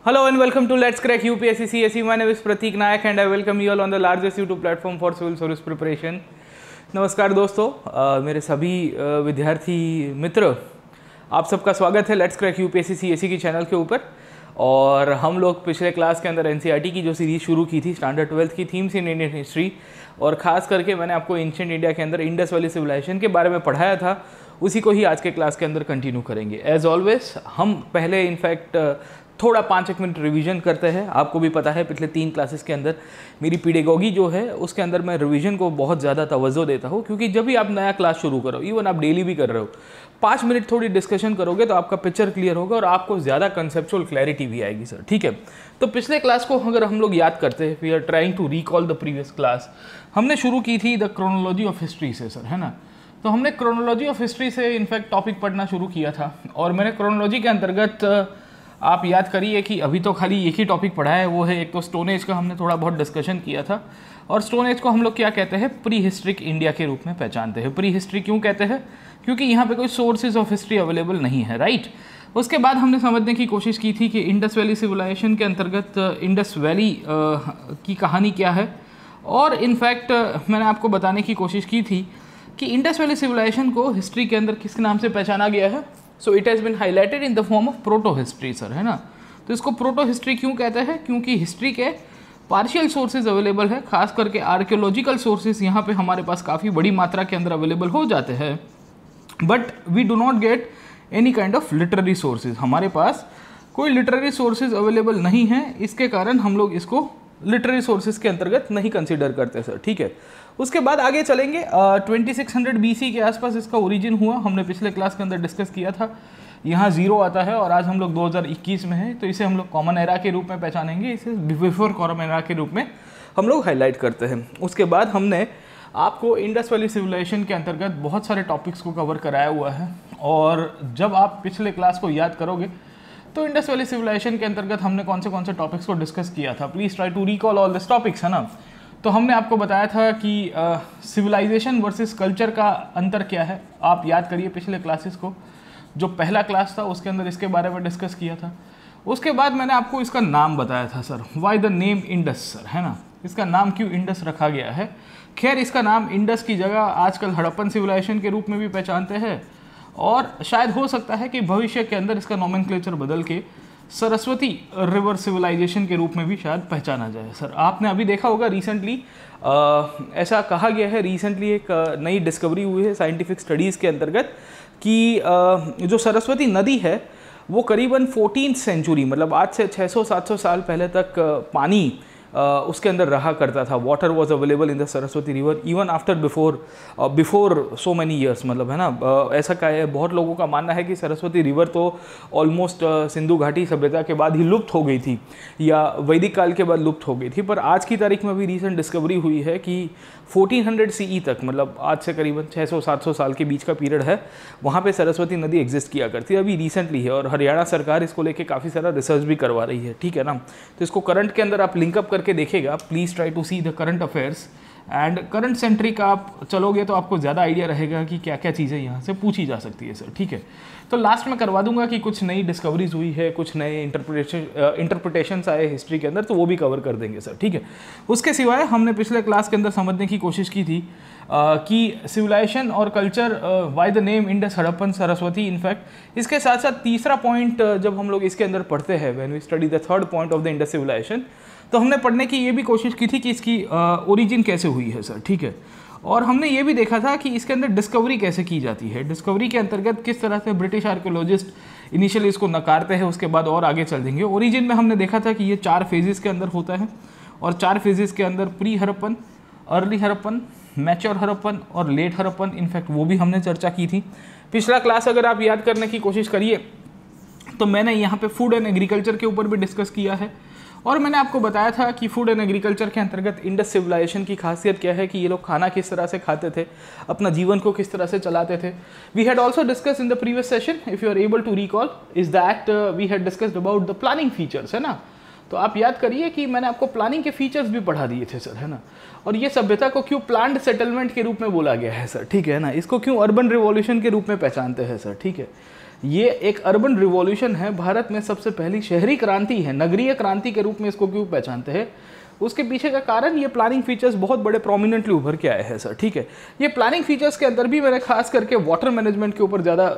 Hello and welcome to Let's Crack UPSC CSE. My name is Pratik Nayak and I welcome you all on the largest YouTube platform for civil service preparation. नमस्कार दोस्तों, मेरे सभी विद्यार्थी मित्र, आप सबका स्वागत है लेट्स क्रैक यूपीएससी सीएसई की चैनल के ऊपर। और हम लोग पिछले क्लास के अंदर एनसीईआरटी की जो सीरीज़ शुरू की थी स्टैंडर्ड 12th की थीम्स इन इंडियन हिस्ट्री, और ख़ास करके मैंने आपको एंशिएंट इंडिया के अंदर इंडस वैली सिविलाइजेशन के बारे में पढ़ाया था, उसी को ही आज के क्लास के अंदर कंटिन्यू करेंगे। एज ऑलवेज हम पहले इनफैक्ट थोड़ा 5-1 मिनट रिवीजन करते हैं। आपको भी पता है पिछले 3 क्लासेस के अंदर मेरी पीडेगॉगी जो है उसके अंदर मैं रिवीजन को बहुत ज़्यादा तवज्जो देता हूँ, क्योंकि जब भी आप नया क्लास शुरू करो, इवन आप डेली भी कर रहे हो, 5 मिनट थोड़ी डिस्कशन करोगे तो आपका पिक्चर क्लियर होगा और आपको ज़्यादा कंसेप्चुअल क्लैरिटी भी आएगी सर। ठीक है, तो पिछले क्लास को अगर हम लोग याद करते हैं, we are trying to recall the previous class. हमने शुरू की थी द क्रोनोलॉजी ऑफ हिस्ट्री से सर, है ना। तो हमने क्रोनोलॉजी ऑफ हिस्ट्री से इनफैक्ट टॉपिक पढ़ना शुरू किया था, और मैंने क्रोनोलॉजी के अंतर्गत आप याद करिए कि अभी तो खाली एक ही टॉपिक पढ़ा है, वो है एक तो स्टोन एज का हमने थोड़ा बहुत डिस्कशन किया था। और स्टोन एज को हम लोग क्या कहते हैं, प्री हिस्ट्रिक इंडिया के रूप में पहचानते हैं। प्री हिस्ट्री क्यों कहते हैं? क्योंकि यहाँ पे कोई सोर्सेज ऑफ हिस्ट्री अवेलेबल नहीं है, राइट। उसके बाद हमने समझने की कोशिश की थी कि इंडस वैली सिविलाइजेशन के अंतर्गत इंडस वैली की कहानी क्या है, और इनफैक्ट मैंने आपको बताने की कोशिश की थी कि इंडस वैली सिविलाइजेशन को हिस्ट्री के अंदर किस नाम से पहचाना गया है। So it has been highlighted in the form of proto history sir, है ना। तो इसको प्रोटो हिस्ट्री क्यों कहते हैं? क्योंकि हिस्ट्री के पार्शियल सोर्सेज अवेलेबल है, खास करके आर्कियोलॉजिकल सोर्सेज यहाँ पे हमारे पास काफ़ी बड़ी मात्रा के अंदर अवेलेबल हो जाते हैं, but we do not get any kind of literary sources. हमारे पास कोई लिटरेरी सोर्सेज अवेलेबल नहीं है, इसके कारण हम लोग इसको लिटरेरी सोर्सेज के अंतर्गत नहीं कंसिडर करते सर। ठीक है, उसके बाद आगे चलेंगे। 2600 BC के आसपास इसका ओरिजिन हुआ, हमने पिछले क्लास के अंदर डिस्कस किया था। यहाँ 0 आता है और आज हम लोग 2021 में हैं, तो इसे हम लोग कॉमन एरा के रूप में पहचानेंगे, इसे बिफोर कॉमन एरा के रूप में हम लोग हाईलाइट करते हैं। उसके बाद हमने आपको इंडस वैली सिविलाइजेशन के अंतर्गत बहुत सारे टॉपिक्स को कवर कराया हुआ है, और जब आप पिछले क्लास को याद करोगे तो इंडस वैली सिविलाइजेशन के अंतर्गत हमने कौन से टॉपिक्स को डिस्कस किया था। Please try to recall all this topics, है ना। तो हमने आपको बताया था कि सिविलाइजेशन वर्सेस कल्चर का अंतर क्या है। आप याद करिए पिछले क्लासेस को, जो पहला क्लास था उसके अंदर इसके बारे में डिस्कस किया था। उसके बाद मैंने आपको इसका नाम बताया था sir, why the name Indus sir, है ना। इसका नाम क्यों इंडस रखा गया है? खैर, इसका नाम इंडस की जगह आजकल हड़प्पन सिविलाइजेशन के रूप में भी पहचानते हैं, और शायद हो सकता है कि भविष्य के अंदर इसका नोमेनक्लेचर बदल के सरस्वती रिवर सिविलाइजेशन के रूप में भी शायद पहचाना जाए सर। आपने अभी देखा होगा रिसेंटली ऐसा कहा गया है, रिसेंटली एक नई डिस्कवरी हुई है साइंटिफिक स्टडीज़ के अंतर्गत कि जो सरस्वती नदी है वो करीबन 14th सेंचुरी, मतलब आज से 600-700 साल पहले तक पानी उसके अंदर रहा करता था। Water was available in the Saraswati river even after before so many years, मतलब, है ना। ऐसा क्या है, बहुत लोगों का मानना है कि सरस्वती रिवर तो ऑलमोस्ट सिंधु घाटी सभ्यता के बाद ही लुप्त हो गई थी, या वैदिक काल के बाद लुप्त हो गई थी। पर आज की तारीख में अभी रिसेंट डिस्कवरी हुई है कि 1400 CE तक, मतलब आज से करीबन 600-700 साल के बीच का पीरियड है, वहाँ पे सरस्वती नदी एग्जिस्ट किया करती है, अभी रिसेंटली है। और हरियाणा सरकार इसको लेके काफ़ी सारा रिसर्च भी करवा रही है, ठीक है ना। तो इसको करंट के अंदर आप लिंकअप करके देखेगा। Please try to see the current affairs and current centric आप चलोगे तो आपको ज़्यादा आइडिया रहेगा कि क्या क्या चीज़ें यहाँ से पूछी जा सकती है सर। ठीक है, तो लास्ट में करवा दूंगा कि कुछ नई डिस्कवरीज हुई है, कुछ नए इंटरप्रिटेशंस आए हिस्ट्री के अंदर, तो वो भी कवर कर देंगे सर। ठीक है, उसके सिवाय हमने पिछले क्लास के अंदर समझने की कोशिश की थी कि सिविलाइजेशन और culture, why the name Indus Harappan Saraswati. In fact इसके साथ साथ तीसरा पॉइंट जब हम लोग इसके अंदर पढ़ते हैं, when we study the third point of the Indus civilisation, तो हमने पढ़ने की ये भी कोशिश की थी कि इसकी ओरिजिन कैसे हुई है सर। ठीक है, और हमने ये भी देखा था कि इसके अंदर डिस्कवरी कैसे की जाती है, डिस्कवरी के अंतर्गत किस तरह से ब्रिटिश आर्कियोलॉजिस्ट इनिशियली इसको नकारते हैं, उसके बाद और आगे चल देंगे। ओरिजिन में हमने देखा था कि ये 4 फेजेस के अंदर होता है, और 4 फेजेस के अंदर pre Harappan, early Harappan, mature Harappan और लेट हड़प्पन, इनफैक्ट वो भी हमने चर्चा की थी। पिछला क्लास अगर आप याद करने की कोशिश करिए तो मैंने यहाँ पे फूड एंड एग्रीकल्चर के ऊपर भी डिस्कस किया है, और मैंने आपको बताया था कि फूड एंड एग्रीकल्चर के अंतर्गत इंडस सिविलाइजेशन की खासियत क्या है, कि ये लोग खाना किस तरह से खाते थे, अपना जीवन को किस तरह से चलाते थे। We had also discuss in the previous session, if you are able to recall, is that we had discussed about the planning features, है ना। तो आप याद करिए कि मैंने आपको प्लानिंग के फीचर्स भी पढ़ा दिए थे सर, है ना। और ये सभ्यता को क्यों प्लान्ड सेटलमेंट के रूप में बोला गया है सर, ठीक है ना। इसको क्यों अर्बन रिवॉल्यूशन के रूप में पहचानते हैं सर, ठीक है। ये एक अर्बन रिवॉल्यूशन है, भारत में सबसे पहली शहरी क्रांति है, नगरीय क्रांति के रूप में इसको क्यों पहचानते हैं, उसके पीछे का कारण ये प्लानिंग फीचर्स बहुत बड़े प्रोमिनेंटली उभर के आए हैं सर। ठीक है, ये प्लानिंग फीचर्स के अंदर भी मैंने खास करके वाटर मैनेजमेंट के ऊपर ज़्यादा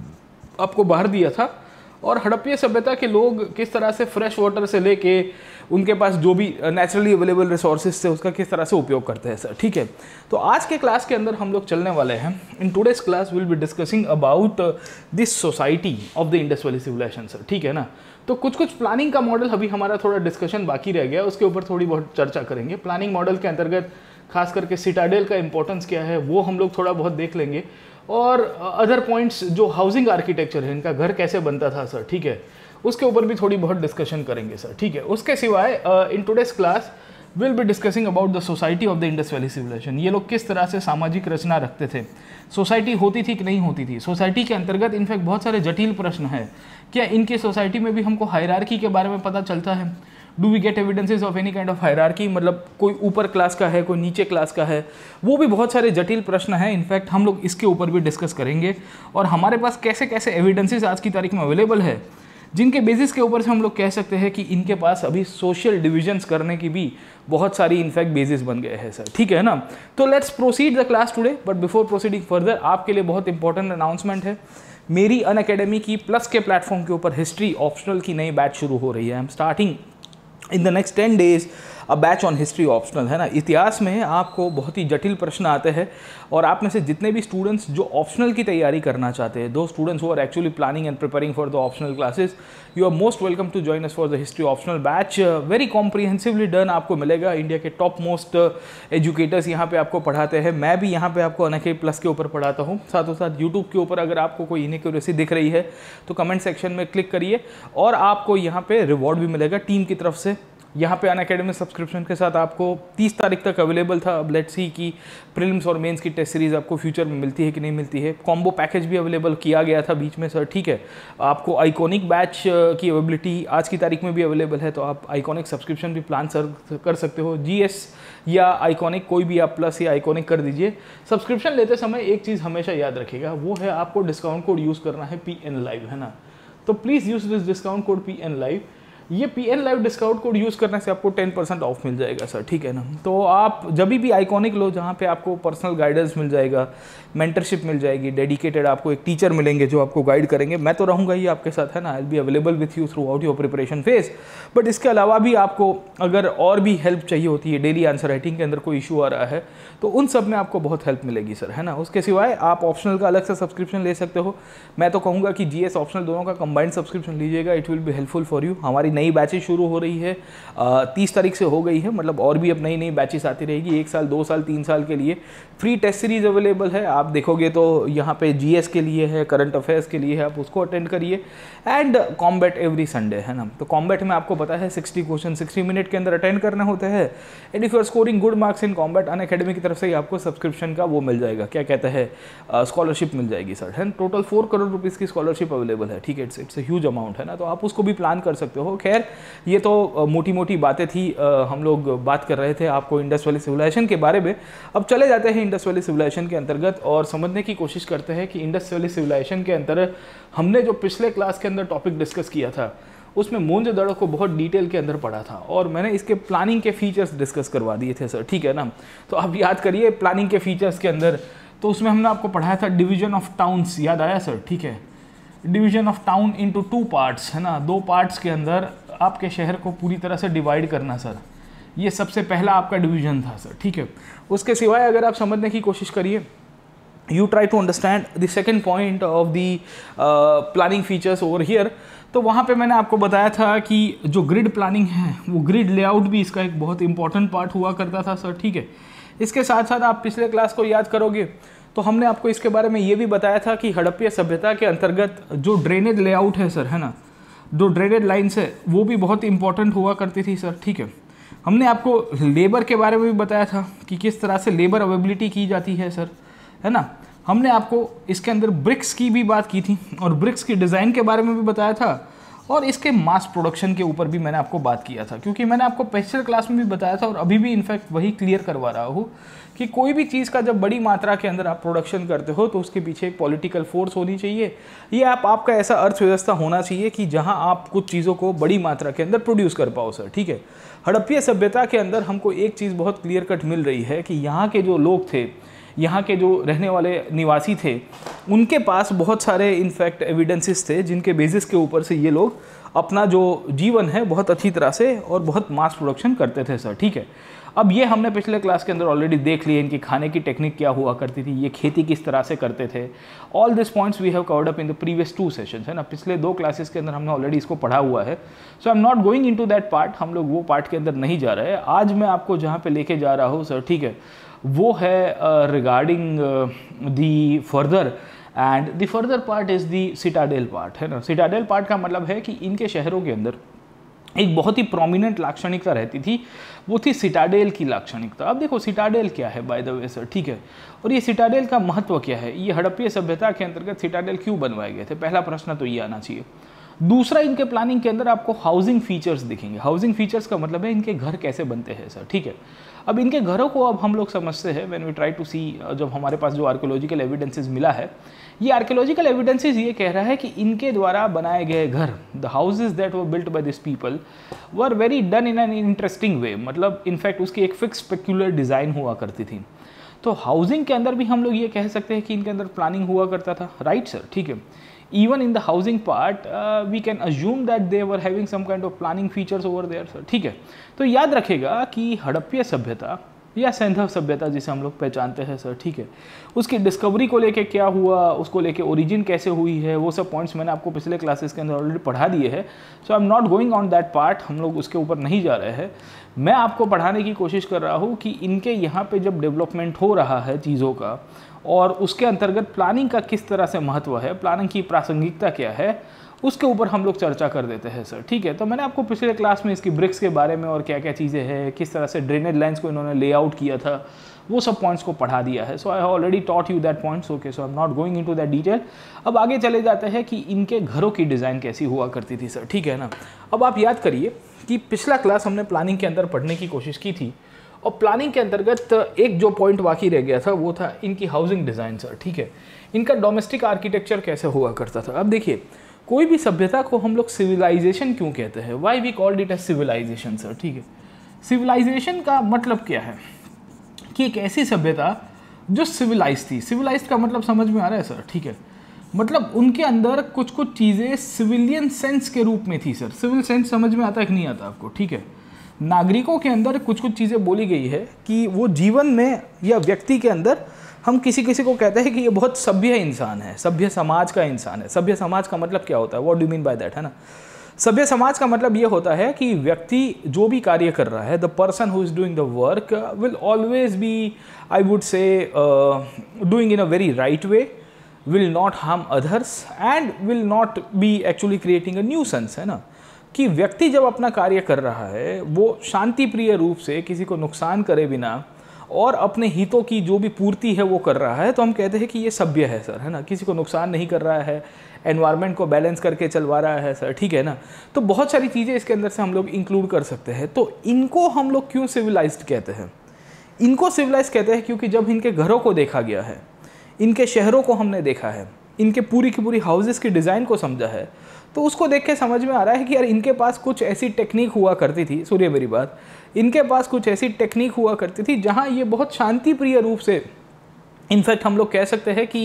आपको बाहर दिया था, और हड़प्पीय सभ्यता के लोग किस तरह से फ्रेश वाटर से लेके उनके पास जो भी नेचुरली अवेलेबल रिसोर्सेज थे उसका किस तरह से उपयोग करते हैं सर। ठीक है, तो आज के क्लास के अंदर हम लोग चलने वाले हैं, in today's class will be discussing about this society of the Indus valley civilisation sir. ठीक है ना, तो कुछ प्लानिंग का मॉडल अभी हमारा थोड़ा डिस्कशन बाकी रह गया, उसके ऊपर थोड़ी बहुत चर्चा करेंगे। प्लानिंग मॉडल के अंतर्गत खास करके सिटाडेल का इंपॉर्टेंस क्या है वो हम लोग थोड़ा बहुत देख लेंगे, और अदर पॉइंट्स जो हाउसिंग आर्किटेक्चर है, इनका घर कैसे बनता था सर। ठीक है, उसके ऊपर भी थोड़ी बहुत डिस्कशन करेंगे सर। ठीक है, उसके सिवाय in today's class will be discussing about the society of the Indus valley civilisation. ये लोग किस तरह से सामाजिक रचना रखते थे, सोसाइटी होती थी कि नहीं होती थी, सोसाइटी के अंतर्गत इनफैक्ट बहुत सारे जटिल प्रश्न हैं। क्या इनकी सोसाइटी में भी हमको हायरार्की के बारे में पता चलता है, do we get evidences of any kind of hierarchy, मतलब कोई ऊपर क्लास का है कोई नीचे क्लास का है, वो भी बहुत सारे जटिल प्रश्न हैं। इनफैक्ट हम लोग इसके ऊपर भी डिस्कस करेंगे, और हमारे पास कैसे कैसे एविडेंसेस आज की तारीख में अवेलेबल है जिनके बेसिस के ऊपर से हम लोग कह सकते हैं कि इनके पास अभी सोशल डिविजन्स करने की भी बहुत सारी इनफैक्ट बेसिस बन गए हैं सर। ठीक है ना, तो let's proceed the class today, but before proceeding further आपके लिए बहुत इंपॉर्टेंट अनाउंसमेंट है। मेरी अनअकैडमी की प्लस के प्लेटफॉर्म के ऊपर हिस्ट्री ऑप्शनल की नई बैच शुरू हो रही है। I am starting in the next 10 days a batch on history optional, है ना। इतिहास में आपको बहुत ही जटिल प्रश्न आते हैं, और आप में से जितने भी स्टूडेंट्स जो ऑप्शनल की तैयारी करना चाहते हैं, दो students who are actually planning and preparing for the optional classes, you are most welcome to join us for the history optional batch. Very comprehensively done आपको मिलेगा, इंडिया के टॉप मोस्ट एजुकेटर्स यहाँ पे आपको पढ़ाते हैं। मैं भी यहाँ पे आपको अनअकैडमी प्लस के ऊपर पढ़ाता हूँ, साथों साथ यूट्यूब के ऊपर अगर आपको कोई इनएक्यूरेसी दिख रही है तो कमेंट सेक्शन में क्लिक करिए, और आपको यहाँ पे रिवॉर्ड भी मिलेगा टीम की तरफ से। यहाँ पे अनअकैडमी सब्सक्रिप्शन के साथ आपको 30 तारीख तक अवेलेबल था। अब लेट्स सी कि प्रीलिम्स और मेंस की टेस्ट सीरीज आपको फ्यूचर में मिलती है कि नहीं मिलती है। कॉम्बो पैकेज भी अवेलेबल किया गया था बीच में सर। ठीक है, आपको आइकॉनिक बैच की अवेलेबिलिटी आज की तारीख में भी अवेलेबल है, तो आप आइकॉनिक सब्सक्रिप्शन भी प्लान कर सकते हो। जीएस या आइकॉनिक कोई भी आप प्लस या आइकॉनिक कर दीजिए। सब्सक्रिप्शन लेते समय एक चीज़ हमेशा याद रखिएगा, वो है आपको डिस्काउंट कोड यूज़ करना है PN Live, है ना। तो please use this discount code PN Live। ये PN Live discount code use करने से आपको 10% ऑफ मिल जाएगा सर। ठीक है ना, तो आप जब भी आइकॉनिक लो जहाँ पे आपको पर्सनल गाइडेंस मिल जाएगा, मेंटरशिप मिल जाएगी, डेडिकेटेड आपको एक टीचर मिलेंगे जो आपको गाइड करेंगे। मैं तो रहूँगा ही आपके साथ, है ना। I will be available with you throughout your preparation phase. But इसके अलावा भी आपको अगर और भी हेल्प चाहिए होती है, डेली आंसर राइटिंग के अंदर कोई इशू आ रहा है, तो उन सब में आपको बहुत हेल्प मिलेगी सर, है ना। उसके सिवाय आप ऑप्शनल का अलग से सब्सक्रिप्शन ले सकते हो। मैं तो कहूँगा कि GS ऑप्शनल दोनों का कंबाइंड सब्सक्रिप्शन लीजिएगा, it will be helpful for you. हमारी नई बैचेज शुरू हो रही है, 30 तारीख से हो गई है, मतलब और भी अब नई नई बैचेस आती रहेगी। 1 साल 2 साल 3 साल के लिए फ्री टेस्ट सीरीज अवेलेबल है। आप देखोगे तो यहाँ पे GS के लिए है, करंट अफेयर्स के लिए है, आप उसको अटेंड करिए। एंड कॉम्बैट एवरी संडे, है ना। तो कॉम्बैट में आपको पता है 60 क्वेश्चन 60 मिनट के अंदर अटेंड करने होते हैं। And if you are scoring good marks in Combat, Unacademy की तरफ से ही आपको सब्सक्रिप्शन का वो मिल जाएगा, क्या कहते हैं, स्कॉलरशिप मिल जाएगी सर, है। टोटल 4 करोड़ रुपीज़ की स्कॉलरशिप अवेलेबल है। ठीक है, इट्स अ ह्यूज अमाउंट, है ना। तो आप उसको भी प्लान कर सकते हो। खैर, ये तो मोटी मोटी बातें थी, हम लोग बात कर रहे थे आपको इंडस वैली सिविलाइजेशन के बारे में। अब चले जाते हैं इंडस वैली सिविलाइजेशन के अंतर्गत और समझने की कोशिश करते हैं कि इंडस वैली सिविलाइजेशन के अंदर हमने जो पिछले क्लास के अंदर टॉपिक डिस्कस किया था उसमें मोहनजोदड़ो को बहुत डिटेल के अंदर पढ़ा था, और मैंने इसके प्लानिंग के फीचर्स डिस्कस करवा दिए थे सर। ठीक है ना, तो आप याद करिए प्लानिंग के फीचर्स के अंदर, तो उसमें हमने आपको पढ़ाया था डिवीजन ऑफ टाउन्स, याद आया सर। ठीक है, division of town into 2 parts, है ना। 2 पार्ट्स के अंदर आपके शहर को पूरी तरह से डिवाइड करना सर, ये सबसे पहला आपका डिवीजन था सर। ठीक है, उसके सिवाय अगर आप समझने की कोशिश करिए, you try to understand the second point of the planning features over here, तो वहाँ पे मैंने आपको बताया था कि जो ग्रिड प्लानिंग है वो ग्रिड लेआउट भी इसका एक बहुत इंपॉर्टेंट पार्ट हुआ करता था सर। ठीक है, इसके साथ साथ आप पिछले क्लास को याद करोगे तो हमने आपको इसके बारे में ये भी बताया था कि हड़प्पीय सभ्यता के अंतर्गत जो ड्रेनेज लेआउट है सर, है ना, जो ड्रेनेज लाइन्स है वो भी बहुत इंपॉर्टेंट हुआ करती थी सर। ठीक है, हमने आपको लेबर के बारे में भी बताया था कि किस तरह से लेबर अवेलेबिलिटी की जाती है सर, है ना। हमने आपको इसके अंदर ब्रिक्स की भी बात की थी और ब्रिक्स की डिज़ाइन के बारे में भी बताया था, और इसके मास प्रोडक्शन के ऊपर भी मैंने आपको बात किया था, क्योंकि मैंने आपको पिछले क्लास में भी बताया था और अभी भी इनफैक्ट वही क्लियर करवा रहा हूँ कि कोई भी चीज़ का जब बड़ी मात्रा के अंदर आप प्रोडक्शन करते हो तो उसके पीछे एक पॉलिटिकल फोर्स होनी चाहिए, ये आपका ऐसा अर्थव्यवस्था होना चाहिए कि जहां आप कुछ चीज़ों को बड़ी मात्रा के अंदर प्रोड्यूस कर पाओ सर। ठीक है, हड़प्पीय सभ्यता के अंदर हमको एक चीज़ बहुत क्लियर कट मिल रही है कि यहाँ के जो लोग थे, यहाँ के जो रहने वाले निवासी थे, उनके पास बहुत सारे इनफैक्ट एविडेंसेस थे जिनके बेसिस के ऊपर से ये लोग अपना जो जीवन है बहुत अच्छी तरह से और बहुत मास प्रोडक्शन करते थे सर। ठीक है, अब ये हमने पिछले क्लास के अंदर ऑलरेडी देख लिए, इनकी खाने की टेक्निक क्या हुआ करती थी, ये खेती किस तरह से करते थे। All this points we have covered up in the previous 2 sessions, है ना, पिछले 2 क्लासेस के अंदर हमने ऑलरेडी इसको पढ़ा हुआ है। So I am not going into that part, हम लोग वो पार्ट के अंदर नहीं जा रहे हैं। आज मैं आपको जहाँ पे लेके जा रहा हूँ सर, ठीक है, वो है regarding the further, and the further part is the citadel part, है ना। सिटाडेल पार्ट का मतलब है कि इनके शहरों के अंदर एक बहुत ही प्रोमिनेंट लाक्षणिकता रहती थी, वो थी सिटाडेल की लाक्षणिकता। अब देखो सिटाडेल क्या है बाय द वे सर, ठीक है, और ये सिटाडेल का महत्व क्या है, ये हड़प्पीय सभ्यता के अंतर्गत सिटाडेल क्यों बनवाए गए थे, पहला प्रश्न तो ये आना चाहिए। दूसरा, इनके प्लानिंग के अंदर आपको हाउसिंग फीचर्स दिखेंगे। हाउसिंग फीचर्स का मतलब है इनके घर कैसे बनते हैं सर। ठीक है, अब इनके घरों को अब हम लोग समझते हैं when we try to see, जब हमारे पास जो आर्कियोलॉजिकल एविडेंसेस मिला है, ये आर्कियोलॉजिकल एविडेंसेस ये कह रहा है कि इनके द्वारा बनाए गए घर, the houses that were built by this people were very done in an interesting way, मतलब इनफैक्ट उसकी एक फिक्स पेक्यूलर डिज़ाइन हुआ करती थी। तो हाउसिंग के अंदर भी हम लोग ये कह सकते हैं कि इनके अंदर प्लानिंग हुआ करता था, राइट सर। ठीक है, even in the housing part we can assume that they were having some kind of planning features over there sir। ठीक है, तो याद रखेगा कि हड़प्पीय सभ्यता या सैंधव सभ्यता जिसे हम लोग पहचानते हैं सर, ठीक है, उसकी डिस्कवरी को लेके क्या हुआ, उसको लेके ओरिजिन कैसे हुई है, वो सब पॉइंट्स मैंने आपको पिछले क्लासेस के अंदर ऑलरेडी पढ़ा दिए हैं। So I am not going on that part, हम लोग उसके ऊपर नहीं जा रहे हैं। मैं आपको पढ़ाने की कोशिश कर रहा हूँ कि इनके यहाँ पे जब डेवलपमेंट हो रहा है चीज़ों का, और उसके अंतर्गत प्लानिंग का किस तरह से महत्व है, प्लानिंग की प्रासंगिकता क्या है, उसके ऊपर हम लोग चर्चा कर देते हैं सर। ठीक है, तो मैंने आपको पिछले क्लास में इसकी ब्रिक्स के बारे में और क्या क्या चीज़ें हैं, किस तरह से ड्रेनेज लाइन्स को इन्होंने लेआउट किया था, वो सब पॉइंट्स को पढ़ा दिया है। So I have already taught you that points, okay, so I am not going into that detail. अब आगे चले जाते हैं कि इनके घरों की डिज़ाइन कैसी हुआ करती थी सर। ठीक है ना, अब आप याद करिए कि पिछला क्लास हमने प्लानिंग के अंदर पढ़ने की कोशिश की थी, और प्लानिंग के अंतर्गत एक जो पॉइंट बाकी रह गया था वो था इनकी हाउसिंग डिज़ाइन सर। ठीक है, इनका डोमेस्टिक आर्किटेक्चर कैसे हुआ करता था। अब देखिए, कोई भी सभ्यता को हम लोग सिविलाइजेशन क्यों कहते हैं, why we called it as civilisation sir. ठीक है, सिविलाइजेशन का मतलब क्या है कि एक ऐसी सभ्यता जो सिविलाइज थी। सिविलाइज का मतलब समझ में आ रहा है सर। ठीक है, मतलब उनके अंदर कुछ कुछ चीज़ें सिविलियन सेंस के रूप में थी सर। सिविल सेंस समझ में आता है कि नहीं आता आपको। ठीक है, नागरिकों के अंदर कुछ कुछ चीज़ें बोली गई है कि वो जीवन में या व्यक्ति के अंदर, हम किसी किसी को कहते हैं कि ये बहुत सभ्य इंसान है, सभ्य समाज का इंसान है। सभ्य समाज का मतलब क्या होता है, what do mean by that, है ना। सभ्य समाज का मतलब ये होता है कि व्यक्ति जो भी कार्य कर रहा है, the person who is doing the work will always be, I would say, doing in a very right way, will not harm others and will not be actually creating a nuisance, है ना। कि व्यक्ति जब अपना कार्य कर रहा है वो शांति प्रिय रूप से किसी को नुकसान करे बिना और अपने हितों की जो भी पूर्ति है वो कर रहा है, तो हम कहते हैं कि ये सभ्य है सर, है ना। किसी को नुकसान नहीं कर रहा है, एनवायरनमेंट को बैलेंस करके चलवा रहा है सर। ठीक है ना, तो बहुत सारी चीज़ें इसके अंदर से हम लोग इंक्लूड कर सकते हैं। तो इनको हम लोग क्यों सिविलाइज्ड कहते हैं, इनको सिविलाइज कहते हैं क्योंकि जब इनके घरों को देखा गया है, इनके शहरों को हमने देखा है, इनके पूरी की पूरी हाउसेस की डिज़ाइन को समझा है, तो उसको देख के समझ में आ रहा है कि यार इनके पास कुछ ऐसी टेक्निक हुआ करती थी, सुनिए मेरी बात, इनके पास कुछ ऐसी टेक्निक हुआ करती थी जहाँ ये बहुत शांति प्रिय रूप से, इनफैक्ट हम लोग कह सकते हैं कि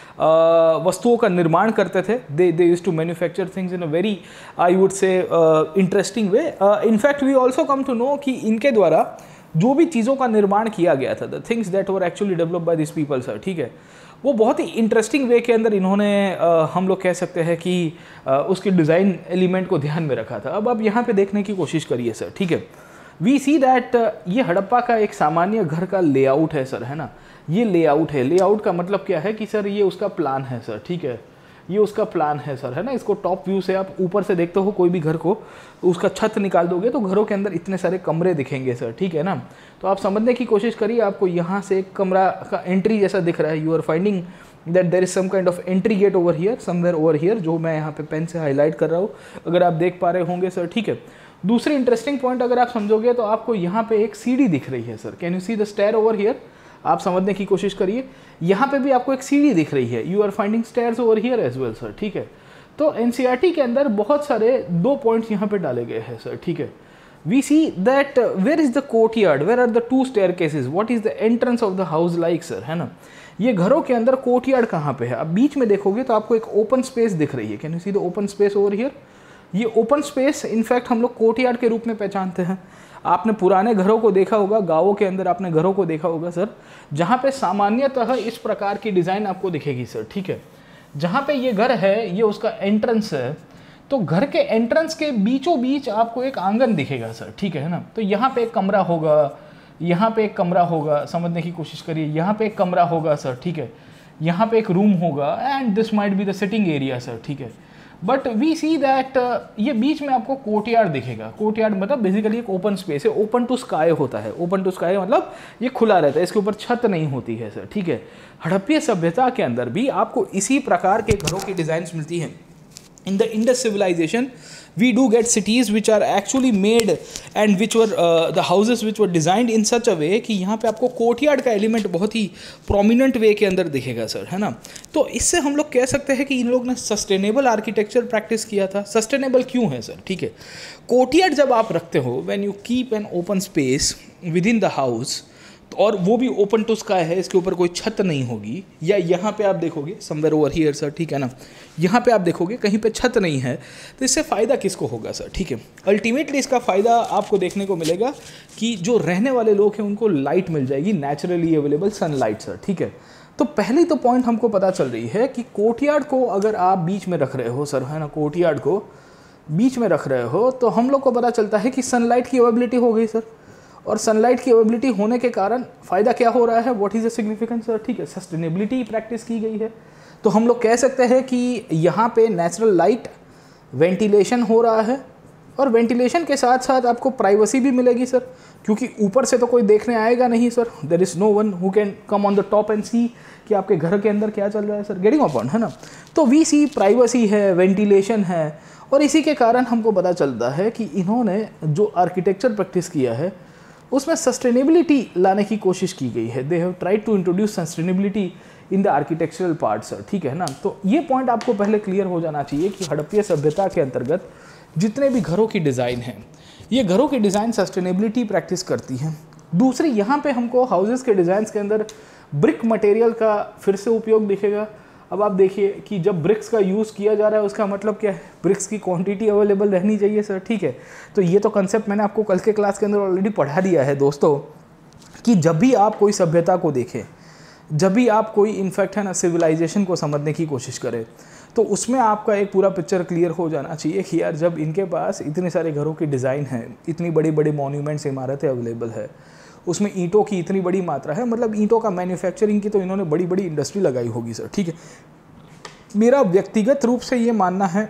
वस्तुओं का निर्माण करते थे। They used to manufacture things in a very, I would say, interesting way. In fact we also come to know कि इनके द्वारा जो भी चीज़ों का निर्माण किया गया था, the things that were actually developed by this people sir, ठीक है, वो बहुत ही इंटरेस्टिंग वे के अंदर इन्होंने हम लोग कह सकते हैं कि उसके डिज़ाइन एलिमेंट को ध्यान में रखा था। अब आप यहाँ पे देखने की कोशिश करिए सर। ठीक है, वी सी दैट ये हड़प्पा का एक सामान्य घर का लेआउट है सर, है ना। ये लेआउट है, लेआउट का मतलब क्या है कि सर ये उसका प्लान है सर। ठीक है, ये उसका प्लान है सर, है ना। इसको टॉप व्यू से आप ऊपर से देखते हो कोई भी घर को, उसका छत निकाल दोगे तो घरों के अंदर इतने सारे कमरे दिखेंगे सर। ठीक है ना, तो आप समझने की कोशिश करिए, आपको यहाँ से एक कमरा का एंट्री जैसा दिख रहा है, you are finding that there is some kind of entry gate over here, somewhere over here, जो मैं यहाँ पे पेन से हाईलाइट कर रहा हूँ, अगर आप देख पा रहे होंगे सर, ठीक है। दूसरी इंटरेस्टिंग पॉइंट अगर आप समझोगे तो आपको यहाँ पे एक सीढ़ी दिख रही है sir, can you see the stair over here, आप समझने की कोशिश करिए, यहाँ पे भी आपको एक सीढ़ी दिख रही है, you are finding stairs over here as well sir, ठीक है। तो एनसीईआरटी के अंदर बहुत सारे 2 पॉइंट्स यहाँ पे डाले गए हैं सर, ठीक है। We see that where is the courtyard, where are the 2 staircases, what is the entrance of the house like sir, है ना। ये घरों के अंदर कोर्टयार्ड कहाँ पे है, अब बीच में देखोगे तो आपको एक ओपन स्पेस दिख रही है, can you see the open space over here. ये ओपन स्पेस इनफैक्ट हम लोग कोर्टयार्ड के रूप में पहचानते हैं। आपने पुराने घरों को देखा होगा, गाँवों के अंदर आपने घरों को देखा होगा सर, जहाँ पे सामान्यतः इस प्रकार की डिज़ाइन आपको दिखेगी सर, ठीक है। जहाँ पे ये घर है, ये उसका एंट्रेंस है, तो घर के एंट्रेंस के बीचों बीच आपको एक आंगन दिखेगा सर, ठीक है ना। तो यहाँ पे एक कमरा होगा, यहाँ पे एक कमरा होगा, समझने की कोशिश करिए, यहाँ पे एक कमरा होगा सर, ठीक है, यहाँ पे एक रूम होगा, and this might be the sitting area sir, ठीक है। बट वी सी दैट ये बीच में आपको कोर्टयार्ड दिखेगा। कोर्टयार्ड मतलब बेसिकली एक ओपन स्पेस है, ओपन टू स्काई होता है। ओपन टू स्काई मतलब ये खुला रहता है, इसके ऊपर छत नहीं होती है सर, ठीक है। हड़प्पीय सभ्यता के अंदर भी आपको इसी प्रकार के घरों की डिजाइन्स मिलती हैं। In the Indus civilization, we do get cities which are actually made and which were the houses which were designed in such a way कि यहाँ पे आपको कोर्टयार्ड का एलिमेंट बहुत ही प्रोमिनेंट वे के अंदर दिखेगा सर, है ना। तो इससे हम लोग कह सकते हैं कि इन लोग ने सस्टेनेबल आर्किटेक्चर प्रैक्टिस किया था। सस्टेनेबल क्यों है सर, ठीक है। कोर्टयार्ड जब आप रखते हो, when you keep an open space within the house, और वो भी ओपन टू स्काई है, इसके ऊपर कोई छत नहीं होगी, या यहाँ पे आप देखोगे समवेयर ओवर हियर सर, ठीक है ना, यहाँ पे आप देखोगे कहीं पे छत नहीं है, तो इससे फ़ायदा किसको होगा सर, ठीक है। अल्टीमेटली इसका फ़ायदा आपको देखने को मिलेगा कि जो रहने वाले लोग हैं उनको लाइट मिल जाएगी, नेचुरली अवेलेबल सनलाइट सर, ठीक है। तो पहली तो पॉइंट हमको पता चल रही है कि कोर्टयार्ड को अगर आप बीच में रख रहे हो सर, है ना, कोर्टयार्ड को बीच में रख रहे हो, तो हम लोग को पता चलता है कि सनलाइट की अवेलेबिलिटी हो गई सर, और सनलाइट की अवेलेबिलिटी होने के कारण फ़ायदा क्या हो रहा है, what is the significance sir, ठीक है। सस्टेनेबिलिटी प्रैक्टिस की गई है, तो हम लोग कह सकते हैं कि यहाँ पे नेचुरल लाइट, वेंटिलेशन हो रहा है, और वेंटिलेशन के साथ साथ आपको प्राइवेसी भी मिलेगी सर, क्योंकि ऊपर से तो कोई देखने आएगा नहीं sir, there is no one who can come on the top and see कि आपके घर के अंदर क्या चल रहा है सर, गेटिंग अ पॉइंट, है ना। तो वी सी प्राइवेसी है, वेंटिलेशन है, और इसी के कारण हमको पता चलता है कि इन्होंने जो आर्किटेक्चर प्रैक्टिस किया है उसमें सस्टेनेबिलिटी लाने की कोशिश की गई है। They have tried to introduce sustainability in the architectural part sir, ठीक है ना। तो ये पॉइंट आपको पहले क्लियर हो जाना चाहिए कि हड़प्पीय सभ्यता के अंतर्गत जितने भी घरों की डिज़ाइन हैं, ये घरों की डिज़ाइन सस्टेनेबिलिटी प्रैक्टिस करती हैं। दूसरी, यहाँ पे हमको हाउसेस के डिज़ाइंस के अंदर ब्रिक मटेरियल का फिर से उपयोग दिखेगा। अब आप देखिए कि जब ब्रिक्स का यूज़ किया जा रहा है उसका मतलब क्या है, ब्रिक्स की क्वांटिटी अवेलेबल रहनी चाहिए सर, ठीक है। तो ये तो कंसेप्ट मैंने आपको कल के क्लास के अंदर ऑलरेडी पढ़ा दिया है दोस्तों, कि जब भी आप कोई सभ्यता को देखें, जब भी आप कोई इनफैक्ट है ना सिविलाइजेशन को समझने की कोशिश करें, तो उसमें आपका एक पूरा पिक्चर क्लियर हो जाना चाहिए कि यार जब इनके पास इतने सारे घरों की डिज़ाइन है, इतनी बड़ी बड़ी मॉन्यूमेंट्स, इमारतें अवेलेबल है, उसमें ईंटों की इतनी बड़ी मात्रा है, मतलब ईंटों का मैन्युफैक्चरिंग की तो इन्होंने बड़ी बड़ी इंडस्ट्री लगाई होगी सर, ठीक है। मेरा व्यक्तिगत रूप से ये मानना है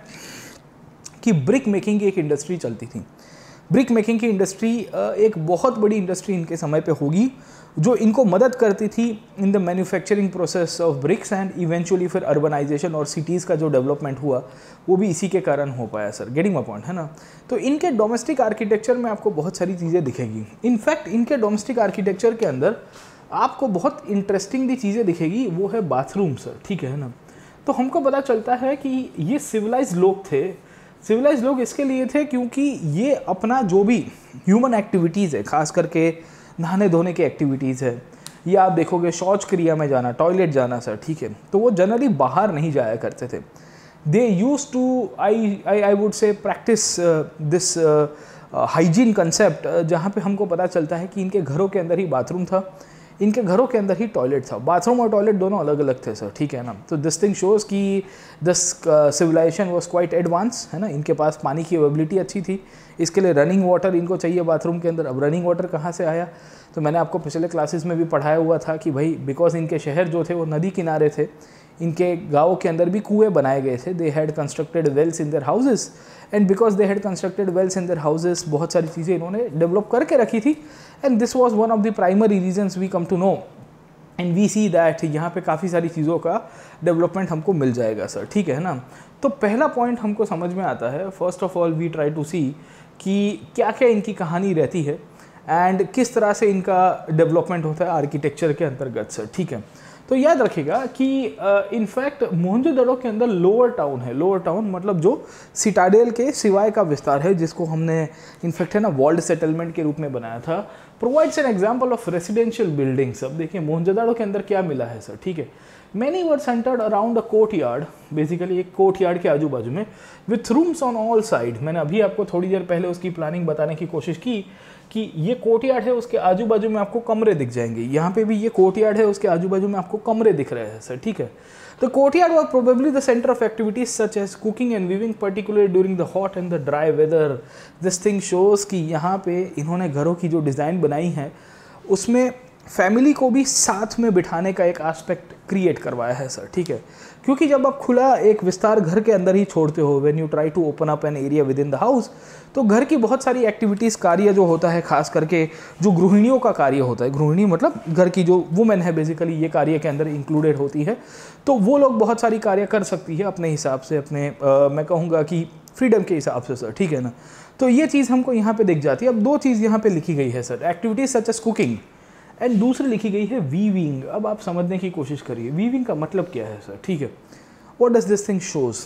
कि ब्रिक मेकिंग की एक इंडस्ट्री चलती थी। ब्रिक मेकिंग की इंडस्ट्री एक बहुत बड़ी इंडस्ट्री इनके समय पे होगी, जो इनको मदद करती थी in the manufacturing process of bricks, and eventually फिर अर्बनाइजेशन और सिटीज़ का जो डेवलपमेंट हुआ वो भी इसी के कारण हो पाया सर, गेटिंग माय पॉइंट, है ना। तो इनके डोमेस्टिक आर्किटेक्चर में आपको बहुत सारी चीज़ें दिखेगी। इनफैक्ट इनके डोमेस्टिक आर्किटेक्चर के अंदर आपको बहुत इंटरेस्टिंग चीज़ें दिखेगी, वो है बाथरूम सर, ठीक है ना। तो हमको पता चलता है कि ये सिविलाइज लोग थे। सिविलाइज लोग इसके लिए थे क्योंकि ये अपना जो भी ह्यूमन एक्टिविटीज़ है, खास करके नहाने धोने की एक्टिविटीज़ है, या आप देखोगे शौच क्रिया में जाना, टॉयलेट जाना सर, ठीक है, तो वो जनरली बाहर नहीं जाया करते थे। They use to I would say practice this hygiene concept, जहाँ पे हमको पता चलता है कि इनके घरों के अंदर ही बाथरूम था, इनके घरों के अंदर ही टॉयलेट था। बाथरूम और टॉयलेट दोनों अलग अलग थे सर, ठीक है ना। तो दिस थिंग शोज़ कि this civilisation was quite advance, है ना। इनके पास पानी की अवेलेबिलिटी अच्छी थी, इसके लिए रनिंग वाटर इनको चाहिए बाथरूम के अंदर। अब रनिंग वाटर कहाँ से आया, तो मैंने आपको पिछले क्लासेस में भी पढ़ाया हुआ था कि भाई बिकॉज इनके शहर जो थे वो नदी किनारे थे, इनके गाँव के अंदर भी कुएँ बनाए गए थे। They had constructed wells in their houses, and because they had constructed wells in their houses, बहुत सारी चीज़ें इन्होंने डेवलप करके रखी थी। And this was one of the primary reasons we come to know and we see that यहाँ पे काफ़ी सारी चीज़ों का डेवलपमेंट हमको मिल जाएगा सर, ठीक है ना। तो पहला पॉइंट हमको समझ में आता है, first of all we try to see कि क्या क्या इनकी कहानी रहती है एंड किस तरह से इनका डेवलपमेंट होता है आर्किटेक्चर के अंतर्गत सर, ठीक है। तो याद रखिएगा कि इनफैक्ट मोहनजोदड़ो के अंदर लोअर टाउन है, लोअर टाउन मतलब जो सिटाडेल के सिवाय का विस्तार है, जिसको हमने इनफैक्ट है ना वॉल्ड सेटलमेंट के रूप में बनाया था, provides an example of residential buildings. अब देखिए मोहनजोदड़ो के अंदर क्या मिला है सर, ठीक है। Many were centred around a courtyard, basically एक कोर्ट यार्ड के आजू बाजू में, with rooms on all side. मैंने अभी आपको थोड़ी देर पहले उसकी प्लानिंग बताने की कोशिश की कि ये कोर्ट यार्ड है, उसके आजू बाजू में आपको कमरे दिख जाएंगे। यहाँ पे भी ये कोर्ट यार्ड है, उसके आजू बाजू में आपको कमरे दिख रहे हैं सर, ठीक है। The courtyard was probably the center of activities such as cooking and weaving, particularly during the hot and the dry weather. This thing shows कि यहाँ पे इन्होंने घरों की जो डिज़ाइन बनाई है उसमें फैमिली को भी साथ में बिठाने का एक एस्पेक्ट क्रिएट करवाया है सर, ठीक है। क्योंकि जब आप खुला एक विस्तार घर के अंदर ही छोड़ते हो, when you try to open up an area within the house, तो घर की बहुत सारी एक्टिविटीज़, कार्य जो होता है, खास करके जो गृहिणियों का कार्य होता है, गृहिणी मतलब घर की जो वुमेन है बेसिकली, ये कार्य के अंदर इंक्लूडेड होती है, तो वो लोग बहुत सारी कार्य कर सकती है अपने हिसाब से, अपने मैं कहूँगा कि फ्रीडम के हिसाब से सर, ठीक है ना। तो ये चीज़ हमको यहाँ पे दिख जाती है। अब दो चीज़ यहाँ पे लिखी गई है sir, activities such as cooking, and दूसरी लिखी गई है वीविंग। अब आप समझने की कोशिश करिए वीविंग का मतलब क्या है सर, ठीक है। What does this thing shows?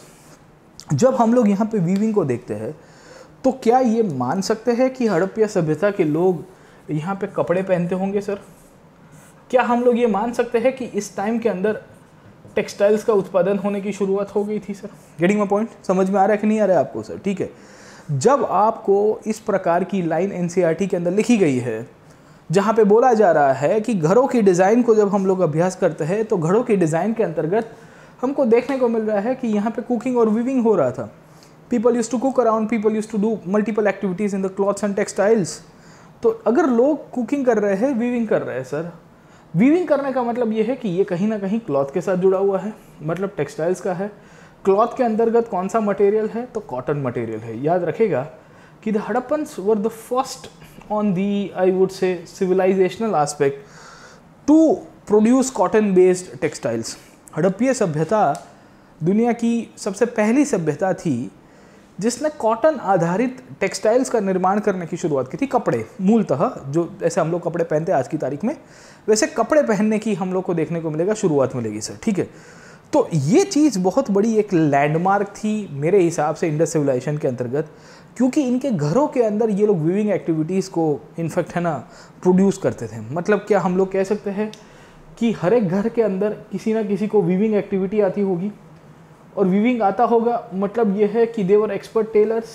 जब हम लोग यहाँ पे वीविंग को देखते हैं तो क्या ये मान सकते हैं कि हड़प्पा सभ्यता के लोग यहाँ पे कपड़े पहनते होंगे सर? क्या हम लोग ये मान सकते हैं कि इस टाइम के अंदर टेक्सटाइल्स का उत्पादन होने की शुरुआत हो गई थी सर? Getting my point? समझ में आ रहा है कि नहीं आ रहा है आपको सर, ठीक है। जब आपको इस प्रकार की लाइन एनसीईआरटी के अंदर लिखी गई है जहाँ पे बोला जा रहा है कि घरों की डिज़ाइन को जब हम लोग अभ्यास करते हैं तो घरों की डिज़ाइन के अंतर्गत हमको देखने को मिल रहा है कि यहाँ पे कुकिंग और वीविंग हो रहा था। People use to cook around, people use to do multiple activities in the clothes and textiles. तो अगर लोग कुकिंग कर रहे हैं, वीविंग कर रहे हैं सर, वीविंग करने का मतलब ये है कि ये कहीं ना कहीं क्लॉथ के साथ जुड़ा हुआ है, मतलब टेक्सटाइल्स का है। क्लॉथ के अंतर्गत कौन सा मटेरियल है? तो कॉटन मटेरियल है। याद रखेगा कि the Harappans were the first on the, I would say, civilizational aspect to produce cotton based textiles. हड़प्पीय सभ्यता दुनिया की सबसे पहली सभ्यता थी जिसने कॉटन आधारित टेक्सटाइल्स का निर्माण करने की शुरुआत की थी। कपड़े मूलतः जो ऐसे हम लोग कपड़े पहनते हैं आज की तारीख में, वैसे कपड़े पहनने की हम लोग को देखने को मिलेगा, शुरुआत मिलेगी सर, ठीक है। तो ये चीज़ बहुत बड़ी एक लैंडमार्क थी मेरे हिसाब से इंडस सिविलाइजेशन के अंतर्गत, क्योंकि इनके घरों के अंदर ये लोग वीविंग एक्टिविटीज़ को इनफैक्ट है ना प्रोड्यूस करते थे। मतलब क्या हम लोग कह सकते हैं कि हर एक घर के अंदर किसी ना किसी को वीविंग एक्टिविटी आती होगी, और वीविंग आता होगा मतलब ये है कि देवर एक्सपर्ट टेलर्स।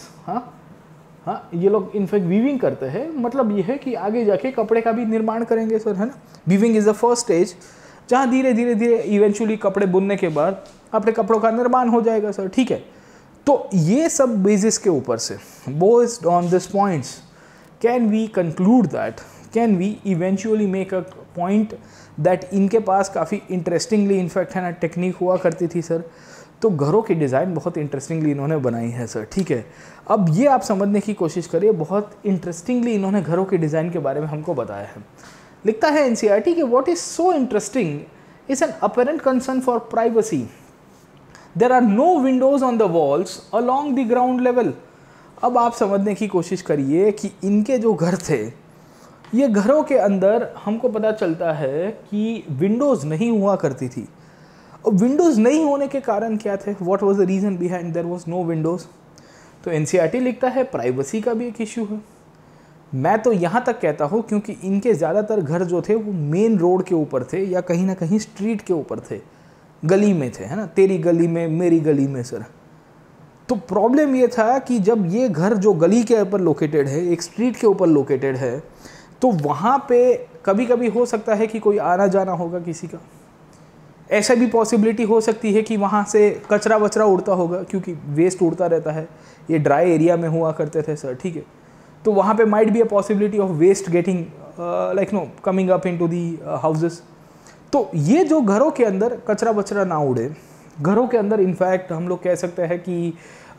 हाँ, ये लोग इनफैक्ट वीविंग करते हैं, मतलब ये है कि आगे जाके कपड़े का भी निर्माण करेंगे सर, है ना। Weaving is the first stage जहाँ धीरे धीरे इवेंचुअली कपड़े बुनने के बाद अपने कपड़ों का निर्माण हो जाएगा सर, ठीक है। तो ये सब बेसिस के ऊपर से, based on this points, can we conclude that, can we eventually make a point that इनके पास काफ़ी इंटरेस्टिंगली इनफैक्ट है ना टेक्निक हुआ करती थी सर। तो घरों की डिज़ाइन बहुत इंटरेस्टिंगली इन्होंने बनाई है सर, ठीक है। अब ये आप समझने की कोशिश करिए, बहुत इंटरेस्टिंगली इन्होंने घरों की डिज़ाइन के बारे में हमको बताया है। लिखता है एनसीईआरटी कि what is so interesting is an apparent concern for privacy. There are no windows on the walls along the ground level. अब आप समझने की कोशिश करिए कि इनके जो घर थे, ये घरों के अंदर हमको पता चलता है कि विंडोज़ नहीं हुआ करती थी। और विंडोज़ नहीं होने के कारण क्या थे? What was the reason behind there was no windows? तो एनसीईआरटी लिखता है प्राइवेसी का भी एक इश्यू है। मैं तो यहाँ तक कहता हूँ क्योंकि इनके ज़्यादातर घर जो थे वो मेन रोड के ऊपर थे या कहीं ना कहीं स्ट्रीट के ऊपर थे, गली में थे, है ना, तेरी गली में मेरी गली में सर। तो प्रॉब्लम ये था कि जब ये घर जो गली के ऊपर लोकेटेड है, एक स्ट्रीट के ऊपर लोकेटेड है, तो वहाँ पे कभी कभी हो सकता है कि कोई आना जाना होगा किसी का। ऐसा भी पॉसिबिलिटी हो सकती है कि वहाँ से कचरा वचरा उड़ता होगा, क्योंकि वेस्ट उड़ता रहता है। ये ड्राई एरिया में हुआ करते थे सर, ठीक है। तो वहाँ पे might be a possibility of waste getting like no coming up into the houses. तो ये जो घरों के अंदर कचरा वचरा ना उड़े, घरों के अंदर इनफैक्ट हम लोग कह सकते हैं कि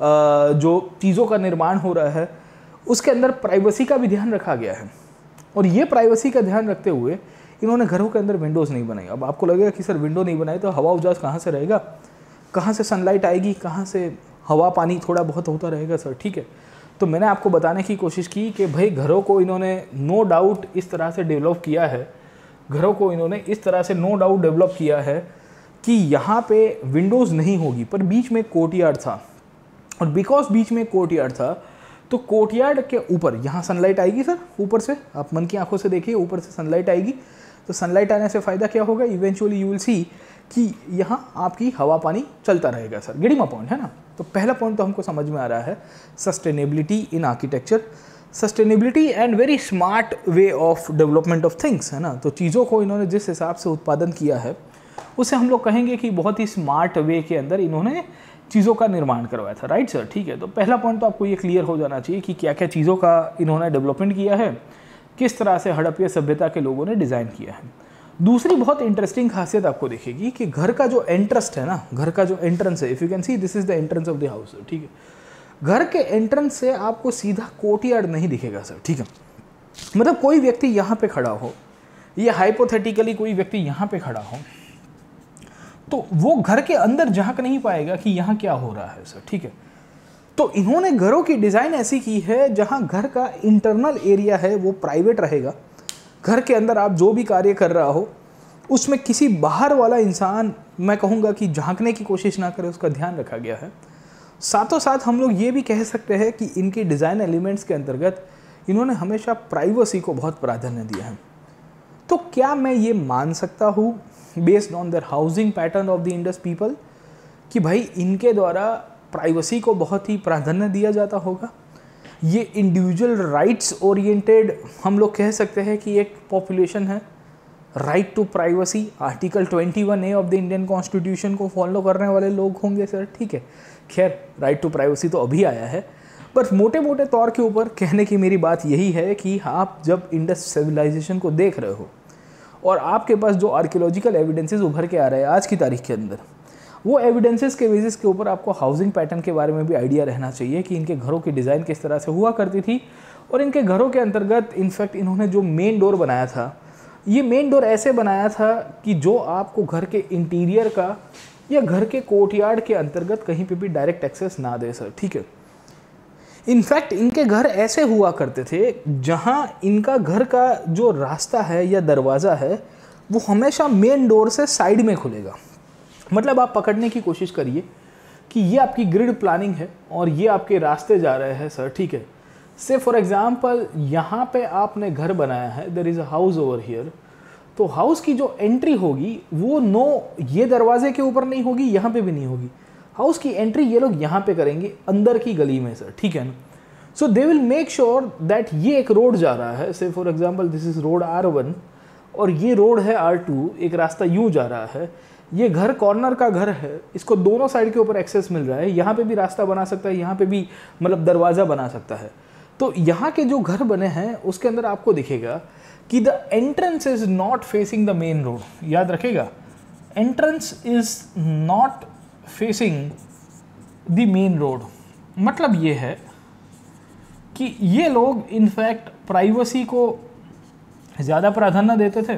जो चीज़ों का निर्माण हो रहा है उसके अंदर प्राइवेसी का भी ध्यान रखा गया है। और ये प्राइवेसी का ध्यान रखते हुए इन्होंने घरों के अंदर विंडोज़ नहीं बनाई। अब आपको लगेगा कि सर विंडो नहीं बनाई तो हवा उजास कहाँ से रहेगा, कहाँ से सनलाइट आएगी, कहाँ से हवा पानी थोड़ा बहुत होता रहेगा सर, ठीक है। तो मैंने आपको बताने की कोशिश की कि भाई घरों को इन्होंने नो डाउट इस तरह से डेवलप किया है, घरों को इन्होंने इस तरह से नो डाउट डेवलप किया है कि यहाँ पे विंडोज़ नहीं होगी, पर बीच में कोर्टयार्ड था, और बिकॉज बीच में कोर्टयार्ड था तो कोर्टयार्ड के ऊपर यहाँ सनलाइट आएगी सर, ऊपर से आप मन की आंखों से देखिए, ऊपर से सनलाइट आएगी। तो सनलाइट आने से फ़ायदा क्या होगा, इवेंचुअली यू विल सी कि यहाँ आपकी हवा पानी चलता रहेगा सर। गेटिंग माय पॉइंट, है ना। तो पहला पॉइंट तो हमको समझ में आ रहा है, sustainability in architecture, sustainability and very smart way of development of things, है ना। तो चीज़ों को इन्होंने जिस हिसाब से उत्पादन किया है उसे हम लोग कहेंगे कि बहुत ही स्मार्ट वे के अंदर इन्होंने चीज़ों का निर्माण करवाया था, राइट सर, ठीक है। तो पहला पॉइंट तो आपको ये क्लियर हो जाना चाहिए कि क्या क्या चीज़ों का इन्होंने डेवलपमेंट किया है, किस तरह से हड़प्पा सभ्यता के लोगों ने डिज़ाइन किया है। दूसरी बहुत इंटरेस्टिंग खासियत आपको दिखेगी कि घर का जो एंट्रेंस है ना, घर का जो एंट्रेंस है, if you can see this is the entrance of the house, ठीक है। घर के एंट्रेंस से आपको सीधा कोर्टयार्ड नहीं दिखेगा सर, ठीक है। मतलब कोई व्यक्ति यहाँ पे खड़ा हो, ये हाइपोथेटिकली कोई व्यक्ति यहाँ पे खड़ा हो, तो वो घर के अंदर झांक नहीं पाएगा कि यहाँ क्या हो रहा है सर, ठीक है। तो इन्होंने घरों की डिज़ाइन ऐसी की है जहाँ घर का इंटरनल एरिया है वो प्राइवेट रहेगा। घर के अंदर आप जो भी कार्य कर रहा हो उसमें किसी बाहर वाला इंसान, मैं कहूँगा कि झांकने की कोशिश ना करे, उसका ध्यान रखा गया है। साथों साथ हम लोग ये भी कह सकते हैं कि इनके डिज़ाइन एलिमेंट्स के अंतर्गत इन्होंने हमेशा प्राइवेसी को बहुत प्राधान्य दिया है। तो क्या मैं ये मान सकता हूँ based on their housing pattern of the Indus people कि भाई इनके द्वारा प्राइवेसी को बहुत ही प्राधान्य दिया जाता होगा? ये इंडिविजुअल राइट्स ओरिएंटेड हम लोग कह सकते हैं कि एक पॉपुलेशन है, right to privacy, article 21A of the Indian constitution को फॉलो करने वाले लोग होंगे सर, ठीक है। खैर राइट टू प्राइवेसी तो अभी आया है, पर मोटे मोटे तौर के ऊपर कहने की मेरी बात यही है कि आप जब इंडस सिविलाइजेशन को देख रहे हो और आपके पास जो आर्कियोलॉजिकल एविडेंसेस उभर के आ रहे हैं आज की तारीख के अंदर, वो एविडेंसेस के बेसिस के ऊपर आपको हाउसिंग पैटर्न के बारे में भी आइडिया रहना चाहिए कि इनके घरों की डिज़ाइन किस तरह से हुआ करती थी। और इनके घरों के अंतर्गत इनफैक्ट इन्होंने जो मेन डोर बनाया था, ये मेन डोर ऐसे बनाया था कि जो आपको घर के इंटीरियर का या घर के कोर्टयार्ड के अंतर्गत कहीं पे भी डायरेक्ट एक्सेस ना दे सर, ठीक है। इनफैक्ट इनके घर ऐसे हुआ करते थे जहां इनका घर का जो रास्ता है या दरवाज़ा है वो हमेशा मेन डोर से साइड में खुलेगा। मतलब आप पकड़ने की कोशिश करिए कि ये आपकी ग्रिड प्लानिंग है और ये आपके रास्ते जा रहे हैं सर, ठीक है। से फॉर एग्जांपल यहाँ पे आपने घर बनाया है, there is a house over here, तो हाउस की जो एंट्री होगी वो ये दरवाजे के ऊपर नहीं होगी, यहाँ पे भी नहीं होगी। हाउस की एंट्री ये लोग यहाँ पे करेंगे अंदर की गली में सर, ठीक है ना। So they will make sure that ये एक रोड जा रहा है, say for example this is road R1 और ये रोड है R2, एक रास्ता यूँ जा रहा है, ये घर कॉर्नर का घर है, इसको दोनों साइड के ऊपर एक्सेस मिल रहा है, यहाँ पे भी रास्ता बना सकता है, यहाँ पे भी मतलब दरवाज़ा बना सकता है। तो यहाँ के जो घर बने हैं उसके अंदर आपको दिखेगा कि the entrance is not facing the main road, याद रखेगा, entrance is not facing the main road. मतलब ये है कि ये लोग इनफैक्ट प्राइवेसी को ज़्यादा प्राधान्य देते थे।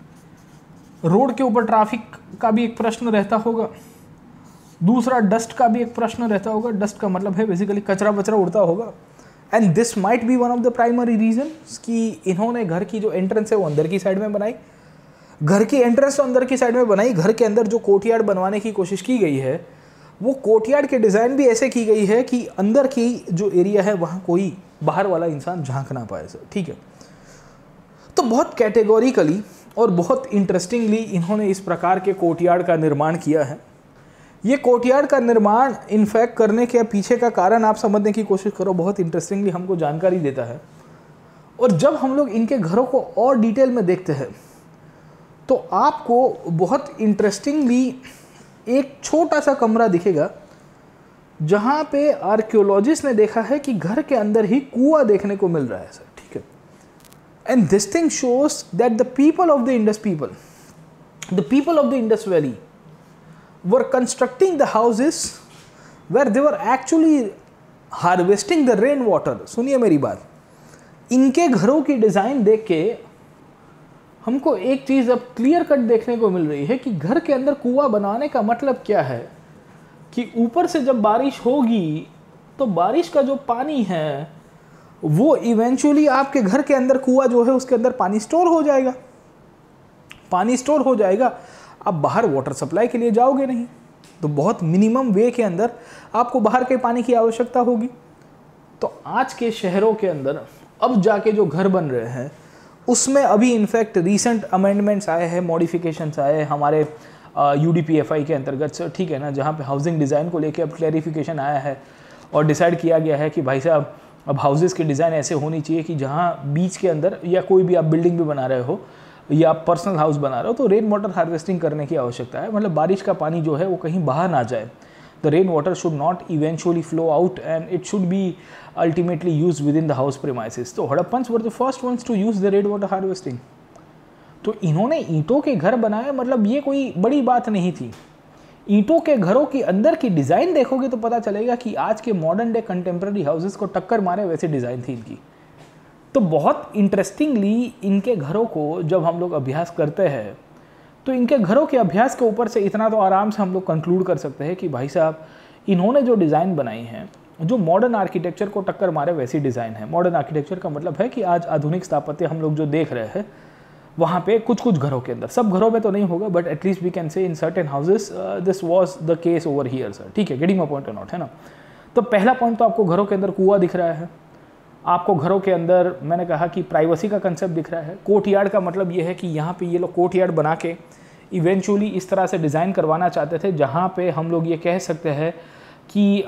रोड के ऊपर ट्रैफिक का भी एक प्रश्न रहता होगा, दूसरा डस्ट का भी एक प्रश्न रहता होगा। डस्ट का मतलब है बेसिकली कचरा बचरा उड़ता होगा। And this might be one of the primary reasons कि इन्होंने घर की जो एंट्रेंस है वो अंदर की साइड में बनाई, घर की एंट्रेंस तो अंदर की साइड में बनाई, घर के अंदर जो कोर्टयार्ड बनवाने की कोशिश की गई है वो कोर्टयार्ड के डिज़ाइन भी ऐसे की गई है कि अंदर की जो एरिया है वहाँ कोई बाहर वाला इंसान झांक ना पाए सर, ठीक है। तो बहुत कैटेगोरिकली और बहुत इंटरेस्टिंगली इन्होंने इस प्रकार के कोर्टयार्ड का निर्माण किया है। ये कोर्टयार्ड का निर्माण इनफैक्ट करने के पीछे का कारण आप समझने की कोशिश करो, बहुत इंटरेस्टिंगली हमको जानकारी देता है। और जब हम लोग इनके घरों को और डिटेल में देखते हैं तो आपको बहुत इंटरेस्टिंगली एक छोटा सा कमरा दिखेगा जहाँ पे आर्कियोलॉजिस्ट ने देखा है कि घर के अंदर ही कुआं देखने को मिल रहा है सर, ठीक है। And this thing shows that the people of the Indus of the Indus valley were constructing the houses where they were actually harvesting the rain water। सुनिए मेरी बात, इनके घरों की डिज़ाइन देख के हमको एक चीज़ अब क्लियर कट देखने को मिल रही है कि घर के अंदर कुआं बनाने का मतलब क्या है कि ऊपर से जब बारिश होगी तो बारिश का जो पानी है वो इवेंचुअली आपके घर के अंदर कुआं जो है उसके अंदर पानी स्टोर हो जाएगा। पानी स्टोर हो जाएगा, आप बाहर वाटर सप्लाई के लिए जाओगे नहीं, तो बहुत मिनिमम वे के अंदर आपको बाहर के पानी की आवश्यकता होगी। तो आज के शहरों के अंदर अब जाके जो घर बन रहे हैं उसमें अभी इनफैक्ट रीसेंट अमेंडमेंट्स आए हैं, मॉडिफिकेशंस आए हैं हमारे UDPFI के अंतर्गत सर, ठीक है ना, जहाँ पे हाउसिंग डिज़ाइन को लेके अब क्लैरिफिकेशन आया है और डिसाइड किया गया है कि भाई साहब अब हाउसेज़ की डिज़ाइन ऐसे होनी चाहिए कि जहाँ बीच के अंदर या कोई भी आप बिल्डिंग भी बना रहे हो या आप पर्सनल हाउस बना रहे हो तो रेन वाटर हार्वेस्टिंग करने की आवश्यकता है। मतलब बारिश का पानी जो है वो कहीं बाहर ना जाए। The rain water should not eventually flow out and it should be ultimately use within the house premises. तो Harappans were the first ones to use the rain water harvesting. तो इन्होंने ईंटों के घर बनाए, मतलब ये कोई बड़ी बात नहीं थी। ईंटों के घरों की अंदर की डिज़ाइन देखोगे तो पता चलेगा कि आज के मॉडर्न डे कंटेम्प्रेरी हाउसेस को टक्कर मारे वैसे डिज़ाइन थी इनकी। तो बहुत इंटरेस्टिंगली इनके घरों को जब हम लोग अभ्यास करते हैं तो इनके घरों के अभ्यास के ऊपर से इतना तो आराम से हम लोग कंक्लूड कर सकते हैं कि भाई साहब इन्होंने जो डिज़ाइन बनाई हैं जो मॉडर्न आर्किटेक्चर को टक्कर मारे वैसी डिज़ाइन है। मॉडर्न आर्किटेक्चर का मतलब है कि आज आधुनिक स्थापत्य हम लोग जो देख रहे हैं वहाँ पे कुछ कुछ घरों के अंदर, सब घरों में तो नहीं होगा but at least we can say in certain houses this was the case over here sir, ठीक है, गेटिंग माय पॉइंट और नॉट, है ना। तो पहला पॉइंट तो आपको घरों के अंदर कुआं दिख रहा है, आपको घरों के अंदर मैंने कहा कि प्राइवेसी का कंसेप्ट दिख रहा है। कोर्टयार्ड का मतलब ये है कि यहाँ पे ये लोग कोर्टयार्ड बना के इवेंचुअली इस तरह से डिज़ाइन करवाना चाहते थे जहाँ पे हम लोग ये कह सकते हैं कि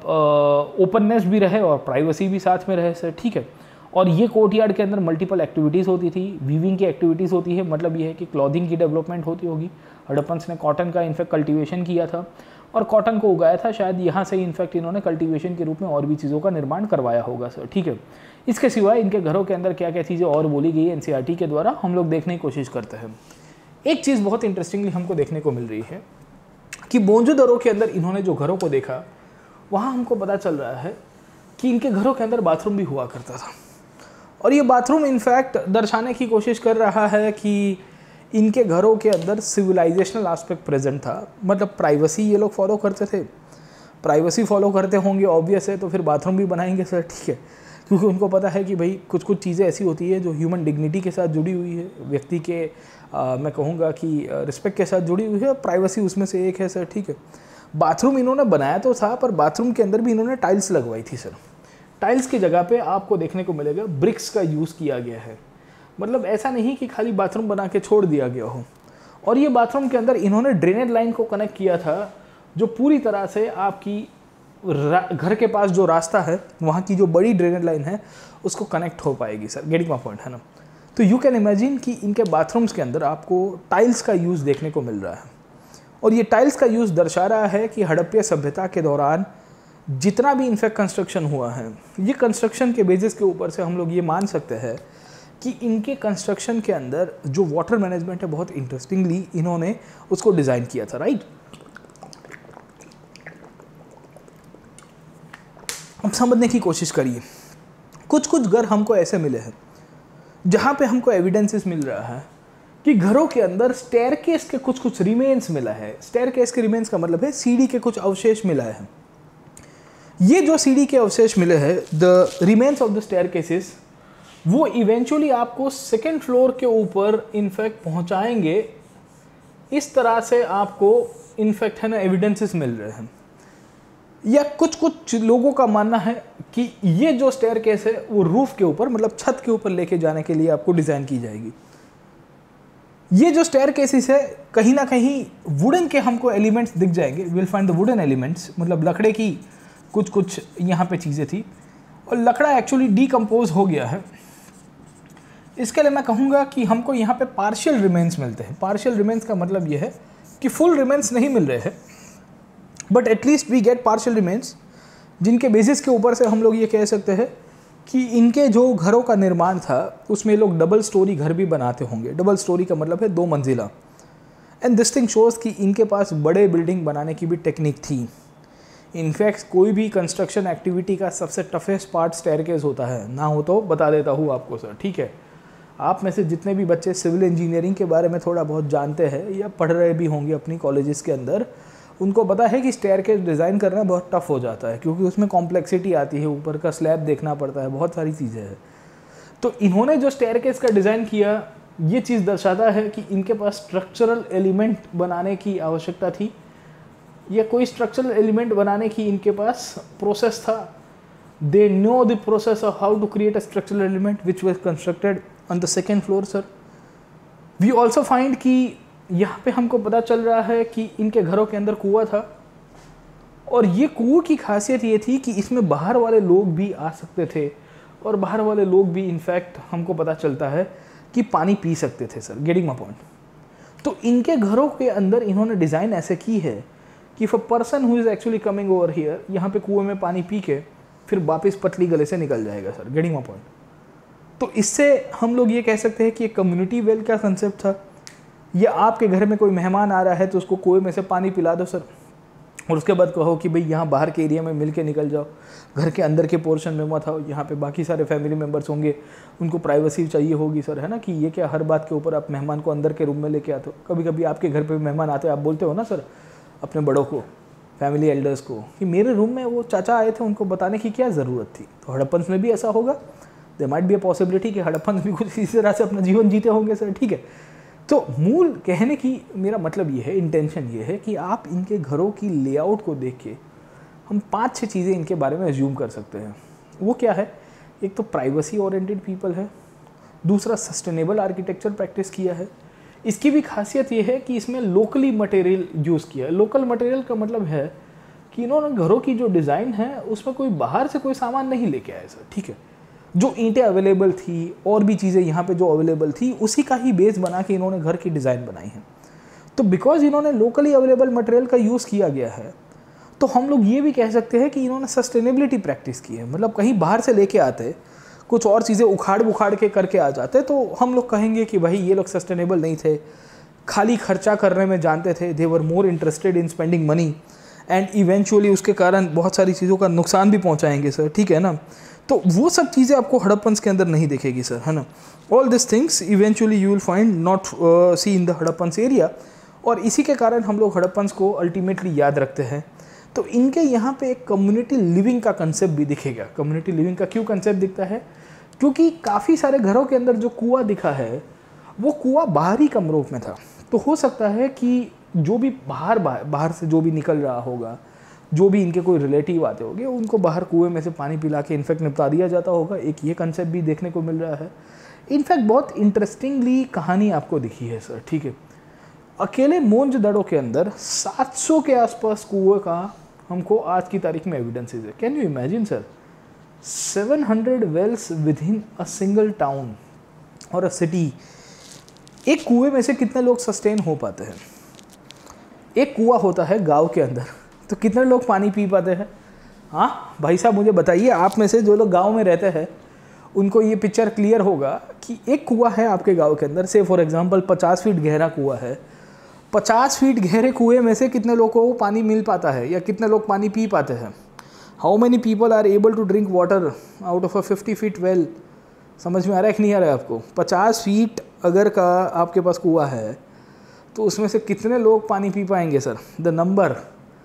ओपननेस भी रहे और प्राइवेसी भी साथ में रहे सर, ठीक है। और ये कोर्टयार्ड के अंदर मल्टीपल एक्टिविटीज़ होती थी, वीविंग की एक्टिविटीज़ होती है, मतलब ये है कि क्लॉथिंग की डेवलपमेंट होती होगी। हड़प्पन्स ने कॉटन का इनफैक्ट कल्टीवेशन किया था और कॉटन को उगाया था, शायद यहाँ से इनफैक्ट इन्होंने कल्टीवेशन के रूप में और भी चीज़ों का निर्माण करवाया होगा सर, ठीक है। इसके सिवाय इनके घरों के अंदर क्या क्या चीज़ें और बोली गई है NCERT के द्वारा हम लोग देखने की कोशिश करते हैं। एक चीज़ बहुत इंटरेस्टिंगली हमको देखने को मिल रही है कि मोहनजोदड़ो के अंदर इन्होंने जो घरों को देखा वहाँ हमको पता चल रहा है कि इनके घरों के अंदर बाथरूम भी हुआ करता था। और ये बाथरूम इनफैक्ट दर्शाने की कोशिश कर रहा है कि इनके घरों के अंदर सिविलाइजेशनल एस्पेक्ट प्रेजेंट था, मतलब प्राइवेसी ये लोग फॉलो करते थे। प्राइवेसी फॉलो करते होंगे ऑब्वियस है, तो फिर बाथरूम भी बनाएंगे सर, ठीक है, क्योंकि उनको पता है कि भाई कुछ कुछ चीज़ें ऐसी होती है जो ह्यूमन डिग्निटी के साथ जुड़ी हुई है, व्यक्ति के मैं कहूँगा कि रिस्पेक्ट के साथ जुड़ी हुई है, प्राइवेसी उसमें से एक है सर, ठीक है। बाथरूम इन्होंने बनाया तो था पर बाथरूम के अंदर भी इन्होंने टाइल्स लगवाई थी सर। टाइल्स की जगह पे आपको देखने को मिलेगा ब्रिक्स का यूज़ किया गया है, मतलब ऐसा नहीं कि खाली बाथरूम बना के छोड़ दिया गया हो। और ये बाथरूम के अंदर इन्होंने ड्रेनेज लाइन को कनेक्ट किया था जो पूरी तरह से आपकी घर के पास जो रास्ता है वहाँ की जो बड़ी ड्रेनेज लाइन है उसको कनेक्ट हो पाएगी सर, गेटिंग माय पॉइंट, है ना। तो यू कैन इमेजिन कि इनके बाथरूम्स के अंदर आपको टाइल्स का यूज़ देखने को मिल रहा है। और ये टाइल्स का यूज़ दर्शा रहा है कि हड़प्पा सभ्यता के दौरान जितना भी इनफैक्ट कंस्ट्रक्शन हुआ है, ये कंस्ट्रक्शन के बेसिस के ऊपर से हम लोग ये मान सकते हैं कि इनके कंस्ट्रक्शन के अंदर जो वाटर मैनेजमेंट है बहुत इंटरेस्टिंगली इन्होंने उसको डिज़ाइन किया था, राइट। अब समझने की कोशिश करिए, कुछ कुछ घर हमको ऐसे मिले हैं जहाँ पे हमको एविडेंसेस मिल रहा है कि घरों के अंदर स्टेयरकेस के कुछ कुछ रिमेन्स मिला है। स्टेयरकेस के रिमेन्स का मतलब है सीढ़ी के कुछ अवशेष मिला है। ये जो सीढ़ी के अवशेष मिले हैं, the remains of the staircases, वो इवेंचुअली आपको सेकेंड फ्लोर के ऊपर इनफैक्ट पहुंचाएंगे। इस तरह से आपको इनफैक्ट है ना एविडेंसेस मिल रहे हैं। या कुछ कुछ लोगों का मानना है कि ये जो स्टेयरकेस है वो रूफ के ऊपर, मतलब छत के ऊपर लेके जाने के लिए आपको डिज़ाइन की जाएगी। ये जो स्टेयरकेसेस है कहीं ना कहीं वुडन के हमको एलिमेंट्स दिख जाएंगे, will find the wooden elements, मतलब लकड़े की कुछ कुछ यहाँ पे चीज़ें थी और लकड़ा एक्चुअली डीकम्पोज हो गया है। इसके लिए मैं कहूँगा कि हमको यहाँ पे पार्शियल रिमेन्स मिलते हैं। पार्शियल रिमेन्स का मतलब ये है कि फुल रिमेन्स नहीं मिल रहे हैं but at least we get partial remains, जिनके बेसिस के ऊपर से हम लोग ये कह सकते हैं कि इनके जो घरों का निर्माण था उसमें लोग डबल स्टोरी घर भी बनाते होंगे। डबल स्टोरी का मतलब है 2 मंजिला। एंड दिस थिंग शोज़ कि इनके पास बड़े बिल्डिंग बनाने की भी टेक्निक थी। इनफैक्ट कोई भी कंस्ट्रक्शन एक्टिविटी का सबसे टफेस्ट पार्ट स्टेयरकेस होता है, ना हो तो बता देता हूँ आपको सर, ठीक है। आप में से जितने भी बच्चे सिविल इंजीनियरिंग के बारे में थोड़ा बहुत जानते हैं या पढ़ रहे भी होंगे अपनी कॉलेजेस के अंदर, उनको पता है कि स्टेयरकेस डिज़ाइन करना बहुत टफ हो जाता है, क्योंकि उसमें कॉम्प्लेक्सिटी आती है, ऊपर का स्लैब देखना पड़ता है, बहुत सारी चीज़ें हैं। तो इन्होंने जो स्टेयरकेस का डिज़ाइन किया, ये चीज़ दर्शाता है कि इनके पास स्ट्रक्चरल एलिमेंट बनाने की आवश्यकता थी, या कोई स्ट्रक्चरल एलिमेंट बनाने की इनके पास प्रोसेस था। They know the process of how to create a structural element which was constructed on the second floor sir. We also find कि यहाँ पे हमको पता चल रहा है कि इनके घरों के अंदर कुआं था, और ये कुएं की खासियत ये थी कि इसमें बाहर वाले लोग भी आ सकते थे, और बाहर वाले लोग भी इनफैक्ट हमको पता चलता है कि पानी पी सकते थे सर। Getting my point. तो इनके घरों के अंदर इन्होंने डिज़ाइन ऐसे की है कि if a person who is actually coming over here, यहाँ पे कुएं में पानी पी के फिर वापस पतली गले से निकल जाएगा सर। Getting my point. तो इससे हम लोग ये कह सकते हैं कि एक कम्युनिटी वेल का कंसेप्ट था, या आपके घर में कोई मेहमान आ रहा है तो उसको कुएं में से पानी पिला दो सर, और उसके बाद कहो कि भाई यहाँ बाहर के एरिया में मिल के निकल जाओ, घर के अंदर के पोर्शन में मत आओ, यहाँ पे बाकी सारे फैमिली मेम्बर्स होंगे, उनको प्राइवेसी चाहिए होगी सर, है ना। कि ये क्या हर बात के ऊपर आप मेहमान को अंदर के रूम में लेके आते हो। कभी कभी आपके घर पे मेहमान आते हो, आप बोलते हो ना सर अपने बड़ों को, फैमिली एल्डर्स को, कि मेरे रूम में वो चाचा आए थे, उनको बताने की क्या ज़रूरत थी। तो हड़प्पन में भी ऐसा होगा, there might be a possibility कि हड़प्पन भी कुछ इसी तरह से अपना जीवन जीते होंगे सर, ठीक है। तो मूल कहने की मेरा मतलब ये है, इंटेंशन ये है कि आप इनके घरों की लेआउट को देख के हम 5-6 चीज़ें इनके बारे में अज्यूम कर सकते हैं। वो क्या है? एक तो प्राइवेसी ओरिएंटेड पीपल है, दूसरा सस्टेनेबल आर्किटेक्चर प्रैक्टिस किया है। इसकी भी खासियत ये है कि इसमें लोकली मटेरियल यूज़ किया है। लोकल मटेरियल का मतलब है कि इन्होंने घरों की जो डिज़ाइन है उसमें कोई बाहर से कोई सामान नहीं लेके आए सर, ठीक है। जो ईंटें अवेलेबल थी और भी चीज़ें यहाँ पे जो अवेलेबल थी, उसी का ही बेस बना के इन्होंने घर की डिज़ाइन बनाई है। तो बिकॉज इन्होंने लोकली अवेलेबल मटेरियल का यूज़ किया गया है, तो हम लोग ये भी कह सकते हैं कि इन्होंने सस्टेनेबिलिटी प्रैक्टिस की है। मतलब कहीं बाहर से लेके आते, कुछ और चीज़ें उखाड़ बुखाड़ के करके आ जाते, तो हम लोग कहेंगे कि भाई ये लोग सस्टेनेबल नहीं थे, खाली खर्चा करने में जानते थे, they were more interested in spending money, and eventually उसके कारण बहुत सारी चीज़ों का नुकसान भी पहुँचाएंगे सर, ठीक है ना। तो वो सब चीज़ें आपको हड़प्पन्स के अंदर नहीं दिखेगी सर, है ना। All this things eventually you will find not see in the Harappans area, और इसी के कारण हम लोग हड़प्पन्स को अल्टीमेटली याद रखते हैं। तो इनके यहाँ पे एक कम्युनिटी लिविंग का कंसेप्ट भी दिखेगा। कम्युनिटी लिविंग का क्यों कंसेप्ट दिखता है? क्योंकि काफ़ी सारे घरों के अंदर जो कुआं दिखा है, वो कुआं बाहरी कमरों में था। तो हो सकता है कि जो भी बाहर से जो भी निकल रहा होगा, जो भी इनके कोई रिलेटिव आते होंगे, उनको बाहर कुएं में से पानी पिला के इनफैक्ट निपटा दिया जाता होगा। एक ये कंसेप्ट भी देखने को मिल रहा है। इनफैक्ट बहुत इंटरेस्टिंगली कहानी आपको दिखी है सर, ठीक है। अकेले मोहनजोदड़ो के अंदर 700 के आसपास कुएं का हमको आज की तारीख में एविडेंसेस है। Can you imagine sir, 700 wells within a single town और अ सिटी। एक कुएं में से कितने लोग सस्टेन हो पाते हैं? एक कुआं होता है गांव के अंदर, तो कितने लोग पानी पी पाते हैं? हाँ भाई साहब, मुझे बताइए, आप में से जो लोग गांव में रहते हैं उनको ये पिक्चर क्लियर होगा कि एक कुआं है आपके गांव के अंदर, से फॉर एग्जांपल 50 फीट गहरा कुआं है। 50 फीट गहरे कुएं में से कितने लोगों को पानी मिल पाता है, या कितने लोग पानी पी पाते हैं? How many people are able to drink water out of a 50 feet well? समझ में आ रहा है कि नहीं आ रहा है आपको? 50 फीट अगर का आपके पास कुआं है, तो उसमें से कितने लोग पानी पी पाएंगे सर? द नंबर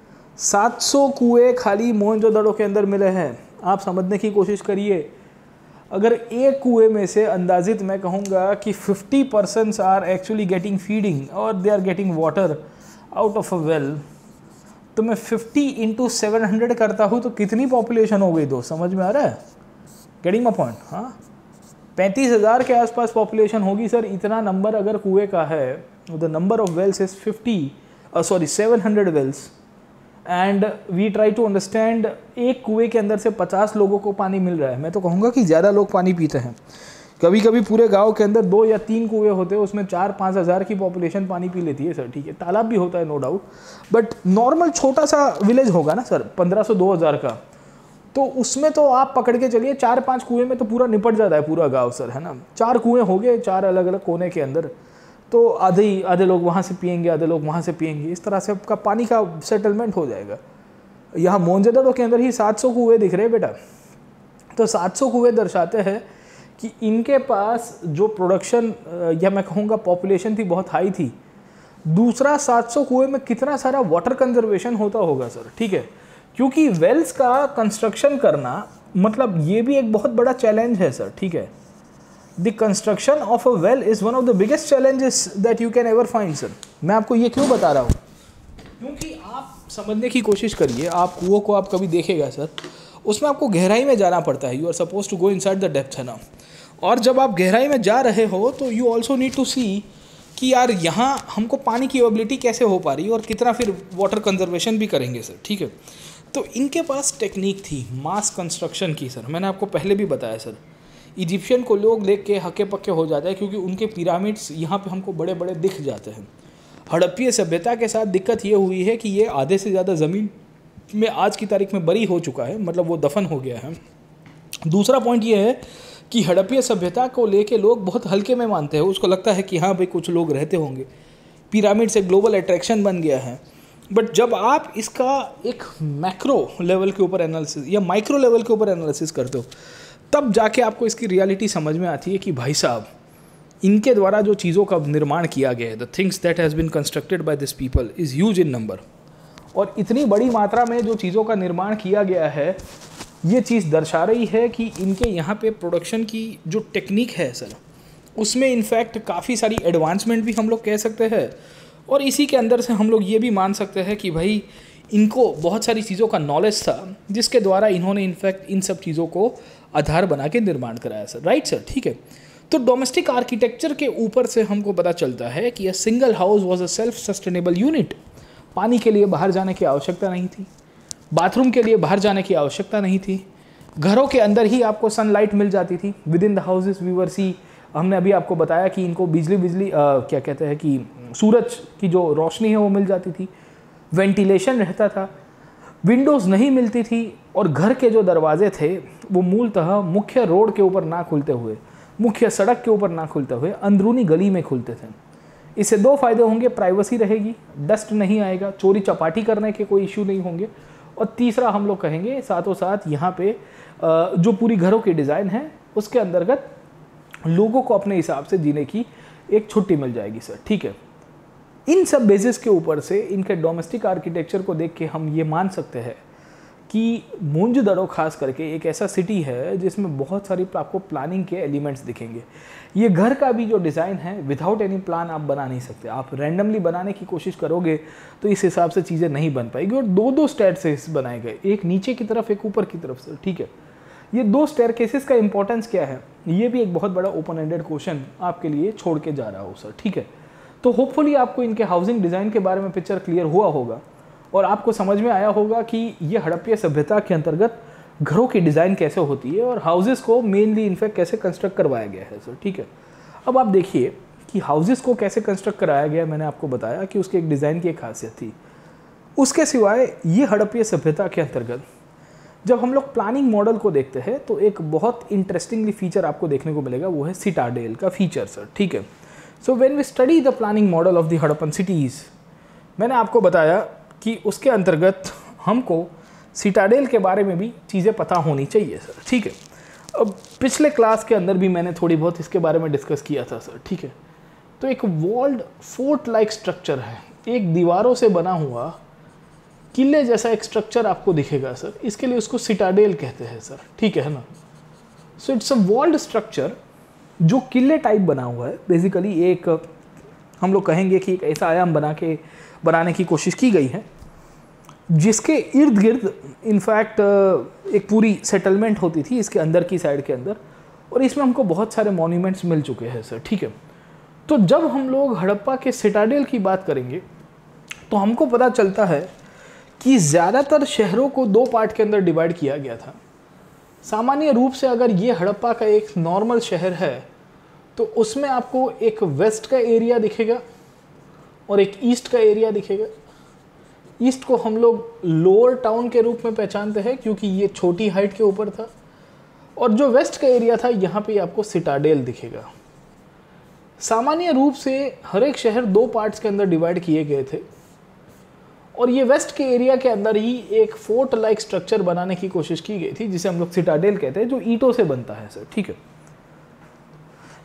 700 कुएं खाली मोहनजोदड़ो के अंदर मिले हैं। आप समझने की कोशिश करिए, अगर एक कुएं में से अंदाजित मैं कहूँगा कि 50% आर एक्चुअली गेटिंग फीडिंग और they are getting water out of a well, तो मैं 50 × 700 करता हूँ तो कितनी पॉपुलेशन हो गई दोस्त? समझ में आ रहा है? Getting my point? हाँ, 35,000 के आसपास पॉपुलेशन होगी सर। इतना नंबर अगर कुएं का है, the number of wells is 700 wells, and we try to understand एक कुएं के अंदर से 50 लोगों को पानी मिल रहा है। मैं तो कहूँगा कि ज़्यादा लोग पानी पीते हैं। कभी कभी पूरे गांव के अंदर 2 या 3 कुएं होते हैं, उसमें 4-5 हज़ार की पॉपुलेशन पानी पी लेती है सर, ठीक है। तालाब भी होता है नो डाउट, बट नॉर्मल छोटा सा विलेज होगा ना सर, 1500-2000 का, तो उसमें तो आप पकड़ के चलिए 4-5 कुएं में तो पूरा निपट जाता है पूरा गाँव सर, है ना। 4 कुएँ हो गए 4 अलग अलग कोने के अंदर, तो आधे लोग वहाँ से पिएंगे, आधे लोग वहाँ से पिएंगे, इस तरह से आपका पानी का सेटलमेंट हो जाएगा। यहाँ मोहनजोदड़ो के अंदर ही 700 कुएँ दिख रहे हैं बेटा। तो 700 कुएँ दर्शाते हैं कि इनके पास जो प्रोडक्शन या मैं कहूँगा पॉपुलेशन थी बहुत हाई थी। दूसरा 700 कुएं में कितना सारा वाटर कंजर्वेशन होता होगा सर, ठीक है, क्योंकि वेल्स का कंस्ट्रक्शन करना मतलब ये भी एक बहुत बड़ा चैलेंज है सर, ठीक है। The construction of a well is one of the biggest challenges that you can ever find sir. मैं आपको ये क्यों बता रहा हूँ, क्योंकि आप समझने की कोशिश करिए, आप कुओं को आप कभी देखेगा सर, उसमें आपको गहराई में जाना पड़ता है। You are suppose to go inside the depth, है ना। और जब आप गहराई में जा रहे हो तो you also need to see कि यार यहाँ हमको पानी की अवेलेबिलिटी कैसे हो पा रही है और कितना फिर वाटर कंजर्वेशन भी करेंगे सर, ठीक है। तो इनके पास टेक्निक थी मास कंस्ट्रक्शन की सर। मैंने आपको पहले भी बताया सर, इजिप्शियन को लोग देख के हक्के पक्के हो जाते हैं क्योंकि उनके पिरामिड्स यहाँ पे हमको बड़े बड़े दिख जाते हैं। हड़प्पीय सभ्यता के साथ दिक्कत ये हुई है कि ये आधे से ज़्यादा ज़मीन में आज की तारीख में बरी हो चुका है, मतलब वो दफन हो गया है। दूसरा पॉइंट ये है कि हड़प्पीय सभ्यता को लेके लोग बहुत हल्के में मानते हैं, उसको लगता है कि हाँ भाई कुछ लोग रहते होंगे, पिरामिड से ग्लोबल अट्रैक्शन बन गया है। बट जब आप इसका एक मैक्रो लेवल के ऊपर एनालिसिस या माइक्रो लेवल के ऊपर एनालिसिस करते हो, तब जाके आपको इसकी रियलिटी समझ में आती है कि भाई साहब इनके द्वारा जो चीज़ों का निर्माण किया गया है, the things that has been constructed by this people is huge in number. और इतनी बड़ी मात्रा में जो चीज़ों का निर्माण किया गया है, ये चीज़ दर्शा रही है कि इनके यहाँ पे प्रोडक्शन की जो टेक्निक है सर, उसमें इनफैक्ट काफ़ी सारी एडवांसमेंट भी हम लोग कह सकते हैं। और इसी के अंदर से हम लोग ये भी मान सकते हैं कि भाई इनको बहुत सारी चीज़ों का नॉलेज था, जिसके द्वारा इन्होंने इनफैक्ट इन सब चीज़ों को आधार बना के निर्माण कराया सर, राइट सर, ठीक है। तो डोमेस्टिक आर्किटेक्चर के ऊपर से हमको पता चलता है कि a single house was a self sustainable unit. पानी के लिए बाहर जाने की आवश्यकता नहीं थी, बाथरूम के लिए बाहर जाने की आवश्यकता नहीं थी, घरों के अंदर ही आपको सनलाइट मिल जाती थी। Within the houses we were see, हमने अभी आपको बताया कि इनको बिजली क्या कहते हैं कि सूरज की जो रोशनी है वो मिल जाती थी, वेंटिलेशन रहता था, विंडोज़ नहीं मिलती थी, और घर के जो दरवाजे थे वो मूलतः मुख्य रोड के ऊपर ना खुलते हुए, मुख्य सड़क के ऊपर ना खुलते हुए अंदरूनी गली में खुलते थे। इससे दो फायदे होंगे, प्राइवेसी रहेगी, डस्ट नहीं आएगा, चोरी चपाटी करने के कोई इश्यू नहीं होंगे, और तीसरा हम लोग कहेंगे साथों साथ यहाँ पे जो पूरी घरों की डिज़ाइन है उसके अंतर्गत लोगों को अपने हिसाब से जीने की एक छुट्टी मिल जाएगी सर, ठीक है। इन सब बेसिस के ऊपर से इनके डोमेस्टिक आर्किटेक्चर को देख के हम ये मान सकते हैं कि मोहनजोदड़ो खास करके एक ऐसा सिटी है जिसमें बहुत सारी आपको प्लानिंग के एलिमेंट्स दिखेंगे। ये घर का भी जो डिज़ाइन है विदाउट एनी प्लान आप बना नहीं सकते। आप रैंडमली बनाने की कोशिश करोगे तो इस हिसाब से चीज़ें नहीं बन पाएगी। और दो दो स्टेयरकेसेस बनाए गए, एक नीचे की तरफ एक ऊपर की तरफ सर, ठीक है। ये दो स्टेयरकेसेस का इंपॉर्टेंस क्या है, ये भी एक बहुत बड़ा ओपन एंडेड क्वेश्चन आपके लिए छोड़ के जा रहा हो सर, ठीक है। तो होपफुली आपको इनके हाउसिंग डिज़ाइन के बारे में पिक्चर क्लियर हुआ होगा और आपको समझ में आया होगा कि ये हड़प्पीय सभ्यता के अंतर्गत घरों की डिज़ाइन कैसे होती है और हाउसेस को मेनली इनफैक्ट कैसे कंस्ट्रक्ट करवाया गया है सर, ठीक है। अब आप देखिए कि हाउसेस को कैसे कंस्ट्रक्ट कराया गया। मैंने आपको बताया कि उसके एक डिज़ाइन की एक खासियत थी। उसके सिवाय ये हड़प्पीय सभ्यता के अंतर्गत जब हम लोग प्लानिंग मॉडल को देखते हैं तो एक बहुत इंटरेस्टिंगली फीचर आपको देखने को मिलेगा, वो है सिटाडेल का फीचर सर, ठीक है। So when we study the planning model of the Harappan cities, मैंने आपको बताया कि उसके अंतर्गत हमको सिटाडेल के बारे में भी चीज़ें पता होनी चाहिए सर, ठीक है। अब पिछले क्लास के अंदर भी मैंने थोड़ी बहुत इसके बारे में डिस्कस किया था सर, ठीक है। तो एक वॉल्ड फोर्ट लाइक स्ट्रक्चर है, एक दीवारों से बना हुआ किले जैसा एक स्ट्रक्चर आपको दिखेगा सर, इसके लिए उसको सिटाडेल कहते हैं सर, ठीक है ना। So it's a walled structure जो किले टाइप बना हुआ है। बेसिकली एक हम लोग कहेंगे कि एक ऐसा आयाम बनाने की कोशिश की गई है जिसके इर्द गिर्द इनफैक्ट एक पूरी सेटलमेंट होती थी इसके अंदर की साइड के अंदर, और इसमें हमको बहुत सारे मॉन्यूमेंट्स मिल चुके हैं सर, ठीक है। तो जब हम लोग हड़प्पा के सिटाडेल की बात करेंगे तो हमको पता चलता है कि ज़्यादातर शहरों को दो पार्ट के अंदर डिवाइड किया गया था। सामान्य रूप से अगर ये हड़प्पा का एक नॉर्मल शहर है तो उसमें आपको एक वेस्ट का एरिया दिखेगा और एक ईस्ट का एरिया दिखेगा। ईस्ट को हम लोग लोअर टाउन के रूप में पहचानते हैं क्योंकि ये छोटी हाइट के ऊपर था, और जो वेस्ट का एरिया था यहाँ पे आपको सिटाडेल दिखेगा। सामान्य रूप से हर एक शहर दो पार्ट्स के अंदर डिवाइड किए गए थे और ये वेस्ट के एरिया के अंदर ही एक फोर्ट लाइक स्ट्रक्चर बनाने की कोशिश की गई थी जिसे हम लोग सिटाडेल कहते हैं, जो ईंटों से बनता है सर, ठीक है।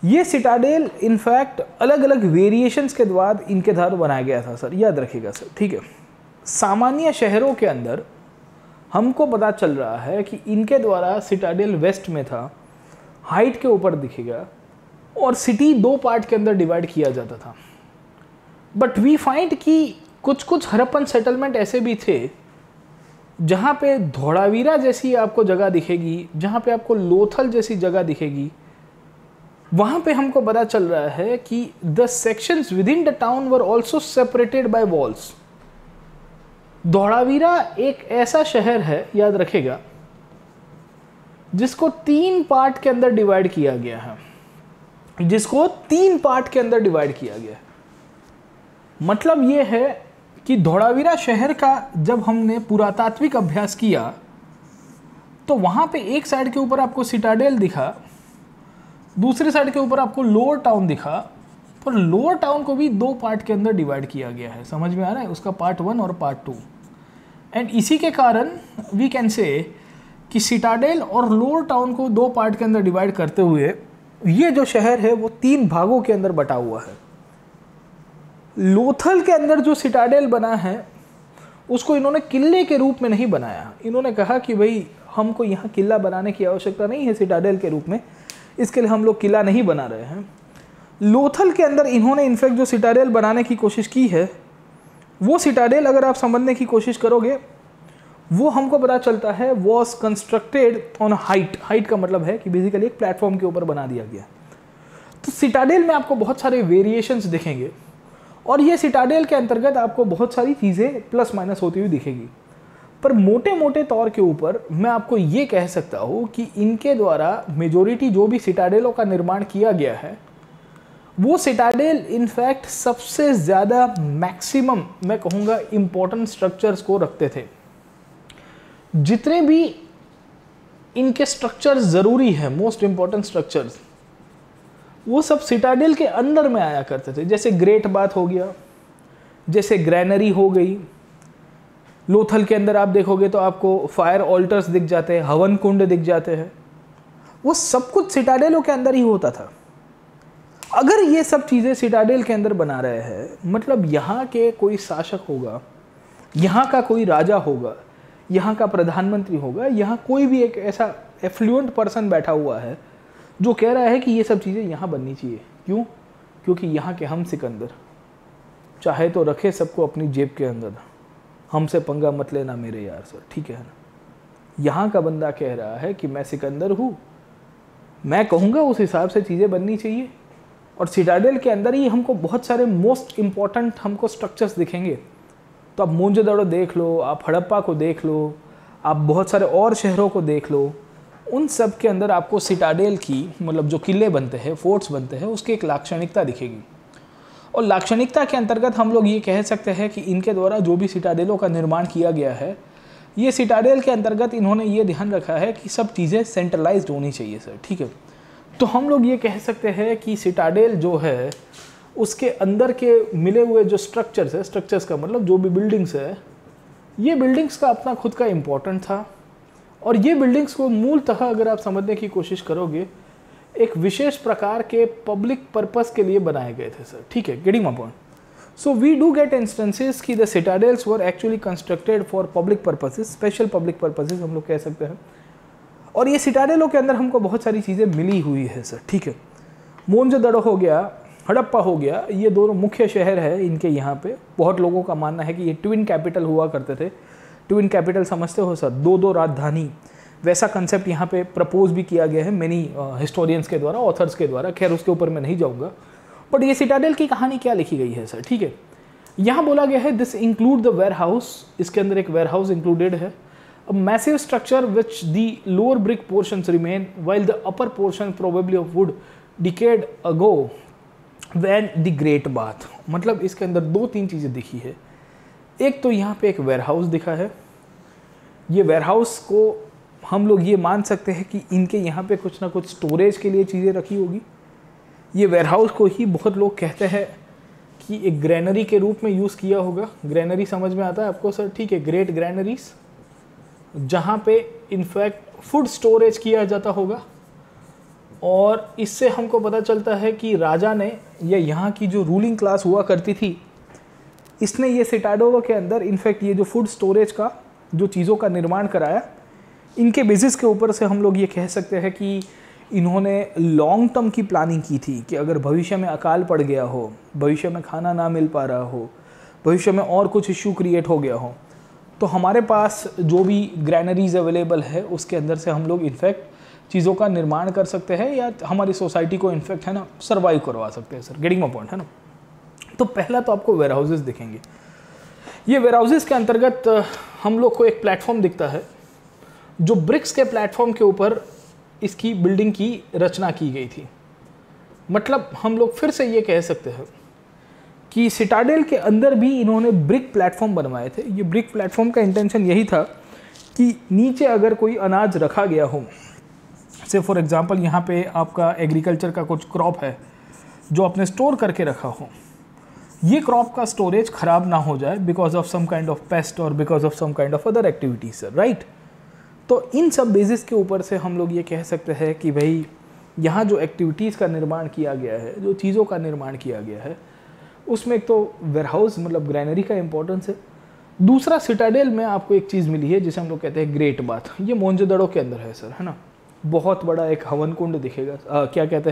ये सिटाडेल इनफैक्ट अलग अलग वेरिएशंस के बाद इनके द्वारा बनाया गया था सर, याद रखिएगा सर, ठीक है। सामान्य शहरों के अंदर हमको पता चल रहा है कि इनके द्वारा सिटाडेल वेस्ट में था, हाइट के ऊपर दिखेगा, और सिटी 2 पार्ट के अंदर डिवाइड किया जाता था। बट वी फाइंड कि कुछ कुछ हड़प्पन सेटलमेंट ऐसे भी थे जहाँ पे धोलावीरा जैसी आपको जगह दिखेगी, जहाँ पे आपको लोथल जैसी जगह दिखेगी। वहाँ पे हमको पता चल रहा है कि the sections within the town were also separated by walls. Dholavira एक ऐसा शहर है, याद रखेगा, जिसको 3 पार्ट के अंदर डिवाइड किया गया है, जिसको 3 पार्ट के अंदर डिवाइड किया गया है। मतलब ये है कि धोलावीरा शहर का जब हमने पुरातात्विक अभ्यास किया तो वहाँ पे एक साइड के ऊपर आपको सिटाडेल दिखा, दूसरे साइड के ऊपर आपको लोअर टाउन दिखा, पर लोअर टाउन को भी 2 पार्ट के अंदर डिवाइड किया गया है। समझ में आ रहा है? उसका पार्ट 1 और पार्ट 2। एंड इसी के कारण वी कैन से कि सिटाडेल और लोअर टाउन को 2 पार्ट के अंदर डिवाइड करते हुए ये जो शहर है वो 3 भागों के अंदर बटा हुआ है। लोथल के अंदर जो सिटाडेल बना है उसको इन्होंने किले के रूप में नहीं बनाया। इन्होंने कहा कि भाई हमको यहाँ किला बनाने की आवश्यकता नहीं है सिटाडेल के रूप में, इसके लिए हम लोग किला नहीं बना रहे हैं। लोथल के अंदर इन्होंने इनफैक्ट जो सिटाडेल बनाने की कोशिश की है, वो सिटाडेल अगर आप समझने की कोशिश करोगे वो हमको पता चलता है was constructed on height. Height का मतलब है कि बेसिकली एक प्लेटफॉर्म के ऊपर बना दिया गया। तो सिटाडेल में आपको बहुत सारे वेरिएशंस दिखेंगे और ये सिटाडेल के अंतर्गत आपको बहुत सारी चीज़ें प्लस माइनस होती हुई दिखेगी। पर मोटे मोटे तौर के ऊपर मैं आपको ये कह सकता हूँ कि इनके द्वारा मेजॉरिटी जो भी सिटाडेलों का निर्माण किया गया है वो सिटाडेल इनफैक्ट सबसे ज़्यादा मैक्सिमम मैं कहूँगा इम्पोर्टेंट स्ट्रक्चर्स को रखते थे। जितने भी इनके स्ट्रक्चर्स ज़रूरी है, मोस्ट इम्पॉर्टेंट स्ट्रक्चर्स, वो सब सिटाडेल के अंदर में आया करते थे। जैसे ग्रेट बाथ हो गया, जैसे ग्रैनरी हो गई। लोथल के अंदर आप देखोगे तो आपको फायर ऑल्टर्स दिख जाते हैं, हवन कुंड दिख जाते हैं। वो सब कुछ सिटाडेलों के अंदर ही होता था। अगर ये सब चीज़ें सिटाडेल के अंदर बना रहे हैं, मतलब यहाँ के कोई शासक होगा, यहाँ का कोई राजा होगा, यहाँ का प्रधानमंत्री होगा, यहाँ कोई भी एक ऐसा एफ्लुएंट पर्सन बैठा हुआ है जो कह रहा है कि ये सब चीज़ें यहाँ बननी चाहिए। क्यों? क्योंकि यहाँ के हम सिकंदर चाहे तो रखे सबको अपनी जेब के अंदर, हमसे पंगा मत लेना मेरे यार सर, ठीक है ना। यहाँ का बंदा कह रहा है कि मैं सिकंदर हूँ, मैं कहूँगा उस हिसाब से चीज़ें बननी चाहिए। और सिटाडेल के अंदर ही हमको बहुत सारे मोस्ट इम्पॉर्टेंट हमको स्ट्रक्चर्स दिखेंगे। तो आप मोहनजोदड़ो देख लो, आप हड़प्पा को देख लो, आप बहुत सारे और शहरों को देख लो, उन सब के अंदर आपको सिटाडेल की मतलब जो किले बनते हैं, फोर्ट्स बनते हैं, उसकी एक लाक्षणिकता दिखेगी। और लाक्षणिकता के अंतर्गत हम लोग ये कह सकते हैं कि इनके द्वारा जो भी सिटाडेलों का निर्माण किया गया है, ये सिटाडेल के अंतर्गत इन्होंने ये ध्यान रखा है कि सब चीज़ें सेंट्रलाइज्ड होनी चाहिए सर, ठीक है। तो हम लोग ये कह सकते हैं कि सिटाडेल जो है उसके अंदर के मिले हुए जो स्ट्रक्चर्स है, स्ट्रक्चर्स का मतलब जो भी बिल्डिंग्स है, ये बिल्डिंग्स का अपना खुद का इम्पोर्टेंट था। और ये बिल्डिंग्स को मूलतः अगर आप समझने की कोशिश करोगे एक विशेष प्रकार के पब्लिक पर्पस के लिए बनाए गए थे सर, ठीक है। Getting my point? So we do get instances कि the citadels were actually constructed for public purposes, special public purposes हम लोग कह सकते हैं। और ये सिटाडेलों के अंदर हमको बहुत सारी चीज़ें मिली हुई है सर, ठीक है। मोहनजोदड़ो हो गया, हड़प्पा हो गया, ये दोनों मुख्य शहर है इनके यहाँ पे। बहुत लोगों का मानना है कि ये ट्विन कैपिटल हुआ करते थे। ट्विन कैपिटल समझते हो सर, 2 राजधानी, वैसा कंसेप्ट यहाँ पे प्रपोज भी किया गया है मेनी हिस्टोरियंस के द्वारा, ऑथर्स के द्वारा। खैर उसके ऊपर मैं नहीं जाऊँगा। बट ये सिटाडेल की कहानी क्या लिखी गई है सर, ठीक है। यहाँ बोला गया है this include the warehouse, इसके अंदर एक वेयर हाउस इंक्लूडेड है। A massive structure which the lower brick portions remain while the upper portion probably of wood decayed ago when the great bath। मतलब इसके अंदर 2-3 चीज़ें दिखी है। एक तो यहाँ पे एक वेयरहाउस दिखा है। ये वेयरहाउस को हम लोग ये मान सकते हैं कि इनके यहाँ पे कुछ ना कुछ स्टोरेज के लिए चीज़ें रखी होगी। ये वेयरहाउस को ही बहुत लोग कहते हैं कि एक ग्रैनरी के रूप में यूज़ किया होगा। ग्रैनरी समझ में आता है आपको सर, ठीक है। ग्रेट ग्रैनरीज जहाँ पे इनफैक्ट फूड स्टोरेज किया जाता होगा। और इससे हमको पता चलता है कि राजा ने या यहाँ की जो रूलिंग क्लास हुआ करती थी, इसने ये सिटाडोवा के अंदर इनफैक्ट ये जो फूड स्टोरेज का जो चीज़ों का निर्माण कराया, इनके बेसिस के ऊपर से हम लोग ये कह सकते हैं कि इन्होंने लॉन्ग टर्म की प्लानिंग की थी कि अगर भविष्य में अकाल पड़ गया हो, भविष्य में खाना ना मिल पा रहा हो, भविष्य में और कुछ इश्यू क्रिएट हो गया हो, तो हमारे पास जो भी ग्रैनरीज अवेलेबल है उसके अंदर से हम लोग इनफैक्ट चीज़ों का निर्माण कर सकते हैं या हमारी सोसाइटी को इनफैक्ट है ना सर्वाइव करवा सकते हैं सर। गेटिंग माय पॉइंट है ना। तो पहला तो आपको वेयर हाउसेस दिखेंगे। ये वेयर हाउसेस के अंतर्गत हम लोग को एक प्लेटफॉर्म दिखता है जो ब्रिक्स के प्लेटफॉर्म के ऊपर इसकी बिल्डिंग की रचना की गई थी। मतलब हम लोग फिर से ये कह सकते हैं कि सिटाडेल के अंदर भी इन्होंने ब्रिक प्लेटफॉर्म बनवाए थे। ये ब्रिक प्लेटफॉर्म का इंटेंशन यही था कि नीचे अगर कोई अनाज रखा गया हो, से फॉर एग्जांपल यहाँ पे आपका एग्रीकल्चर का कुछ क्रॉप है जो आपने स्टोर करके रखा हो, ये क्रॉप का स्टोरेज खराब ना हो जाए because of some kind of pest और because of some kind of other activities sir, right. तो इन सब बेसिस के ऊपर से हम लोग ये कह सकते हैं कि भाई यहाँ जो एक्टिविटीज़ का निर्माण किया गया है, जो चीज़ों का निर्माण किया गया है, उसमें एक तो वेयरहाउस मतलब ग्रैनरी का इंपॉर्टेंस है। दूसरा सिटाडेल में आपको एक चीज़ मिली है जिसे हम लोग कहते हैं ग्रेट बाथ। ये मोहनजोदड़ो के अंदर है सर, है ना। बहुत बड़ा एक हवन कुंड दिखेगा, क्या कहते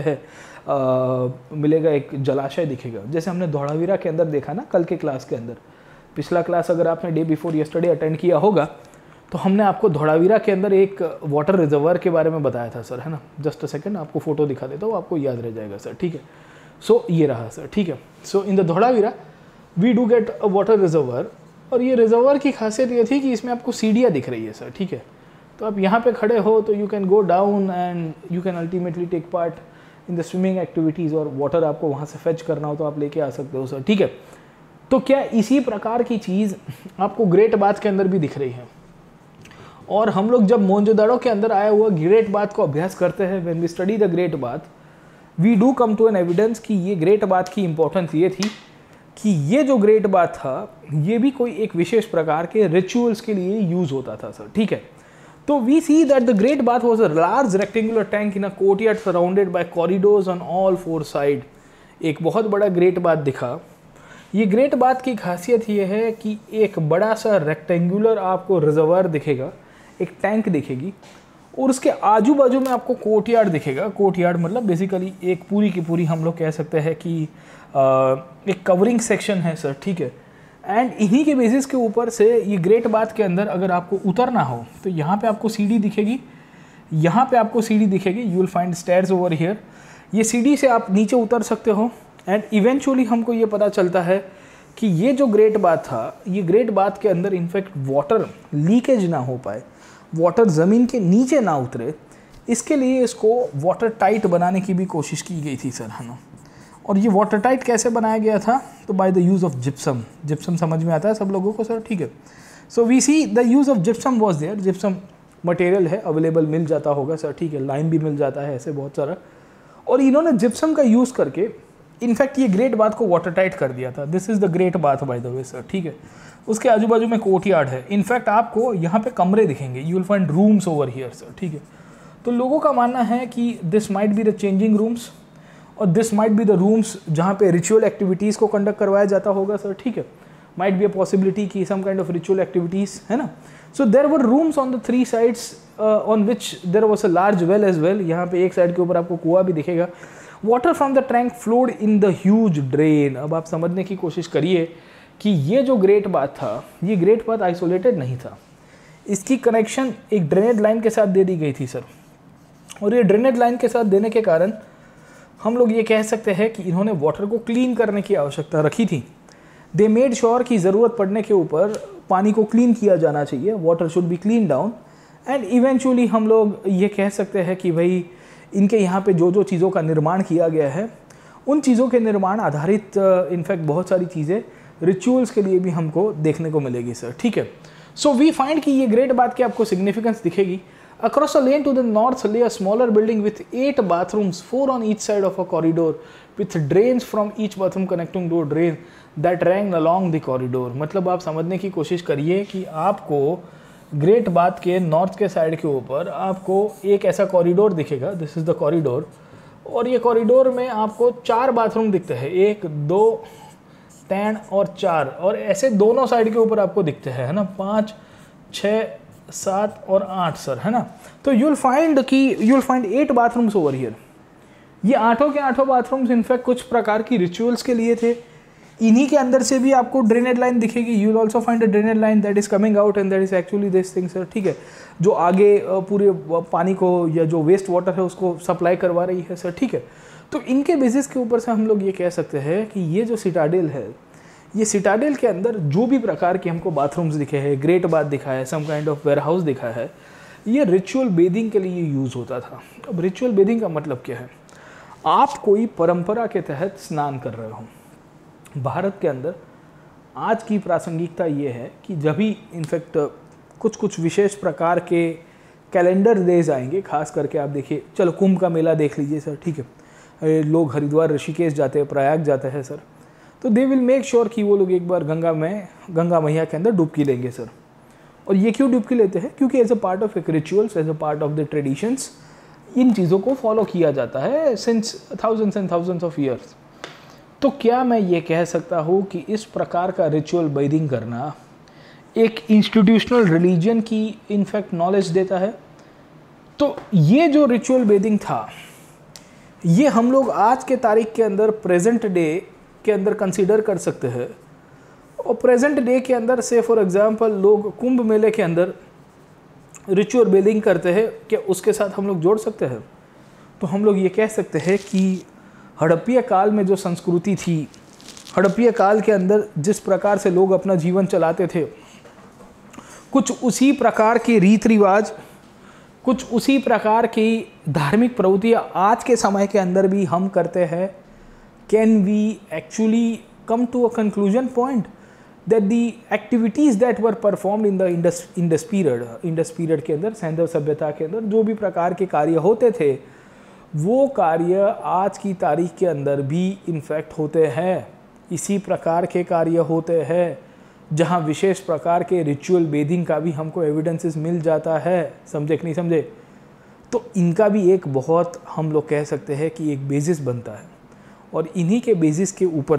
हैं मिलेगा, एक जलाशय दिखेगा, जैसे हमने धोलावीरा के अंदर देखा ना कल के क्लास के अंदर। पिछला क्लास अगर आपने डे बिफोर यस्टरडे अटेंड किया होगा तो हमने आपको धोलावीरा के अंदर एक वाटर रिजर्वर के बारे में बताया था सर, है ना। जस्ट अ सेकंड, आपको फोटो दिखा देता हूँ, आपको याद रह जाएगा सर, ठीक है। सो ये रहा सर, ठीक है। So in the Dholavira we do get a water reservoir, और ये रिजर्वर की खासियत ये थी कि इसमें आपको सीढ़ियाँ दिख रही है सर, ठीक है। तो आप यहाँ पे खड़े हो तो you can go down and you can ultimately take part in the swimming activities, और वाटर आपको वहाँ से फेच करना हो तो आप लेके आ सकते हो सर, ठीक है। तो क्या इसी प्रकार की चीज़ आपको ग्रेट बाथ के अंदर भी दिख रही है। और हम लोग जब मोहनजोदड़ो के अंदर आया हुआ ग्रेट बाथ को अभ्यास करते हैं, when we study the great bath, we do come to an evidence कि ये ग्रेट बाथ की इंपॉर्टेंस ये थी कि ये जो ग्रेट बाथ था ये भी कोई एक विशेष प्रकार के रिचुअल्स के लिए यूज़ होता था सर, ठीक है। तो we see that the great bath was a large rectangular tank in a courtyard surrounded by corridors on all four side. एक बहुत बड़ा ग्रेट बाथ दिखा। ये ग्रेट बाथ की खासियत ये है कि एक बड़ा सा रेक्टेंगुलर आपको रिजर्वर दिखेगा, एक टैंक दिखेगी, और उसके आजू बाजू में आपको कोर्टयार्ड दिखेगा। कोर्टयार्ड मतलब बेसिकली एक पूरी की पूरी हम लोग कह सकते हैं कि एक कवरिंग सेक्शन है सर, ठीक है। एंड इन्हीं के बेसिस के ऊपर से ये ग्रेट बाथ के अंदर अगर आपको उतरना हो तो यहाँ पे आपको सीढ़ी दिखेगी, यहाँ पे आपको सीढ़ी दिखेगी, you will find stairs over here. ये सीढ़ी से आप नीचे उतर सकते हो। एंड इवेंचुअली हमको ये पता चलता है कि ये जो ग्रेट बाथ था, ये ग्रेट बाथ के अंदर इनफैक्ट वाटर लीकेज ना हो पाए, वाटर ज़मीन के नीचे ना उतरे, इसके लिए इसको वाटर टाइट बनाने की भी कोशिश की गई थी सर, है ना। और ये वाटर टाइट कैसे बनाया गया था, तो by the use of gypsum. Gypsum समझ में आता है सब लोगों को सर, ठीक है। So we see the use of gypsum was there. Gypsum material है, अवेलेबल मिल जाता होगा सर, ठीक है। लाइम भी मिल जाता है, ऐसे बहुत सारा। और इन्होंने जिप्सम का यूज़ करके इनफैक्ट ये ग्रेट बाथ को वाटर टाइट कर दिया था। This is the great bath by the way sir, ठीक है। उसके आजू बाजू में कोर्टयार्ड है। इनफैक्ट आपको यहाँ पे कमरे दिखेंगे, you will find rooms over here sir, ठीक है। तो लोगों का मानना है कि this might be the changing rooms, और this might be the rooms जहाँ पे रिचुअल एक्टिविटीज़ को कंडक्ट करवाया जाता होगा सर, ठीक है। माइट बी अ पॉसिबिलिटी की some kind of ritual activities, है ना। So there were rooms on the three sides on which there was a large well as well. यहाँ पे एक साइड के ऊपर आपको कुआं भी दिखेगा। Water from the tank flowed in the huge drain. अब आप समझने की कोशिश करिए कि ये जो ग्रेट बाथ था, ये ग्रेट बाथ आइसोलेटेड नहीं था, इसकी कनेक्शन एक ड्रेनेज लाइन के साथ दे दी गई थी सर। और ये ड्रेनेज लाइन के साथ देने के कारण हम लोग ये कह सकते हैं कि इन्होंने वाटर को क्लीन करने की आवश्यकता रखी थी। दे मेड श्योर कि ज़रूरत पड़ने के ऊपर पानी को क्लीन किया जाना चाहिए, water should be clean down. And eventually हम लोग ये कह सकते हैं कि भाई इनके यहाँ पे जो जो चीज़ों का निर्माण किया गया है, उन चीज़ों के निर्माण आधारित इनफैक्ट बहुत सारी चीज़ें रिचुअल्स के लिए भी हमको देखने को मिलेगी सर, ठीक है। सो वी फाइंड कि ये ग्रेट बाथ की आपको सिग्निफिकेंस दिखेगी। Across a lane to the north lay a smaller building with 8 bathrooms, 4 on each side of a corridor, with drains from each bathroom connecting to a drain that ran along the corridor। मतलब आप समझने की कोशिश करिए कि आपको great bath के north के साइड के ऊपर आपको एक ऐसा कॉरिडोर दिखेगा, दिस इज़ द कॉरिडोर, और ये कॉरिडोर में आपको 4 बाथरूम दिखते हैं, 1 2 3 और 4, और ऐसे दोनों साइड के ऊपर आपको दिखते हैं, है ना, 5 6 7 और 8 सर, है ना। तो you will find 8 bathrooms over here. ये 8 के 8 बाथरूम्स इनफैक्ट कुछ प्रकार की रिचुअल्स के लिए थे। इन्हीं के अंदर से भी आपको ड्रेनेज लाइन दिखेगी, you will also find a drainage line that is coming out and that is actually this thing sir, ठीक है, जो आगे पूरे पानी को या जो वेस्ट वाटर है उसको सप्लाई करवा रही है सर, ठीक है। तो इनके बेसिस के ऊपर से हम लोग ये कह सकते हैं कि ये जो सिटाडेल है, ये सिटाडेल के अंदर जो भी प्रकार के हमको बाथरूम्स दिखे हैं, ग्रेट बाथ दिखा है, some kind of warehouse दिखा है, ये रिचुअल बेदिंग के लिए यूज़ होता था। अब रिचुअल बेदिंग का मतलब क्या है? आप कोई परंपरा के तहत स्नान कर रहे हो। भारत के अंदर आज की प्रासंगिकता ये है कि जब भी इनफैक्ट कुछ विशेष प्रकार के कैलेंडर डेज आएंगे, खास करके आप देखिए, चलो कुंभ का मेला देख लीजिए सर, ठीक है, लोग हरिद्वार ऋषिकेश जाते हैं, प्रयाग जाते हैं सर, तो दे विल मेक श्योर कि वो लोग एक बार गंगा मैया के अंदर डुबकी लेंगे सर। और ये क्यों डुबकी लेते हैं? क्योंकि एज अ पार्ट ऑफ एक rituals, as a part of the traditions, इन चीज़ों को फॉलो किया जाता है since thousands and thousands of years. तो क्या मैं ये कह सकता हूँ कि इस प्रकार का रिचुअल बेदिंग करना एक इंस्टीट्यूशनल रिलीजन की इनफैक्ट नॉलेज देता है? तो ये जो रिचुअल बेदिंग था, ये हम लोग आज के तारीख के अंदर प्रेजेंट डे के अंदर कंसीडर कर सकते हैं। और प्रेजेंट डे के अंदर से फॉर एग्जांपल लोग कुंभ मेले के अंदर रिचुअल बेदिंग करते हैं, क्या उसके साथ हम लोग जोड़ सकते हैं? तो हम लोग ये कह सकते हैं कि हड़प्पा काल में जो संस्कृति थी, हड़प्पा काल के अंदर जिस प्रकार से लोग अपना जीवन चलाते थे, कुछ उसी प्रकार के रीति रिवाज, कुछ उसी प्रकार की धार्मिक प्रवृत्तियाँ आज के समय के अंदर भी हम करते हैं। Can we actually come to a conclusion point that the activities that were performed in the Indus period के अंदर, सैंधव सभ्यता के अंदर जो भी प्रकार के कार्य होते थे, वो कार्य आज की तारीख के अंदर भी इनफैक्ट होते हैं। इसी प्रकार के कार्य होते हैं जहाँ विशेष प्रकार के रिचुअल बेदिंग का भी हमको एविडेंसेस मिल जाता है। समझे कि नहीं समझे? तो इनका भी एक बहुत, हम लोग कह सकते हैं कि एक बेसिस बनता है, और इन्हीं के बेसिस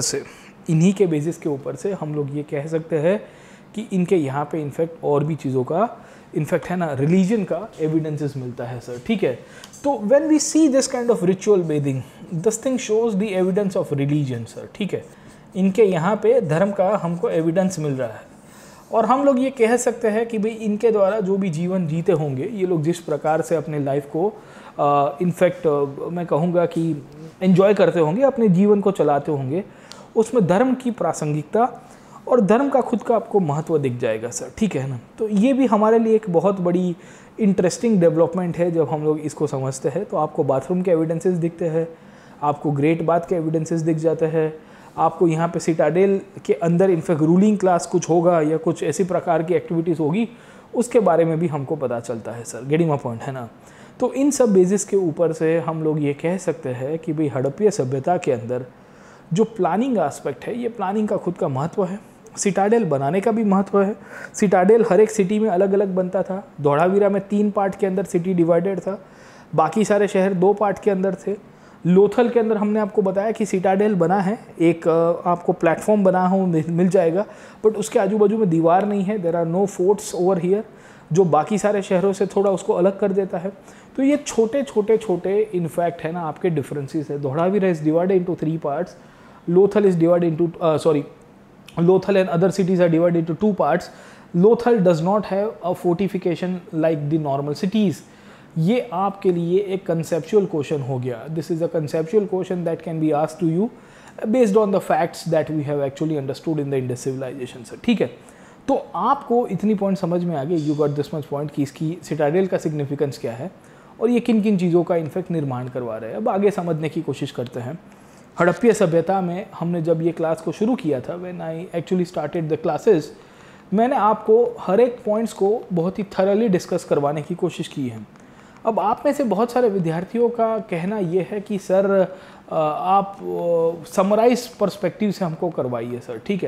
के ऊपर से हम लोग ये कह सकते हैं कि इनके यहाँ पे इनफैक्ट और भी चीज़ों का इनफैक्ट है ना, रिलीजन का एविडेंसेस मिलता है सर, ठीक है। तो when we see this kind of ritual bathing, this thing shows the evidence of religion sir, ठीक है। इनके यहाँ पे धर्म का हमको एविडेंस मिल रहा है, और हम लोग ये कह सकते हैं कि भाई इनके द्वारा जो भी जीवन जीते होंगे, ये लोग जिस प्रकार से अपने लाइफ को इनफैक्ट मैं कहूँगा कि एंजॉय करते होंगे, अपने जीवन को चलाते होंगे, उसमें धर्म की प्रासंगिकता और धर्म का खुद का आपको महत्व दिख जाएगा सर, ठीक है ना। तो ये भी हमारे लिए एक बहुत बड़ी इंटरेस्टिंग डेवलपमेंट है जब हम लोग इसको समझते हैं। तो आपको बाथरूम के एविडेंसेस दिखते हैं, आपको ग्रेट बाथ के एविडेंसेस दिख जाते हैं, आपको यहाँ पे सिटाडेल के अंदर इनफैक्ट रूलिंग क्लास कुछ होगा या कुछ ऐसी प्रकार की एक्टिविटीज़ होगी, उसके बारे में भी हमको पता चलता है सर। गेटिंग माय पॉइंट, है ना। तो इन सब बेसिस के ऊपर से हम लोग ये कह सकते हैं कि भाई हड़प्पा सभ्यता के अंदर जो प्लानिंग एस्पेक्ट है, ये प्लानिंग का खुद का महत्व है। सिटाडेल बनाने का भी महत्व है। सिटाडेल हर एक सिटी में अलग अलग बनता था। धौलावीरा में 3 पार्ट के अंदर सिटी डिवाइडेड था, बाकी सारे शहर 2 पार्ट के अंदर थे। लोथल के अंदर हमने आपको बताया कि सिटाडेल बना है, एक आपको प्लेटफॉर्म बना हो मिल जाएगा, बट उसके आजू बाजू में दीवार नहीं है। There are no forts over here, जो बाकी सारे शहरों से थोड़ा उसको अलग कर देता है। तो ये छोटे छोटे इनफैक्ट है ना आपके डिफरेंसेस है। Dholavira is divided into 3 parts, Lothal is divided into Lothal and other cities are divided into 2 parts. Lothal does not have a fortification like the normal cities. ये आपके लिए एक conceptual question हो गया. This is a conceptual question that can be asked to you based on the facts that we have actually understood in the Indus civilization. Sir ठीक है, तो आपको इतनी पॉइंट समझ में आ गए, you got this much point कि इसकी सिटाडेल का सिग्निफिकेंस क्या है और ये किन किन चीज़ों का इनफैक्ट निर्माण करवा रहे हैं। अब आगे समझने की कोशिश करते हैं। हड़प्पा सभ्यता में हमने जब ये क्लास को शुरू किया था, when I actually started the classes, मैंने आपको हर एक पॉइंट्स को बहुत ही थरली डिस्कस करवाने की कोशिश की है। अब आप में से बहुत सारे विद्यार्थियों का कहना ये है कि सर आप समराइज पर्सपेक्टिव से हमको करवाइए सर, ठीक है।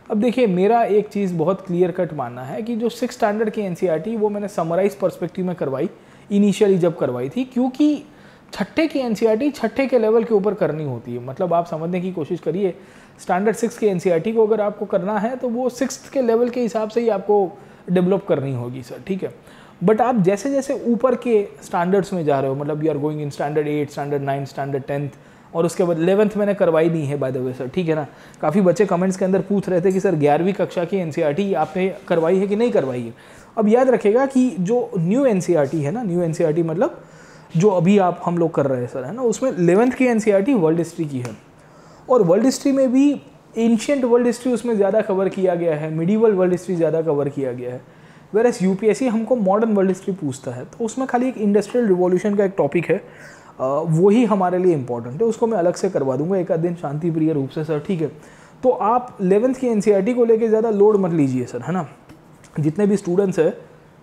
अब देखिए, मेरा एक चीज़ बहुत क्लियर कट मानना है कि जो 6 स्टैंडर्ड की एनसीईआरटी वो मैंने समराइज पर्सपेक्टिव में करवाई, इनिशियली जब करवाई थी, क्योंकि छठे की एनसीईआरटी छठे के लेवल के ऊपर करनी होती है। मतलब आप समझने की कोशिश करिए, स्टैंडर्ड 6 की एनसीईआरटी को अगर आपको करना है तो वो 6th के लेवल के हिसाब से ही आपको डेवलप करनी होगी सर, ठीक है। बट आप जैसे जैसे ऊपर के स्टैंडर्ड्स में जा रहे हो, मतलब you are going in standard 8, standard 9, standard 10th, और उसके बाद 11th मैंने करवाई नहीं है बाय द वे सर, ठीक है ना। काफ़ी बच्चे कमेंट्स के अंदर पूछ रहे थे कि सर 11वीं कक्षा की एनसीईआरटी आपने करवाई है कि नहीं करवाई है। अब याद रखिएगा कि जो न्यू एनसीईआरटी है ना, न्यू एनसीईआरटी मतलब जो अभी हम लोग कर रहे हैं सर, है ना, उसमें 11th की एनसीईआरटी वर्ल्ड हिस्ट्री की है, और वर्ल्ड हिस्ट्री में भी एंशिएंट वर्ल्ड हिस्ट्री उसमें ज़्यादा कवर किया गया है, मिडीवल वर्ल्ड हिस्ट्री ज़्यादा कवर किया गया है। वेरएस यूपीएससी हमको मॉडर्न वर्ल्ड हिस्ट्री पूछता है, तो उसमें खाली एक इंडस्ट्रियल रिवॉल्यूशन का एक टॉपिक है, वही हमारे लिए इंपॉर्टेंट है, उसको मैं अलग से करवा दूंगा एक आध दिन शांति प्रिय रूप से सर, ठीक है। तो आप 11th की एनसीईआरटी को लेके ज़्यादा लोड मत लीजिए सर, है ना। जितने भी स्टूडेंट्स हैं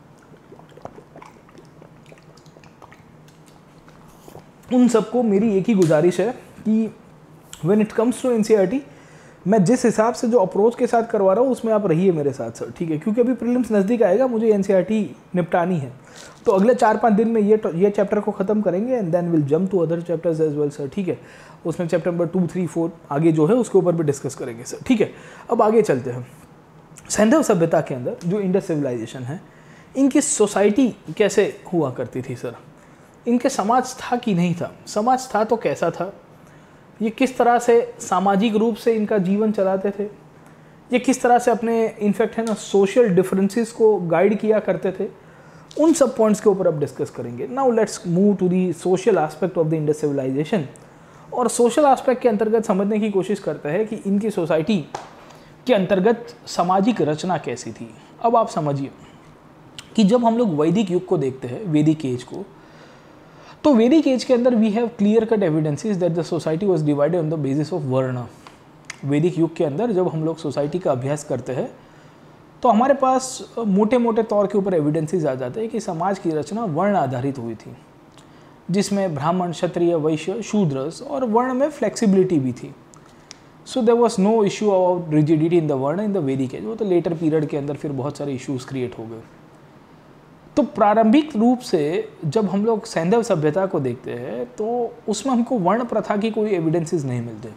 उन सबको मेरी एक ही गुजारिश है कि when it comes to NCERT, मैं जिस हिसाब से जो अप्रोच के साथ करवा रहा हूँ उसमें आप रहिए मेरे साथ सर, ठीक है। क्योंकि अभी प्रीलिम्स नज़दीक आएगा, मुझे एनसीईआरटी निपटानी है, तो अगले 4-5 दिन में ये चैप्टर को ख़त्म करेंगे and then will jump to other chapters as well sir, ठीक है। उसमें चैप्टर नंबर 2, 3, 4 आगे जो है उसके ऊपर भी डिस्कस करेंगे सर, ठीक है। अब आगे चलते हैं। सैंधव सभ्यता के अंदर जो इंडस सिविलाइजेशन है, इनकी सोसाइटी कैसे हुआ करती थी सर, इनके समाज था कि नहीं था, समाज था तो कैसा था, ये किस तरह से सामाजिक रूप से इनका जीवन चलाते थे, ये किस तरह से अपने इनफैक्ट है ना सोशल डिफरेंसेस को गाइड किया करते थे, उन सब पॉइंट्स के ऊपर अब डिस्कस करेंगे। Now let's move to the social aspect of the Indus civilization. और सोशल एस्पेक्ट के अंतर्गत समझने की कोशिश करते हैं कि इनकी सोसाइटी के अंतर्गत सामाजिक रचना कैसी थी। अब आप समझिए कि जब हम लोग वैदिक युग को देखते हैं, वैदिक एज को, तो वैदिक एज के अंदर we have clear cut evidences that the society was divided on the basis of varna. वैदिक युग के अंदर जब हम लोग सोसाइटी का अभ्यास करते हैं तो हमारे पास मोटे मोटे तौर के ऊपर एविडेंसेस आ जाते हैं कि समाज की रचना वर्ण आधारित हुई थी, जिसमें ब्राह्मण, क्षत्रिय, वैश्य, शूद्रस और वर्ण में फ्लेक्सिबिलिटी भी थी। So there was no issue about rigidity in the varna in the वैदिक एज। वो तो लेटर पीरियड के अंदर फिर बहुत सारे इश्यूज क्रिएट हो गए। तो प्रारंभिक रूप से जब हम लोग सैंधव सभ्यता को देखते हैं तो उसमें हमको वर्ण प्रथा की कोई एविडेंसेस नहीं मिलते।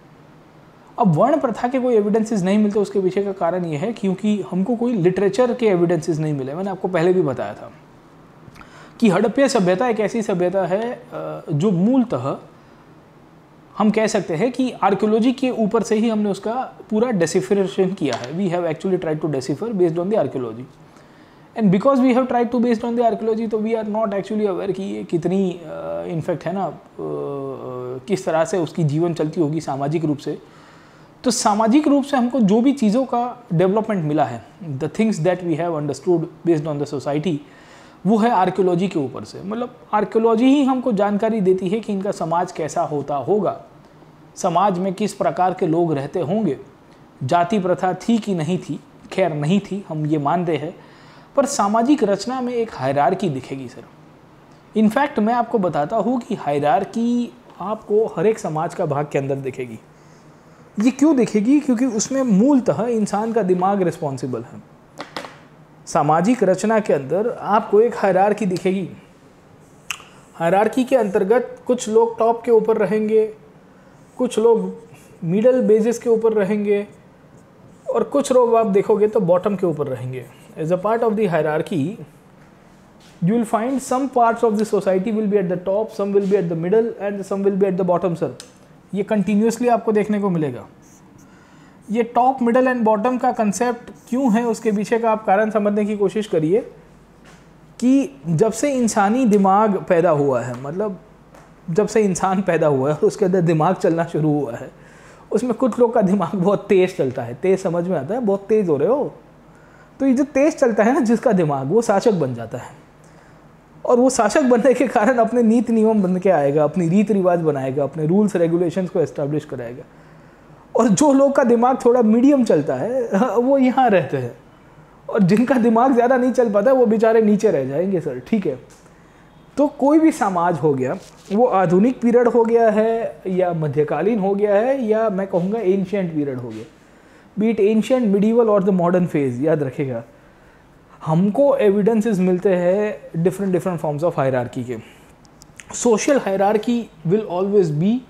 अब वर्ण प्रथा के कोई एविडेंसेस नहीं मिलते, उसके पीछे का कारण ये है क्योंकि हमको कोई लिटरेचर के एविडेंसेस नहीं मिले। मैंने आपको पहले भी बताया था कि हड़प्पा सभ्यता एक ऐसी सभ्यता है जो मूलतः हम कह सकते हैं कि आर्कियोलॉजी के ऊपर से ही हमने उसका पूरा डेसिफरेशन किया है। We have actually tried to decipher based on the archaeology, and because we have tried to based on the archaeology, तो we are not actually aware कि ये कितनी इनफैक्ट है ना किस तरह से उसकी जीवन चलती होगी सामाजिक रूप से। तो सामाजिक रूप से हमको जो भी चीज़ों का डेवलपमेंट मिला है, the things that we have understood based on the society, वो है आर्कियोलॉजी के ऊपर से। मतलब आर्कियोलॉजी ही हमको जानकारी देती है कि इनका समाज कैसा होता होगा, समाज में किस प्रकार के लोग रहते होंगे, जाति प्रथा थी कि नहीं थी। खैर नहीं थी, हम ये मानते हैं, पर सामाजिक रचना में एक हायरार्की दिखेगी सर। इनफैक्ट मैं आपको बताता हूँ कि हायरार्की आपको हर एक समाज का भाग के अंदर दिखेगी। ये क्यों दिखेगी? क्योंकि उसमें मूलतः इंसान का दिमाग रिस्पॉन्सिबल है। सामाजिक रचना के अंदर आपको एक हायरार्की दिखेगी। हायरार्की के अंतर्गत कुछ लोग टॉप के ऊपर रहेंगे, कुछ लोग मिडल बेसिस के ऊपर रहेंगे, और कुछ लोग आप देखोगे तो बॉटम के ऊपर रहेंगे। As a part of the hierarchy you will find some parts of the society will be at the top, some will be at the middle and some will be at the bottom sir। ये continuously आपको देखने को मिलेगा। ये top, middle and bottom का concept क्यों है, उसके पीछे का आप कारण समझने की कोशिश करिए कि जब से इंसानी दिमाग पैदा हुआ है, मतलब जब से इंसान पैदा हुआ है और उसके अंदर दिमाग चलना शुरू हुआ है, उसमें कुछ लोग का दिमाग बहुत तेज़ चलता है। तेज़ समझ में आता है, बहुत तेज़ हो रहे हो, तो ये जो तेज़ चलता है ना जिसका दिमाग, वो शासक बन जाता है। और वो शासक बनने के कारण अपने नीति नियम बन के आएगा, अपनी रीति रिवाज बनाएगा, अपने रूल्स रेगुलेशंस को एस्टैब्लिश कराएगा। और जो लोग का दिमाग थोड़ा मीडियम चलता है वो यहाँ रहते हैं, और जिनका दिमाग ज़्यादा नहीं चल पाता वो बेचारे नीचे रह जाएंगे सर, ठीक है। तो कोई भी समाज हो गया, वो आधुनिक पीरियड हो गया है या मध्यकालीन हो गया है या मैं कहूँगा एंशिएंट पीरियड हो गया, बी इट एंशियंट, मिडीवल और द मॉडर्न फेज, याद रखेगा हमको एविडेंसेस मिलते हैं डिफरेंट फॉर्म्स ऑफ हायरार्की के. Social hierarchy will always be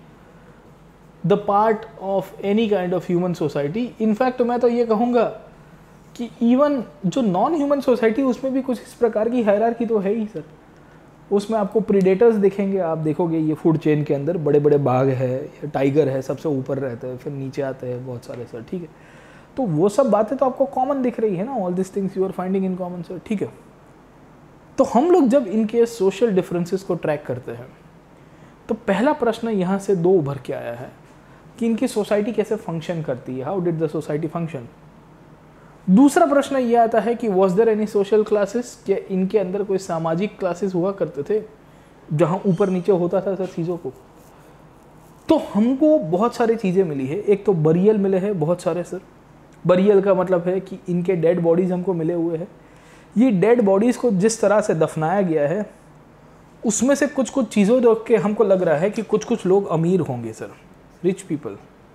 the part of any kind of human society. In fact मैं तो ये कहूँगा कि इवन जो नॉन ह्यूमन सोसाइटी उसमें भी कुछ इस प्रकार की हायरार्की तो है ही सर. उसमें आपको प्रीडेटर्स दिखेंगे, आप देखोगे ये फूड चेन के अंदर बड़े बड़े बाघ है या टाइगर है, सबसे ऊपर रहते हैं, फिर नीचे आते हैं बहुत सारे सर. ठीक है, तो वो सब बातें तो आपको कॉमन दिख रही है ना, all this things you are finding in common sir. ठीक है, तो हम लोग जब इनके सोशल डिफरेंसेस को ट्रैक करते हैं तो पहला प्रश्न यहाँ से दो उभर के आया है कि इनकी सोसाइटी कैसे फंक्शन करती है, how did the society function. दूसरा प्रश्न ये आता है कि was there any social classes, क्या इनके अंदर कोई सामाजिक क्लासेस हुआ करते थे जहाँ ऊपर नीचे होता था सर चीज़ों को. तो हमको बहुत सारी चीज़ें मिली है. एक तो बरियल मिले हैं बहुत सारे सर. बरियल का मतलब है कि इनके डेड बॉडीज़ हमको मिले हुए हैं. ये डेड बॉडीज़ को जिस तरह से दफनाया गया है उसमें से कुछ कुछ चीज़ों देख के हमको लग रहा है कि कुछ कुछ लोग अमीर होंगे सर, रिच पीपल.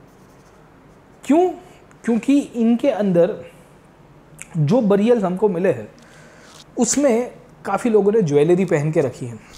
क्यों? क्योंकि इनके अंदर जो बरियल्स हमको मिले हैं उसमें काफ़ी लोगों ने ज्वेलरी पहन के रखी है.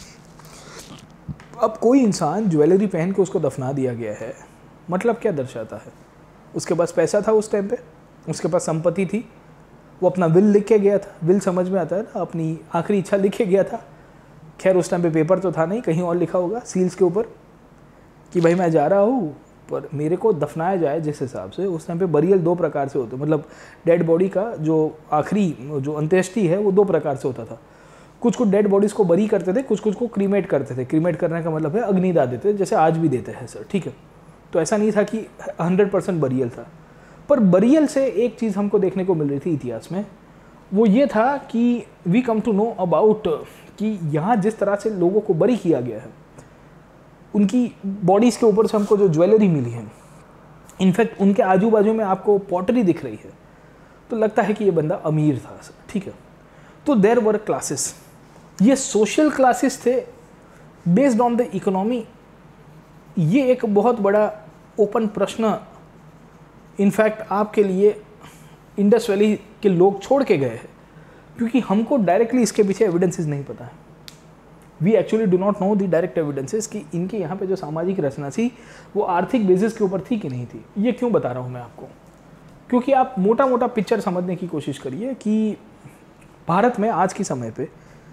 अब कोई इंसान ज्वेलरी पहन के उसको दफना दिया गया है, मतलब क्या दर्शाता है? उसके पास पैसा था उस टाइम पे, उसके पास संपत्ति थी, वो अपना विल लिख के गया था. विल समझ में आता है ना, अपनी आखिरी इच्छा लिख के गया था. खैर उस टाइम पे पेपर तो था नहीं, कहीं और लिखा होगा सील्स के ऊपर कि भाई मैं जा रहा हूँ पर मेरे को दफनाया जाए जिस हिसाब से. उस टाइम पे बरियल दो प्रकार से होते, मतलब डेड बॉडी का जो आखिरी जो अंत्येष्टि है वो दो प्रकार से होता था. कुछ कुछ डेड बॉडीज़ को बरी करते थे, कुछ कुछ को क्रीमेट करते थे. क्रीमेट करने का मतलब है अग्निदाह देते थे, जैसे आज भी देते हैं सर. ठीक है, तो ऐसा नहीं था कि 100% बरियल था. पर बरियल से एक चीज़ हमको देखने को मिल रही थी इतिहास में, वो ये था कि we come to know about कि यहाँ जिस तरह से लोगों को बरी किया गया है, उनकी बॉडीज़ के ऊपर से हमको जो ज्वेलरी मिली है, इनफैक्ट उनके आजू बाजू में आपको पॉटरी दिख रही है, तो लगता है कि ये बंदा अमीर था सर. ठीक है, तो देयर वर क्लासेस. ये सोशल क्लासेस थे बेस्ड ऑन द इकोनॉमी. ये एक बहुत बड़ा ओपन प्रश्न इनफैक्ट आपके लिए इंडस वैली के लोग छोड़ के गए हैं, क्योंकि हमको डायरेक्टली इसके पीछे एविडेंसेस नहीं पता है. We actually do not know the direct evidences कि इनके यहाँ पे जो सामाजिक रचना थी वो आर्थिक बेसिस के ऊपर थी कि नहीं थी. ये क्यों बता रहा हूँ मैं आपको, क्योंकि आप मोटा मोटा पिक्चर समझने की कोशिश करिए कि भारत में आज के समय पे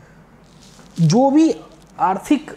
जो भी आर्थिक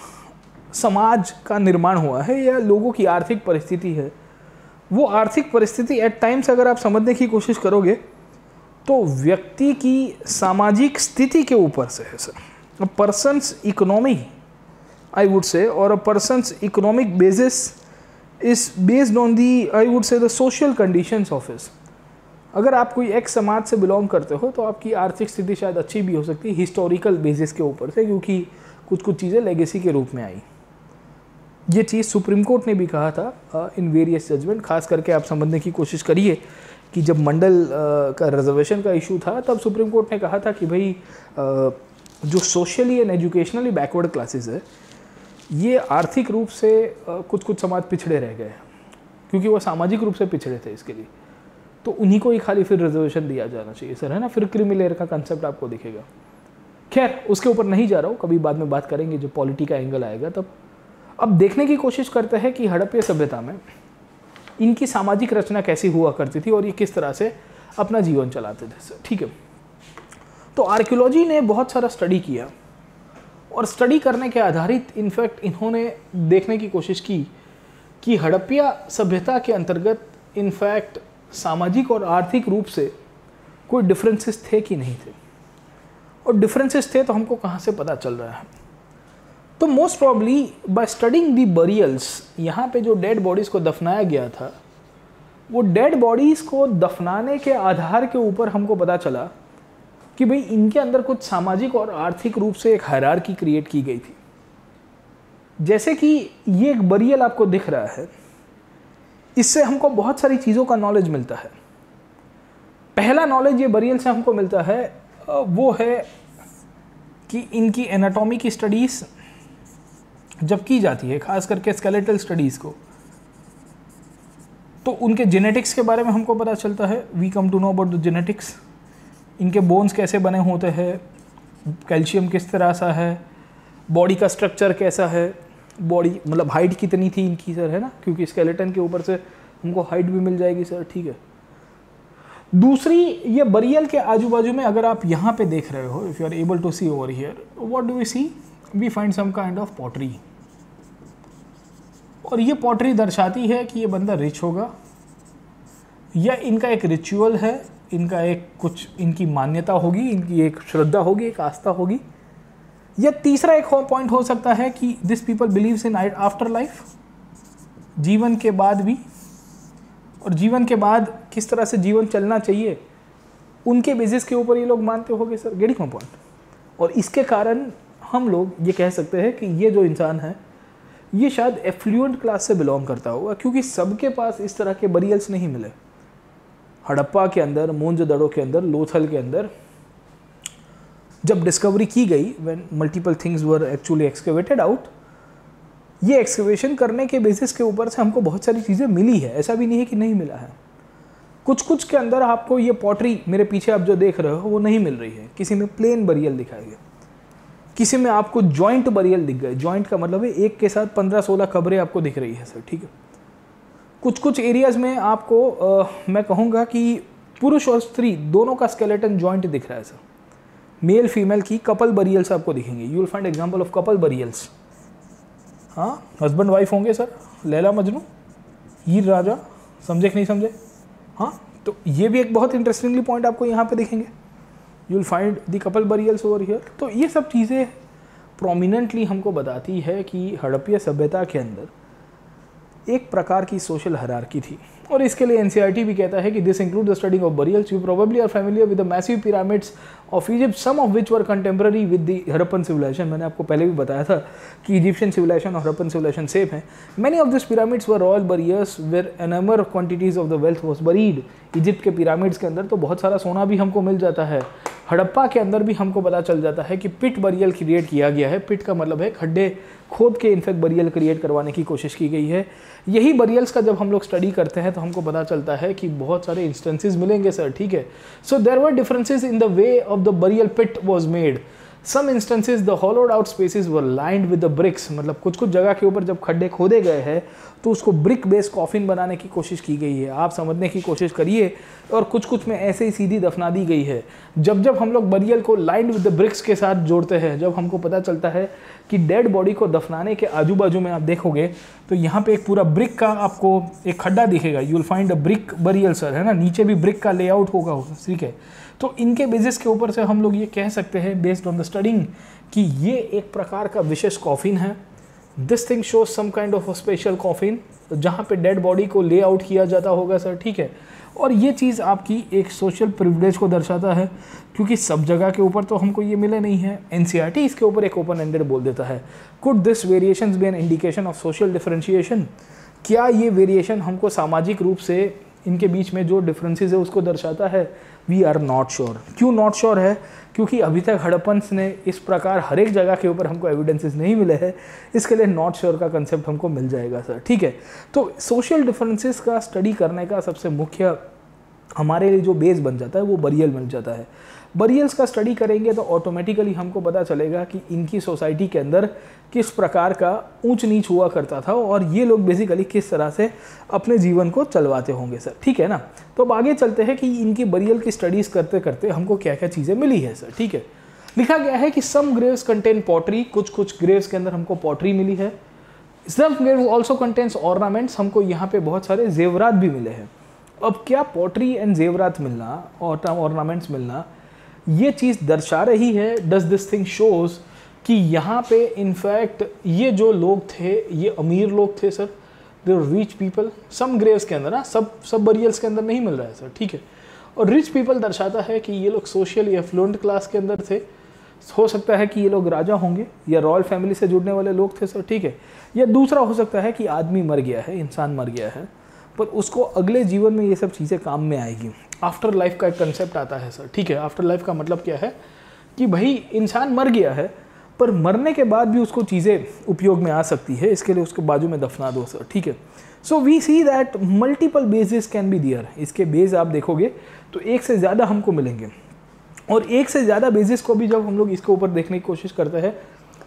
समाज का निर्माण हुआ है या लोगों की आर्थिक परिस्थिति है, वो आर्थिक परिस्थिति एट टाइम्स अगर आप समझने की कोशिश करोगे तो व्यक्ति की सामाजिक स्थिति के ऊपर से है sir. A person's economy, I would say, or a person's economic basis is based on the, I would say, the social conditions of his. अगर आप कोई एक समाज से बिलोंग करते हो तो आपकी आर्थिक स्थिति शायद अच्छी भी हो सकती है हिस्टोरिकल बेसिस के ऊपर से, क्योंकि कुछ कुछ चीज़ें लेगेसी के रूप में आई. ये चीज़ सुप्रीम कोर्ट ने भी कहा था इन वेरियस जजमेंट. खास करके आप समझने की कोशिश करिए कि जब मंडल का रिजर्वेशन का इशू था तब सुप्रीम कोर्ट ने कहा था कि भाई जो socially and educationally backward classes है ये आर्थिक रूप से कुछ कुछ समाज पिछड़े रह गए क्योंकि वो सामाजिक रूप से पिछड़े थे. इसके लिए तो उन्हीं को ही खाली फिर रिजर्वेशन दिया जाना चाहिए सर, है ना. फिर क्रीमी लेयर का कंसेप्ट आपको दिखेगा. खैर उसके ऊपर नहीं जा रहा हूँ, कभी बाद में बात करेंगे जब पॉलिटी का एंगल आएगा तब. अब देखने की कोशिश करते हैं कि हड़प्पा सभ्यता में इनकी सामाजिक रचना कैसी हुआ करती थी और ये किस तरह से अपना जीवन चलाते थे सर. ठीक है, तो आर्कियोलॉजी ने बहुत सारा स्टडी किया और स्टडी करने के आधारित इनफैक्ट इन्होंने देखने की कोशिश की कि हड़प्पा सभ्यता के अंतर्गत इनफैक्ट सामाजिक और आर्थिक रूप से कोई डिफरेंसेस थे कि नहीं थे. और डिफरेंसेस थे तो हमको कहाँ से पता चल रहा है? तो most probably by studying the burials, यहाँ पे जो डेड बॉडीज़ को दफनाया गया था वो डेड बॉडीज़ को दफनाने के आधार के ऊपर हमको पता चला कि भाई इनके अंदर कुछ सामाजिक और आर्थिक रूप से एक हायरार्की क्रिएट की गई थी. जैसे कि ये एक बरियल आपको दिख रहा है, इससे हमको बहुत सारी चीज़ों का नॉलेज मिलता है. पहला नॉलेज ये बरियल से हमको मिलता है वो है कि इनकी एनाटॉमी की स्टडीज़ जब की जाती है, खास करके स्केलेटल स्टडीज़ को, तो उनके जेनेटिक्स के बारे में हमको पता चलता है, we come to know about the genetics. इनके बोन्स कैसे बने होते हैं, कैल्शियम किस तरह सा है, बॉडी का स्ट्रक्चर कैसा है, बॉडी मतलब हाइट कितनी थी इनकी सर, है ना, क्योंकि स्केलेटन के ऊपर से हमको हाइट भी मिल जाएगी सर, ठीक है। दूसरी, ये बरियल के आजू बाजू में अगर आप यहाँ पे देख रहे हो, if you are able to see over here, what do we see, we find some kind of pottery. और ये पॉटरी दर्शाती है कि ये बंदा रिच होगा, या इनका एक रिचुअल है, इनका एक कुछ इनकी मान्यता होगी, इनकी एक श्रद्धा होगी, एक आस्था होगी। या तीसरा एक पॉइंट हो सकता है कि this people believes in after life, जीवन के बाद भी, और जीवन के बाद किस तरह से जीवन चलना चाहिए, उनके बेसिस के ऊपर ये लोग मानते होंगे सर, गेटिंग माय पॉइंट। और इसके कारण हम लोग ये कह सकते हैं कि ये जो इंसान है ये शायद एफ्लुएंट क्लास से बिलोंग करता होगा, क्योंकि सबके पास इस तरह के बरियल्स नहीं मिले। हड़प्पा के अंदर, मोहनजोदड़ो के अंदर, लोथल के अंदर जब डिस्कवरी की गई, when multiple things were actually excavated out, ये एक्सकेवेशन करने के बेसिस के ऊपर से हमको बहुत सारी चीज़ें मिली है, ऐसा भी नहीं है कि नहीं मिला है। कुछ कुछ के अंदर आपको ये पॉटरी मेरे पीछे आप जो देख रहे हो वो नहीं मिल रही है, किसी में प्लेन बरियल दिखाई गए, किसी में आपको जॉइंट बरियल दिख गए। जॉइंट का मतलब है एक के साथ 15-16 कब्रें आपको दिख रही है सर, ठीक है। कुछ कुछ एरियाज़ में आपको मैं कहूँगा कि पुरुष और स्त्री दोनों का स्केलेटन जॉइंट दिख रहा है सर। मेल फीमेल की कपल बरियल्स आपको दिखेंगे, you will find example of couple burials. हाँ, हस्बैंड वाइफ होंगे सर, लैला मजनू, हीर राजा, समझे कि नहीं समझे। हाँ, तो ये भी एक बहुत इंटरेस्टिंगली पॉइंट आपको यहाँ पे दिखेंगे, you will find the couple burials over here. तो ये सब चीज़ें प्रोमिनेंटली हमको बताती है कि हड़प्पा सभ्यता के अंदर एक प्रकार की सोशल हायरार्की थी। और इसके लिए एनसीईआरटी भी कहता है कि this include the study of burials. You probably are familiar with the massive pyramids of Egypt, some of which were contemporary with the Harappan civilization. मैंने आपको पहले भी बताया था कि इजिप्शियन सिविलाइजेशन और हड़प्पन सिविलाइजेशन सेम है। Many of this pyramids were royal burials where enormous quantities of the wealth was buried. Egypt के पिरामिड्स के अंदर तो बहुत सारा सोना भी हमको मिल जाता है। हड़प्पा के अंदर भी हमको पता चल जाता है कि पिट बरियल क्रिएट किया गया है। पिट का मतलब है खड्डे खोद के इनफैक्ट बरियल क्रिएट करवाने की कोशिश की गई है। यही बरियल्स का जब हम लोग स्टडी करते हैं तो हमको पता चलता है कि बहुत सारे इंस्टेंसेस मिलेंगे सर, ठीक है। So there were differences in the way of the burial pit was made. Some instances the hollowed out spaces were lined with the bricks, मतलब कुछ कुछ जगह के ऊपर जब खड्डे खोदे गए हैं तो उसको ब्रिक बेस्ड कॉफिन बनाने की कोशिश की गई है। आप समझने की कोशिश करिए। और कुछ कुछ में ऐसे ही सीधी दफना दी गई है। जब जब हम लोग बरियल को लाइंड विद द ब्रिक्स के साथ जोड़ते हैं, जब हमको पता चलता है कि डेड बॉडी को दफनाने के आजू बाजू में आप देखोगे तो यहाँ पे एक पूरा ब्रिक का आपको एक खड्डा दिखेगा, you will find a brick burial sir, है ना। नीचे भी ब्रिक का लेआउट होगा, ठीक है। तो इनके बेसिस के ऊपर से हम लोग ये कह सकते हैं बेस्ड ऑन द स्टडिंग कि ये एक प्रकार का विशेष कॉफिन है। This thing shows some kind of special coffin जहाँ पे डेड बॉडी को ले आउट किया जाता होगा सर, ठीक है। और ये चीज़ आपकी एक सोशल प्रिविलेज को दर्शाता है, क्योंकि सब जगह के ऊपर तो हमको ये मिले नहीं है। एनसीईआरटी इसके ऊपर एक ओपन एंडेड बोल देता है, could this variations be an indication of social differentiation. क्या ये वेरिएशन हमको सामाजिक रूप से इनके बीच में जो डिफरेंसेस है उसको दर्शाता है। We are not sure. क्यों नॉट श्योर है? क्योंकि अभी तक हड़प्पन्स ने इस प्रकार हर एक जगह के ऊपर हमको एविडेंसेस नहीं मिले हैं, इसके लिए नॉट श्योर का कंसेप्ट हमको मिल जाएगा सर, ठीक है। तो सोशल डिफरेंसेस का स्टडी करने का सबसे मुख्य हमारे लिए जो बेस बन जाता है वो बरियल मिल जाता है। बरियल्स का स्टडी करेंगे तो ऑटोमेटिकली हमको पता चलेगा कि इनकी सोसाइटी के अंदर किस प्रकार का ऊंच नीच हुआ करता था और ये लोग बेसिकली किस तरह से अपने जीवन को चलवाते होंगे सर, ठीक है ना। तो अब आगे चलते हैं कि इनकी बरियल की स्टडीज़ करते करते हमको क्या क्या चीज़ें मिली है सर, ठीक है। लिखा गया है कि सम ग्रेव्स कंटेन पॉटरी, कुछ कुछ ग्रेव्स के अंदर हमको पॉटरी मिली है। Some grave also contains ornaments, हमको यहाँ पे बहुत सारे जेवरात भी मिले हैं। अब क्या पॉटरी एंड जेवरात मिलना और ऑर्नामेंट्स मिलना ये चीज़ दर्शा रही है, डज दिस थिंग शोज कि यहाँ पे इनफैक्ट ये जो लोग थे ये अमीर लोग थे sir, they rich people. Some graves के अंदर ना, सब बरियल्स के अंदर नहीं मिल रहा है सर, ठीक है। और रिच पीपल दर्शाता है कि ये लोग सोशली एफ्लुएंट क्लास के अंदर थे। हो सकता है कि ये लोग राजा होंगे या रॉयल फैमिली से जुड़ने वाले लोग थे सर, ठीक है। या दूसरा हो सकता है कि आदमी मर गया है, इंसान मर गया है, पर उसको अगले जीवन में ये सब चीज़ें काम में आएगी। आफ्टर लाइफ का एक कंसेप्ट आता है सर, ठीक है। आफ्टर लाइफ का मतलब क्या है कि भाई इंसान मर गया है पर मरने के बाद भी उसको चीज़ें उपयोग में आ सकती है, इसके लिए उसके बाजू में दफना दो सर, ठीक है। So we see that multiple basis can be there. इसके बेस आप देखोगे तो एक से ज़्यादा हमको मिलेंगे, और एक से ज़्यादा बेसिस को भी जब हम लोग इसके ऊपर देखने की कोशिश करते हैं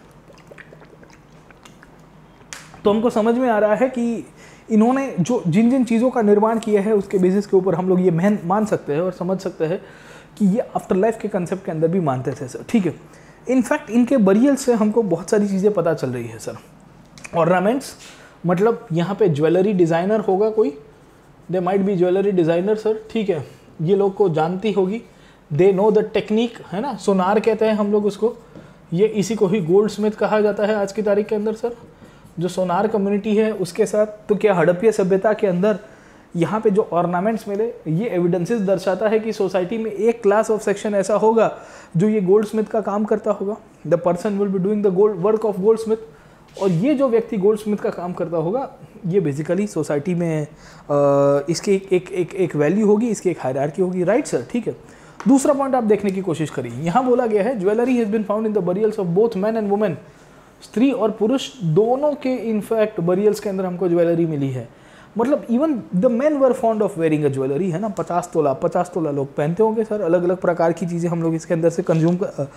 तो हमको समझ में आ रहा है कि इन्होंने जो जिन जिन चीज़ों का निर्माण किया है उसके बेसिस के ऊपर हम लोग ये मान सकते हैं और समझ सकते हैं कि ये आफ्टर लाइफ के कंसेप्ट के अंदर भी मानते थे सर, ठीक है। इनफैक्ट इनके बरियल से हमको बहुत सारी चीज़ें पता चल रही है सर। ऑर्नामेंट्स मतलब यहाँ पे ज्वेलरी डिज़ाइनर होगा कोई, they might be jewellery designer sir, ठीक है। ये लोग को जानती होगी, दे नो द टेक्निक, है ना, सोनार कहते हैं हम लोग उसको, ये इसी को ही गोल्ड स्मिथ कहा जाता है आज की तारीख के अंदर सर, जो सोनार कम्युनिटी है उसके साथ। तो क्या हड़प्पा सभ्यता के अंदर यहाँ पे जो ऑर्नामेंट्स मिले ये एविडेंसेस दर्शाता है कि सोसाइटी में एक क्लास ऑफ सेक्शन ऐसा होगा जो ये गोल्ड स्मिथ का काम करता होगा, the person will be doing the work of goldsmith, और ये जो व्यक्ति गोल्ड स्मिथ का काम करता होगा ये बेसिकली सोसाइटी में इसकी एक वैल्यू होगी, इसकी एक हायरार्की होगी, राइट सर, ठीक है। दूसरा पॉइंट आप देखने की कोशिश करिए, यहाँ बोला गया है jewellery has been found in the burials of both man and women, स्त्री और पुरुष दोनों के इनफैक्ट बरियल्स के अंदर हमको ज्वेलरी मिली है। मतलब even the men were fond of wearing a jewellery, है ना, 50 तोला लोग पहनते होंगे सर, अलग अलग प्रकार की चीज़ें हम लोग इसके अंदर से कंज्यूम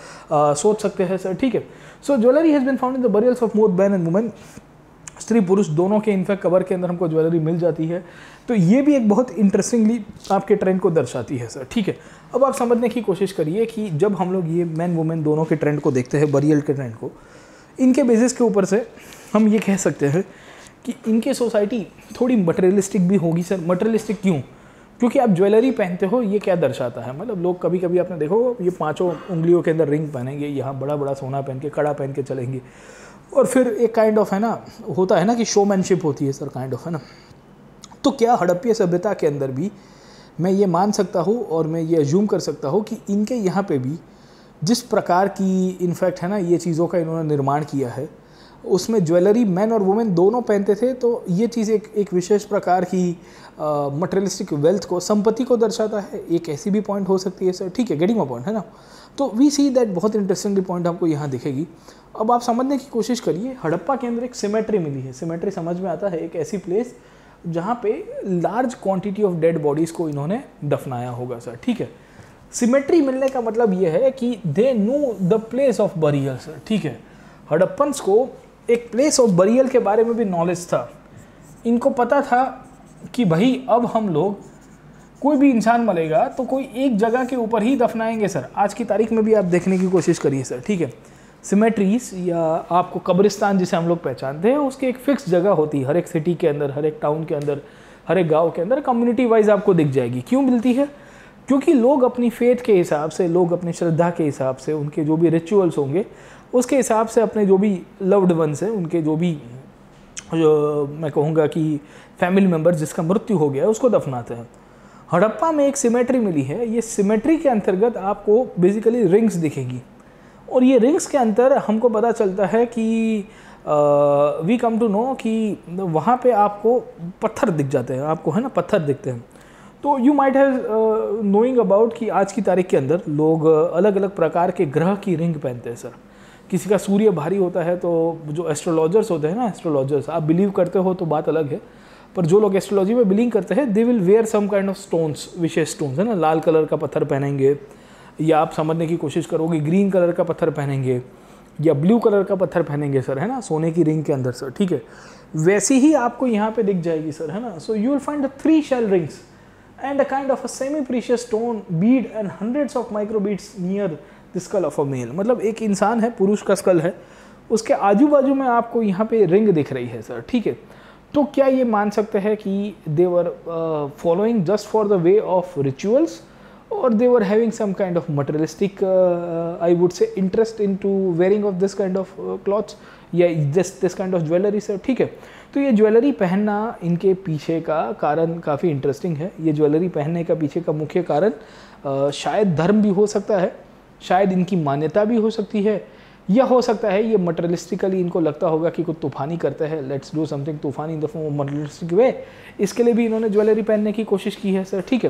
सोच सकते हैं सर, ठीक है। So jewellery has been found in the burials of both man and women, स्त्री पुरुष दोनों के इनफैक्ट कबर के अंदर हमको ज्वेलरी मिल जाती है। तो ये भी एक बहुत इंटरेस्टिंगली आपके ट्रेंड को दर्शाती है सर, ठीक है। अब आप समझने की कोशिश करिए कि जब हम लोग ये मैन वुमेन दोनों के ट्रेंड को देखते हैं, बरियल के ट्रेंड को, इनके बेसिस के ऊपर से हम ये कह सकते हैं कि इनकी सोसाइटी थोड़ी मटेरियलिस्टिक भी होगी सर। मटेरियलिस्टिक क्यों? क्योंकि आप ज्वेलरी पहनते हो, ये क्या दर्शाता है, मतलब लोग कभी कभी आपने देखो ये 5 उंगलियों के अंदर रिंग पहनेंगे, यहाँ बड़ा बड़ा सोना पहन के, कड़ा पहन के चलेंगे, और फिर एक काइंड ऑफ, है ना, होता है ना कि शोमैनशिप होती है सर, काइंड ऑफ, है ना। तो क्या हड़प्पा सभ्यता के अंदर भी मैं ये मान सकता हूँ और मैं ये अज्यूम कर सकता हूँ कि इनके यहाँ पे भी जिस प्रकार की इनफैक्ट, है ना, ये चीज़ों का इन्होंने निर्माण किया है उसमें ज्वेलरी मैन और वुमेन दोनों पहनते थे, तो ये चीज़ एक विशेष प्रकार की मटेरियलिस्टिक वेल्थ को, संपत्ति को दर्शाता है। एक ऐसी भी पॉइंट हो सकती है सर, ठीक है, गेटिंग माय पॉइंट, है ना। तो वी सी दैट बहुत इंटरेस्टिंगली पॉइंट हमको यहाँ दिखेगी। अब आप समझने की कोशिश करिए, हड़प्पा के अंदर एक सिमेट्री मिली है। सिमेट्री समझ में आता है एक ऐसी प्लेस जहाँ पे large quantity of dead bodies को इन्होंने दफनाया होगा सर, ठीक है। सिमेट्री मिलने का मतलब ये है कि they know the place of burial sir, ठीक है। हड़प्पन्स को एक प्लेस ऑफ बरियल के बारे में भी नॉलेज था। इनको पता था कि भाई अब हम लोग, कोई भी इंसान मरेगा तो कोई एक जगह के ऊपर ही दफनाएंगे सर। आज की तारीख में भी आप देखने की कोशिश करिए सर, ठीक है। सिमेट्रीज या आपको कब्रिस्तान जिसे हम लोग पहचानते हैं, उसकी एक फिक्स जगह होती है हर एक सिटी के अंदर, हर एक टाउन के अंदर, हर एक गाँव के अंदर, कम्युनिटी वाइज आपको दिख जाएगी। क्यों मिलती है? क्योंकि लोग अपनी फेथ के हिसाब से, लोग अपनी श्रद्धा के हिसाब से, उनके जो भी रिचुअल्स होंगे उसके हिसाब से अपने जो भी लव्ड वंस हैं, उनके जो भी, जो मैं कहूँगा कि फैमिली मेम्बर जिसका मृत्यु हो गया है, उसको दफनाते हैं। हड़प्पा में एक सिमेट्री मिली है। ये सिमेट्री के अंतर्गत आपको बेसिकली रिंग्स दिखेगी, और ये रिंग्स के अंतर हमको पता चलता है कि वी कम टू नो कि वहाँ पे आपको पत्थर दिख जाते हैं, आपको, है ना, पत्थर दिखते हैं। तो you might have knowing about कि आज की तारीख के अंदर लोग अलग अलग प्रकार के ग्रह की रिंग पहनते हैं सर। किसी का सूर्य भारी होता है तो जो एस्ट्रोलॉजर्स होते हैं ना, एस्ट्रोलॉजर्स, आप बिलीव करते हो तो बात अलग है, पर जो लोग एस्ट्रोलॉजी में बिलीव करते हैं they will where some kind of stones, विशेष स्टोन्स, है ना। लाल कलर का पत्थर पहनेंगे, या आप समझने की कोशिश करोगे ग्रीन कलर का पत्थर पहनेंगे, या ब्लू कलर का पत्थर पहनेंगे सर, है ना, सोने की रिंग के अंदर सर, ठीक है। वैसी ही आपको यहाँ पे दिख जाएगी सर, है ना। So you will find 3 shell rings and a kind of a semi-precious stone bead and hundreds of micro beads near the skull of a male। मतलब एक इंसान है, पुरुष का स्कल है, उसके आजू बाजू में आपको यहाँ पे रिंग दिख रही है सर, ठीक है। तो क्या ये मान सकते हैं कि they were following just for the way of rituals or they were having some kind of materialistic I would say interest into wearing of this kind of clothes या this kind of jewelry sir, ठीक है। तो ये jewellery पहनना इनके पीछे का कारण काफ़ी इंटरेस्टिंग है। ये ज्वेलरी पहनने का पीछे का मुख्य कारण शायद धर्म भी हो सकता है, शायद इनकी मान्यता भी हो सकती है, या हो सकता है ये मटेरियलिस्टिकली इनको लगता होगा कि कुछ तूफानी करते हैं, लेट्स डू समथिंग तूफानी in the form of materialistic way. इसके लिए भी इन्होंने ज्वेलरी पहनने की कोशिश की है सर, ठीक है।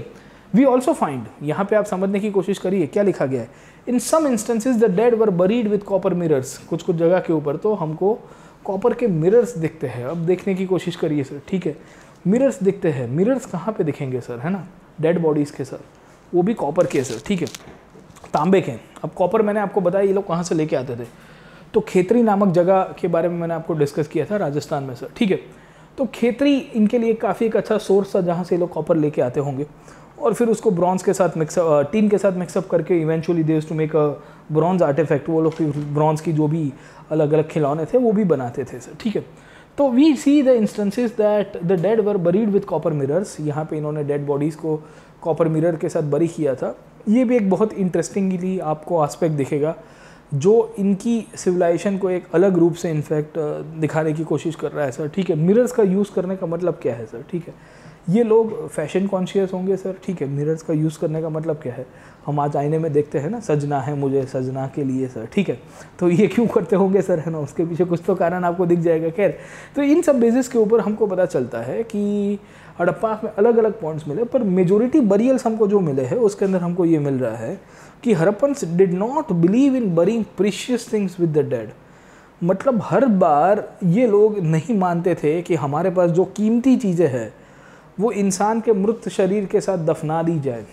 वी ऑल्सो फाइंड, यहाँ पे आप समझने की कोशिश करिए क्या लिखा गया है, in some instances the dead were buried with copper mirrors. कुछ कुछ जगह के ऊपर तो हमको कॉपर के मिरर्स दिखते हैं। अब देखने की कोशिश करिए सर, ठीक है, मिरर्स दिखते हैं, मिरर्स कहाँ पे दिखेंगे सर, है ना, डेड बॉडीज़ के सर, वो भी कॉपर के सर, ठीक है, तांबे के। अब कॉपर मैंने आपको बताया ये लोग कहाँ से लेके आते थे, तो खेतरी नामक जगह के बारे में मैंने आपको डिस्कस किया था, राजस्थान में सर, ठीक है। तो खेतरी इनके लिए काफ़ी एक अच्छा सोर्स था जहाँ से ये लोग कॉपर लेके आते होंगे, और फिर उसको ब्रॉन्ज के साथ मिक्सअप, टीन के साथ मिक्सअप करके eventually they used to make a bronze artifact. वो लोग फिर ब्रॉन्ज की जो भी अलग अलग खिलौने थे वो भी बनाते थे सर, ठीक है। तो we see the instances that the dead were buried with copper mirrors. यहाँ पे इन्होंने डेड बॉडीज़ को कॉपर मिरर के साथ बरी किया था। ये भी एक बहुत इंटरेस्टिंगली आपको एस्पेक्ट दिखेगा जो इनकी सिविलाइजेशन को एक अलग रूप से इनफैक्ट दिखाने की कोशिश कर रहा है सर, ठीक है। मिरर्स का यूज़ करने का मतलब क्या है सर, ठीक है, ये लोग फैशन कॉन्शियस होंगे सर, ठीक है। मिरर्स का यूज़ करने का मतलब क्या है, हम आज आईने में देखते हैं ना, सजना है मुझे सजना के लिए सर, ठीक है, तो ये क्यों करते होंगे सर, है ना, उसके पीछे कुछ तो कारण आपको दिख जाएगा। खैर, तो इन सब बेसिस के ऊपर हमको पता चलता है कि हड़प्पा में अलग अलग पॉइंट्स मिले, पर मेजोरिटी बरियल्स हमको जो मिले हैं उसके अंदर हमको ये मिल रहा है कि Harappans did not believe in burying precious things with the dead. मतलब हर बार ये लोग नहीं मानते थे कि हमारे पास जो कीमती चीज़ें हैं वो इंसान के मृत शरीर के साथ दफना दी जाए।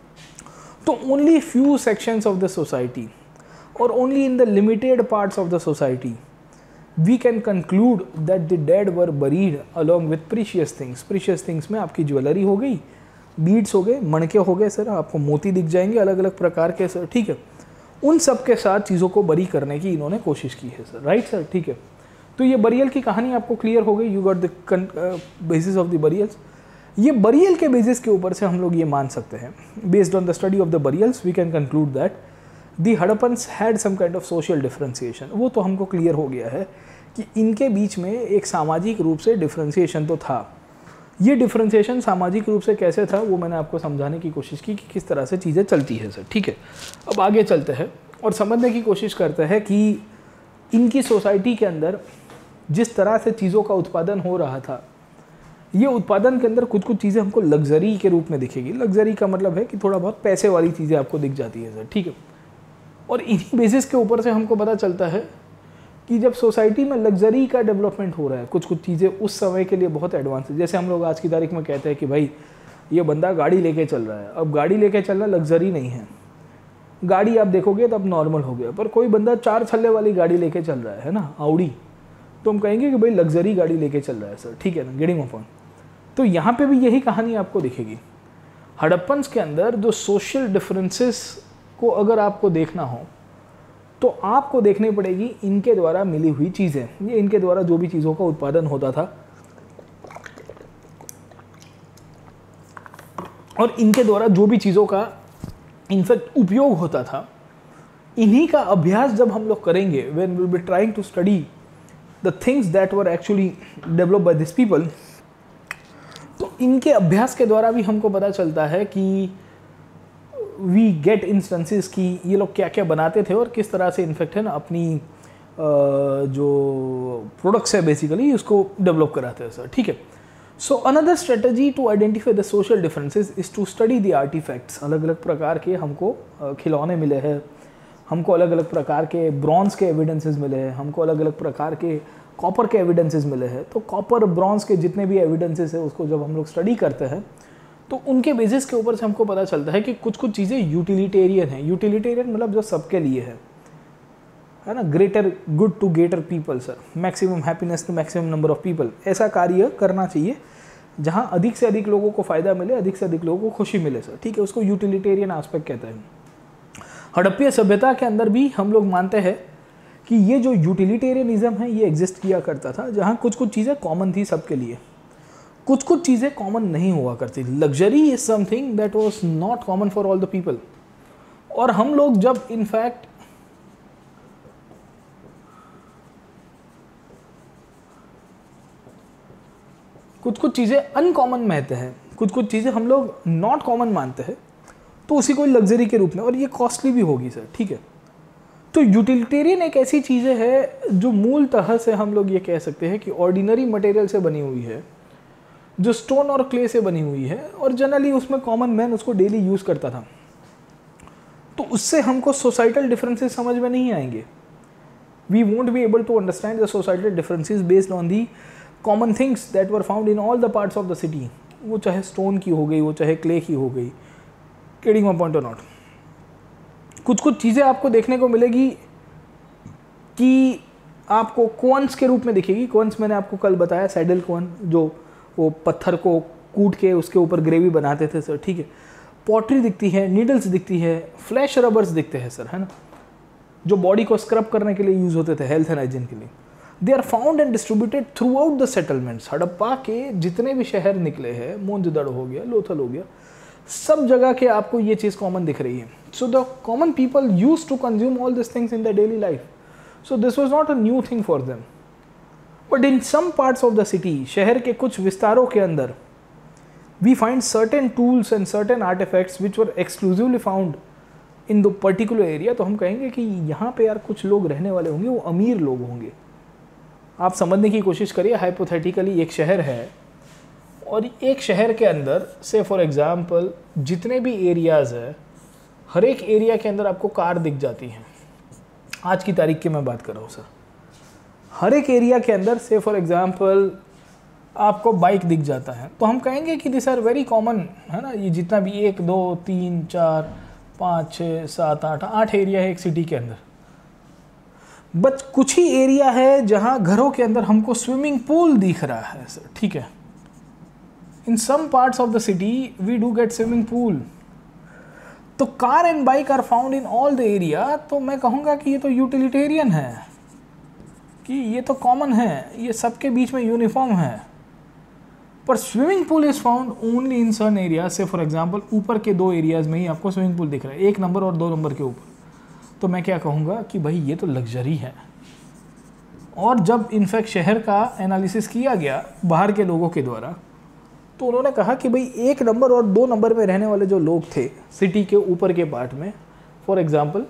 तो only few sections of the society और only in the limited parts of the society we can conclude that the dead were buried along with precious things. Precious things में आपकी ज्वेलरी हो गई, बीड्स हो गए, मणके हो गए सर, आपको मोती दिख जाएंगे अलग अलग प्रकार के सर, ठीक है। उन सब के साथ चीज़ों को बरी करने की इन्होंने कोशिश की है सर, राइट सर, ठीक है। तो ये बरियल की कहानी आपको क्लियर हो गई, you got the basis of the burials. ये बरियल के बेसिस के ऊपर से हम लोग ये मान सकते हैं, based on the study of the burials we can conclude that the Harappans had some kind of social differentiation. वो तो हमको क्लियर हो गया है कि इनके बीच में एक सामाजिक रूप से डिफरेंशिएशन तो था। ये डिफरेंशिएशन सामाजिक रूप से कैसे था वो मैंने आपको समझाने की कोशिश की कि किस तरह से चीज़ें चलती है सर, ठीक है। अब आगे चलते हैं और समझने की कोशिश करते हैं कि इनकी सोसाइटी के अंदर जिस तरह से चीज़ों का उत्पादन हो रहा था, ये उत्पादन के अंदर कुछ कुछ चीज़ें हमको लग्जरी के रूप में दिखेगी। लग्जरी का मतलब है कि थोड़ा बहुत पैसे वाली चीज़ें आपको दिख जाती है सर, ठीक है। और इन्हीं बेसिस के ऊपर से हमको पता चलता है कि जब सोसाइटी में लग्जरी का डेवलपमेंट हो रहा है, कुछ कुछ चीज़ें उस समय के लिए बहुत एडवांस है। जैसे हम लोग आज की तारीख में कहते हैं कि भाई ये बंदा गाड़ी लेके चल रहा है। अब गाड़ी लेके चलना लग्जरी नहीं है, गाड़ी आप देखोगे तो अब नॉर्मल हो गया, पर कोई बंदा 4 छल्ले वाली गाड़ी लेके चल रहा है ना, आउडी, तो हम कहेंगे कि भाई लग्जरी गाड़ी लेके चल रहा है सर, ठीक है ना, गेटिंग ऑफ ऑन। तो यहाँ पे भी यही कहानी आपको दिखेगी। हड़प्पन्स के अंदर जो सोशल डिफरेंसेस को अगर आपको देखना हो तो आपको देखनी पड़ेगी इनके द्वारा मिली हुई चीज़ें, ये इनके द्वारा जो भी चीज़ों का उत्पादन होता था और इनके द्वारा जो भी चीज़ों का इनफैक्ट उपयोग होता था, इन्हीं का अभ्यास जब हम लोग करेंगे, when we will be trying to study the things that were actually developed by this people, तो इनके अभ्यास के द्वारा भी हमको पता चलता है कि वी गेट इंस्टेंसेस कि ये लोग क्या क्या बनाते थे और किस तरह से इनफेक्ट है ना अपनी जो प्रोडक्ट्स है बेसिकली उसको डेवलप कराते हैं सर, ठीक है। So another strategy to identify the social differences is to study the artifacts. अलग अलग प्रकार के हमको खिलौने मिले हैं, हमको अलग अलग प्रकार के ब्रॉन्ज के एविडेंसेस मिले हैं, हमको अलग अलग प्रकार के कॉपर के एविडेंसेस मिले हैं। तो कॉपर ब्रॉन्ज के जितने भी एविडेंसेस है उसको जब हम लोग स्टडी करते हैं तो उनके बेसिस के ऊपर से हमको पता चलता है कि कुछ कुछ चीज़ें यूटिलिटेरियन है। यूटिलिटेरियन मतलब जो सबके लिए है ना, greater good to greater people sir, maximum happiness to maximum number of people. ऐसा कार्य करना चाहिए जहां अधिक से अधिक लोगों को फ़ायदा मिले, अधिक से अधिक लोगों को खुशी मिले सर, ठीक है, उसको यूटिलिटेरियन एस्पेक्ट कहते हैं। हड़प्पीय सभ्यता के अंदर भी हम लोग मानते हैं कि ये जो यूटिलिटेरियनिज्म है ये एग्जिस्ट किया करता था, जहाँ कुछ कुछ चीज़ें कॉमन थी सबके लिए, कुछ कुछ चीज़ें कॉमन नहीं हुआ करती थी। Luxury is something that was not common for all the people. और हम लोग जब इनफैक्ट कुछ कुछ चीज़ें अनकॉमन मानते हैं, कुछ कुछ चीज़ें हम लोग नॉट कॉमन मानते हैं, तो उसी को लग्जरी के रूप में, और ये कॉस्टली भी होगी सर, ठीक है। तो यूटिलिटेरियन एक ऐसी चीज़ें है जो मूलतः से हम लोग ये कह सकते हैं कि ऑर्डिनरी मटेरियल से बनी हुई है, जो स्टोन और क्ले से बनी हुई है, और जनरली उसमें कॉमन मैन उसको डेली यूज़ करता था। तो उससे हमको सोसाइटल डिफरेंसेस समझ में नहीं आएंगे। We won't be able to understand the societal differences based on the common things that were found in all the parts of the city. वो चाहे स्टोन की हो गई, वो चाहे क्ले की हो गई, गेटिंग माय पॉइंट और नॉट। कुछ कुछ चीज़ें आपको देखने को मिलेगी कि आपको कोन्स के रूप में दिखेगी। कोन्स मैंने आपको कल बताया, सैडल कोन, जो वो पत्थर को कूट के उसके ऊपर ग्रेवी बनाते थे सर, ठीक है। पॉटरी दिखती है, नीडल्स दिखती है, फ्लैश रबर्स दिखते हैं सर, है ना, जो बॉडी को स्क्रब करने के लिए यूज़ होते थे, हेल्थ एंड हाइजीन के लिए। They are found and distributed throughout the settlements. Harappa के जितने भी शहर निकले हैं, मोंजदड़ हो गया, लोथल हो गया, सब जगह के आपको ये चीज़ कॉमन दिख रही है। So the common people use to consume all this things in the daily life, so this was not a new thing for them. But in some parts of the city, शहर के कुछ विस्तारों के अंदर, we find certain tools and certain artifacts which were exclusively found in the particular area। तो हम कहेंगे कि यहाँ पे यार कुछ लोग रहने वाले होंगे, वो अमीर लोग होंगे। आप समझने की कोशिश करिए, हाइपोथेटिकली एक शहर है, और एक शहर के अंदर से फॉर एग्जांपल जितने भी एरियाज़ है, हर एक एरिया के अंदर आपको कार दिख जाती है। आज की तारीख की मैं बात कर रहा हूँ सर। हर एक एरिया के अंदर से फॉर एग्जांपल आपको बाइक दिख जाता है। तो हम कहेंगे कि दिस आर वेरी कॉमन, है ना। ये जितना भी 1 2 3 4 5 6 7 8 एरिया है एक सिटी के अंदर। बट कुछ ही एरिया है जहां घरों के अंदर हमको स्विमिंग पूल दिख रहा है सर, ठीक है। In some parts of the city we do get swimming pool. तो car and bike are found in all the area. तो मैं कहूँगा कि ये तो यूटिलिटेरियन है, कि ये तो कॉमन है, ये सबके बीच में यूनिफॉर्म है। पर swimming pool is found only in certain area. से फॉर एग्जांपल ऊपर के 2 एरियाज में ही आपको स्विमिंग पूल दिख रहा है, 1 नंबर और 2 नंबर के ऊपर। तो मैं क्या कहूँगा कि भाई ये तो लग्जरी है। और जब इनफैक्ट शहर का एनालिसिस किया गया बाहर के लोगों के द्वारा, तो उन्होंने कहा कि भाई 1 नंबर और 2 नंबर में रहने वाले जो लोग थे सिटी के ऊपर के पार्ट में, फॉर एग्जाम्पल,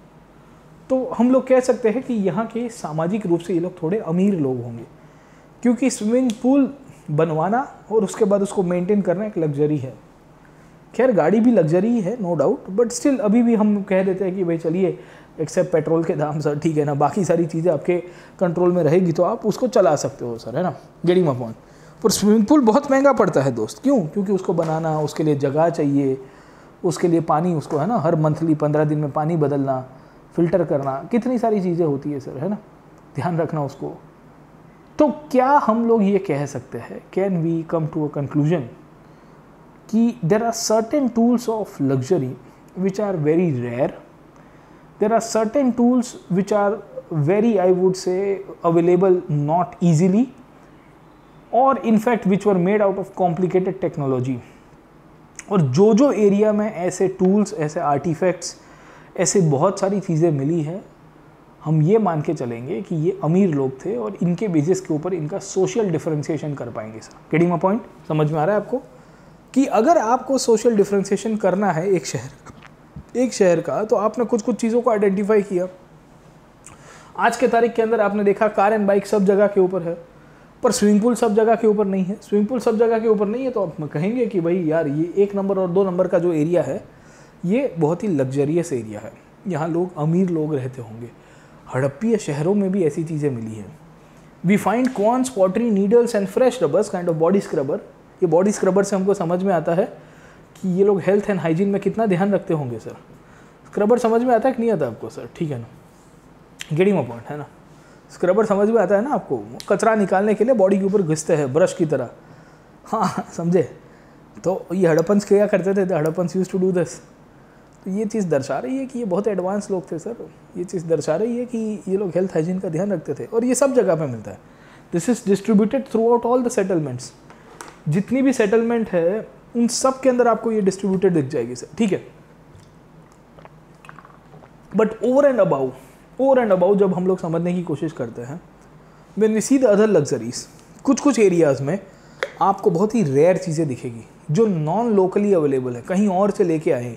तो हम लोग कह सकते हैं कि यहाँ के सामाजिक रूप से ये लोग थोड़े अमीर लोग होंगे, क्योंकि स्विमिंग पूल बनवाना और उसके बाद उसको मेंटेन करना एक लग्जरी है। खैर गाड़ी भी लग्जरी है, नो डाउट, बट स्टिल अभी भी हम कह देते हैं कि भाई चलिए एक्सेप्ट पेट्रोल के दाम सर, ठीक है ना, बाकी सारी चीज़ें आपके कंट्रोल में रहेगी तो आप उसको चला सकते हो सर, है ना, गेटिंग माय पॉइंट। पर स्विमिंग पूल बहुत महंगा पड़ता है दोस्त। क्यों? क्योंकि उसको बनाना, उसके लिए जगह चाहिए, उसके लिए पानी, उसको है ना हर मंथली 15 दिन में पानी बदलना, फिल्टर करना, कितनी सारी चीज़ें होती है सर, है ना, ध्यान रखना उसको। तो क्या हम लोग ये कह सकते हैं, can we come to a conclusion कि there are certain tools of luxury which are very rare, there are certain tools which are very, I would say, available not easily, और in fact which were made out of complicated technology. और जो area में ऐसे tools, ऐसे artefacts, ऐसे बहुत सारी चीज़ें मिली है, हम ये मान के चलेंगे कि ये अमीर लोग थे और इनके बेसिस के ऊपर इनका सोशल डिफरेंशिएशन कर पाएंगे सर। Getting my point? समझ में आ रहा है आपको कि अगर आपको सोशल डिफरेंशिएशन करना है एक शहर का, तो आपने कुछ कुछ चीज़ों को आइडेंटिफाई किया। आज के तारीख के अंदर आपने देखा कार एंड बाइक सब जगह के ऊपर है, पर स्विमिंग पूल सब जगह के ऊपर नहीं है। स्विमिंग पूल सब जगह के ऊपर नहीं है तो आप कहेंगे कि भाई यार ये 1 नंबर और 2 नंबर का जो एरिया है ये बहुत ही लग्जरियस एरिया है, यहाँ लोग अमीर लोग रहते होंगे। हड़प्पीय शहरों में भी ऐसी चीज़ें मिली हैं। We find corns, pottery, needles and fresh rubbers, kind of body scrubber. ये बॉडी स्क्रबर से हमको समझ में आता है कि ये लोग हेल्थ एंड हाइजीन में कितना ध्यान रखते होंगे सर। स्क्रबर समझ में आता है कि नहीं आता आपको सर? ठीक है ना, गेटिंग माय पॉइंट, है ना। स्क्रबर समझ में आता है ना आपको, कचरा निकालने के लिए बॉडी के ऊपर घिसते हैं ब्रश की तरह, हाँ समझे। तो ये हड़प्पन्स क्या करते थे, Harappans used to do this. तो ये चीज़ दर्शा रही है कि ये बहुत एडवांस लोग थे सर। ये चीज़ दर्शा रही है कि ये लोग हेल्थ हाइजीन का ध्यान रखते थे, और ये सब जगह पे मिलता है। This is distributed throughout all the settlements. जितनी भी सेटलमेंट है उन सब के अंदर आपको ये डिस्ट्रीब्यूटेड दिख जाएगी सर, ठीक है। बट ओवर एंड अबाउ जब हम लोग समझने की कोशिश करते हैं, when we see the other luxuries, कुछ एरियाज़ में आपको बहुत ही रेयर चीज़ें दिखेगी जो नॉन लोकली अवेलेबल है, कहीं और से लेके आए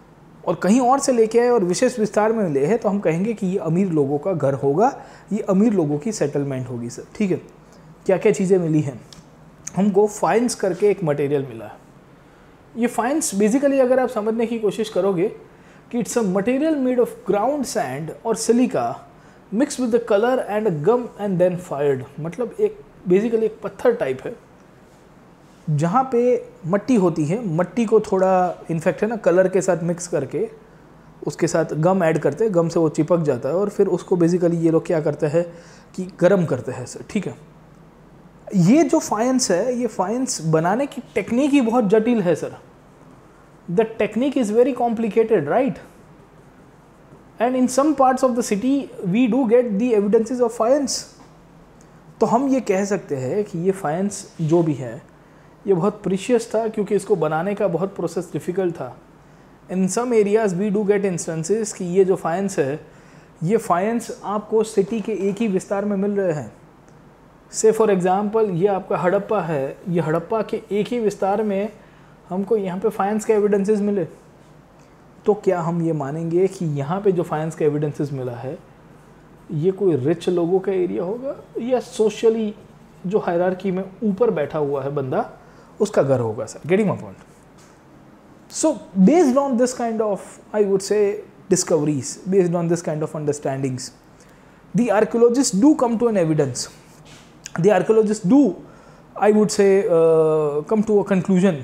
और विशेष विस्तार में मिले हैं, तो हम कहेंगे कि ये अमीर लोगों का घर होगा, ये अमीर लोगों की सेटलमेंट होगी सर, ठीक है। क्या क्या चीज़ें मिली हैं? हमको फाइंस करके एक मटेरियल मिला है। ये फाइंस बेसिकली अगर आप समझने की कोशिश करोगे कि it's a material made of ground sand और silica mix with the colour and gum and then fired. मतलब एक बेसिकली एक पत्थर टाइप है जहाँ पे मट्टी होती है, मट्टी को थोड़ा इनफैक्ट है ना कलर के साथ मिक्स करके उसके साथ गम ऐड करते हैं, गम से वो चिपक जाता है और फिर उसको बेसिकली ये लोग क्या करते हैं कि गर्म करते हैं सर, ठीक है। ये जो फाइंस है, ये फाइंस बनाने की टेक्निक ही बहुत जटिल है sir. The technique is very complicated, right? And in some parts of the city we do get the evidences of faience. तो हम ये कह सकते हैं कि ये फाइंस जो भी है ये बहुत प्रीशियस था क्योंकि इसको बनाने का बहुत प्रोसेस डिफ़िकल्ट था। In some areas we do get instances कि ये जो फाइंस है, ये फाइंस आपको सिटी के एक ही विस्तार में मिल रहे हैं। से फॉर एग्ज़ाम्पल ये आपका हड़प्पा है, ये हड़प्पा के एक ही विस्तार में हमको यहाँ पे फाइंस के एविडेंसेस मिले। तो क्या हम ये मानेंगे कि यहाँ पे जो फाइंस के एविडेंसेस मिला है ये कोई रिच लोगों का एरिया होगा या सोशली जो हायरार्की में ऊपर बैठा हुआ है बंदा उसका घर होगा sir? Getting my point? So based on this kind of, I would say, discoveries, based on this kind of understandings, the archaeologists do come to an evidence. The archaeologists do, I would say, come to a conclusion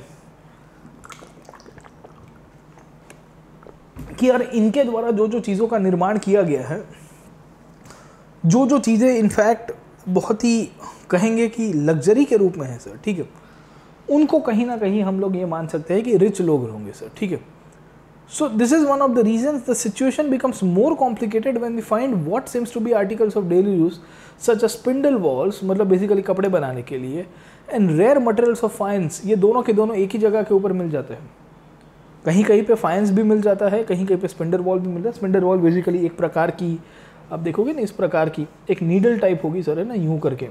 कि यार इनके द्वारा जो जो चीज़ों का निर्माण किया गया है, जो जो चीज़ें इनफैक्ट बहुत ही कहेंगे कि लग्जरी के रूप में है सर, ठीक है, उनको कहीं ना कहीं हम लोग ये मान सकते हैं कि रिच लोग होंगे सर, ठीक है। So this is one of the reasons the situation becomes more complicated when we find what seems to be articles of daily use such a spindle whorls, मतलब बेसिकली कपड़े बनाने के लिए, and rare materials of faience. ये दोनों के दोनों एक ही जगह के ऊपर मिल जाते हैं। कहीं कहीं पे फाइंस भी मिल जाता है, कहीं कहीं पे स्पिंडल वॉल भी मिल जाता है। स्पिंडल वॉल बेसिकली एक प्रकार की, आप देखोगे ना इस प्रकार की एक नीडल टाइप होगी सर, है ना, यूँ करके,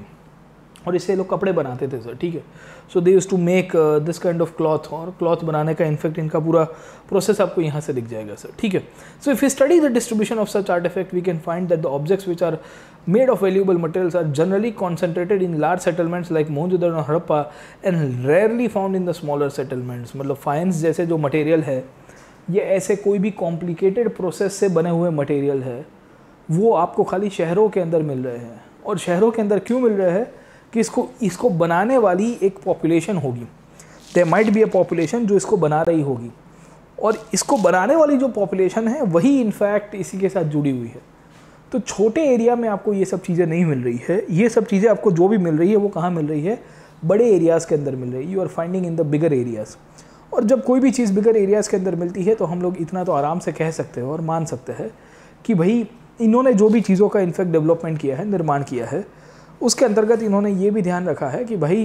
और इससे लोग कपड़े बनाते थे सर, ठीक है। So they used to make this kind of cloth, और क्लॉथ बनाने का इनफैक्ट इनका पूरा प्रोसेस आपको यहाँ से दिख जाएगा सर, ठीक है। So if you study the distribution of such artifact we can find that the objects which are made of valuable materials are generally concentrated in large settlements like Mohenjodaro और Harappa and rarely found in the smaller settlements. मतलब faience जैसे जो material है ये ऐसे कोई भी complicated process से बने हुए मटेरियल है वो आपको खाली शहरों के अंदर मिल रहे हैं। और शहरों के अंदर क्यों मिल रहे हैं कि इसको बनाने वाली एक पॉपुलेशन होगी, there might be a population जो इसको बना रही होगी, और इसको बनाने वाली जो पॉपुलेशन है वही इनफैक्ट इसी के साथ जुड़ी हुई है। तो छोटे एरिया में आपको ये सब चीज़ें नहीं मिल रही है। ये सब चीज़ें आपको जो भी मिल रही है वो कहाँ मिल रही है? बड़े एरियाज़ के अंदर मिल रही है। You are finding in the bigger areas. और जब कोई भी चीज़ बिगर एरियाज़ के अंदर मिलती है तो हम लोग इतना तो आराम से कह सकते हैं और मान सकते हैं कि भाई इन्होंने जो भी चीज़ों का इनफैक्ट डेवलपमेंट किया है, निर्माण किया है, उसके अंतर्गत इन्होंने ये भी ध्यान रखा है कि भाई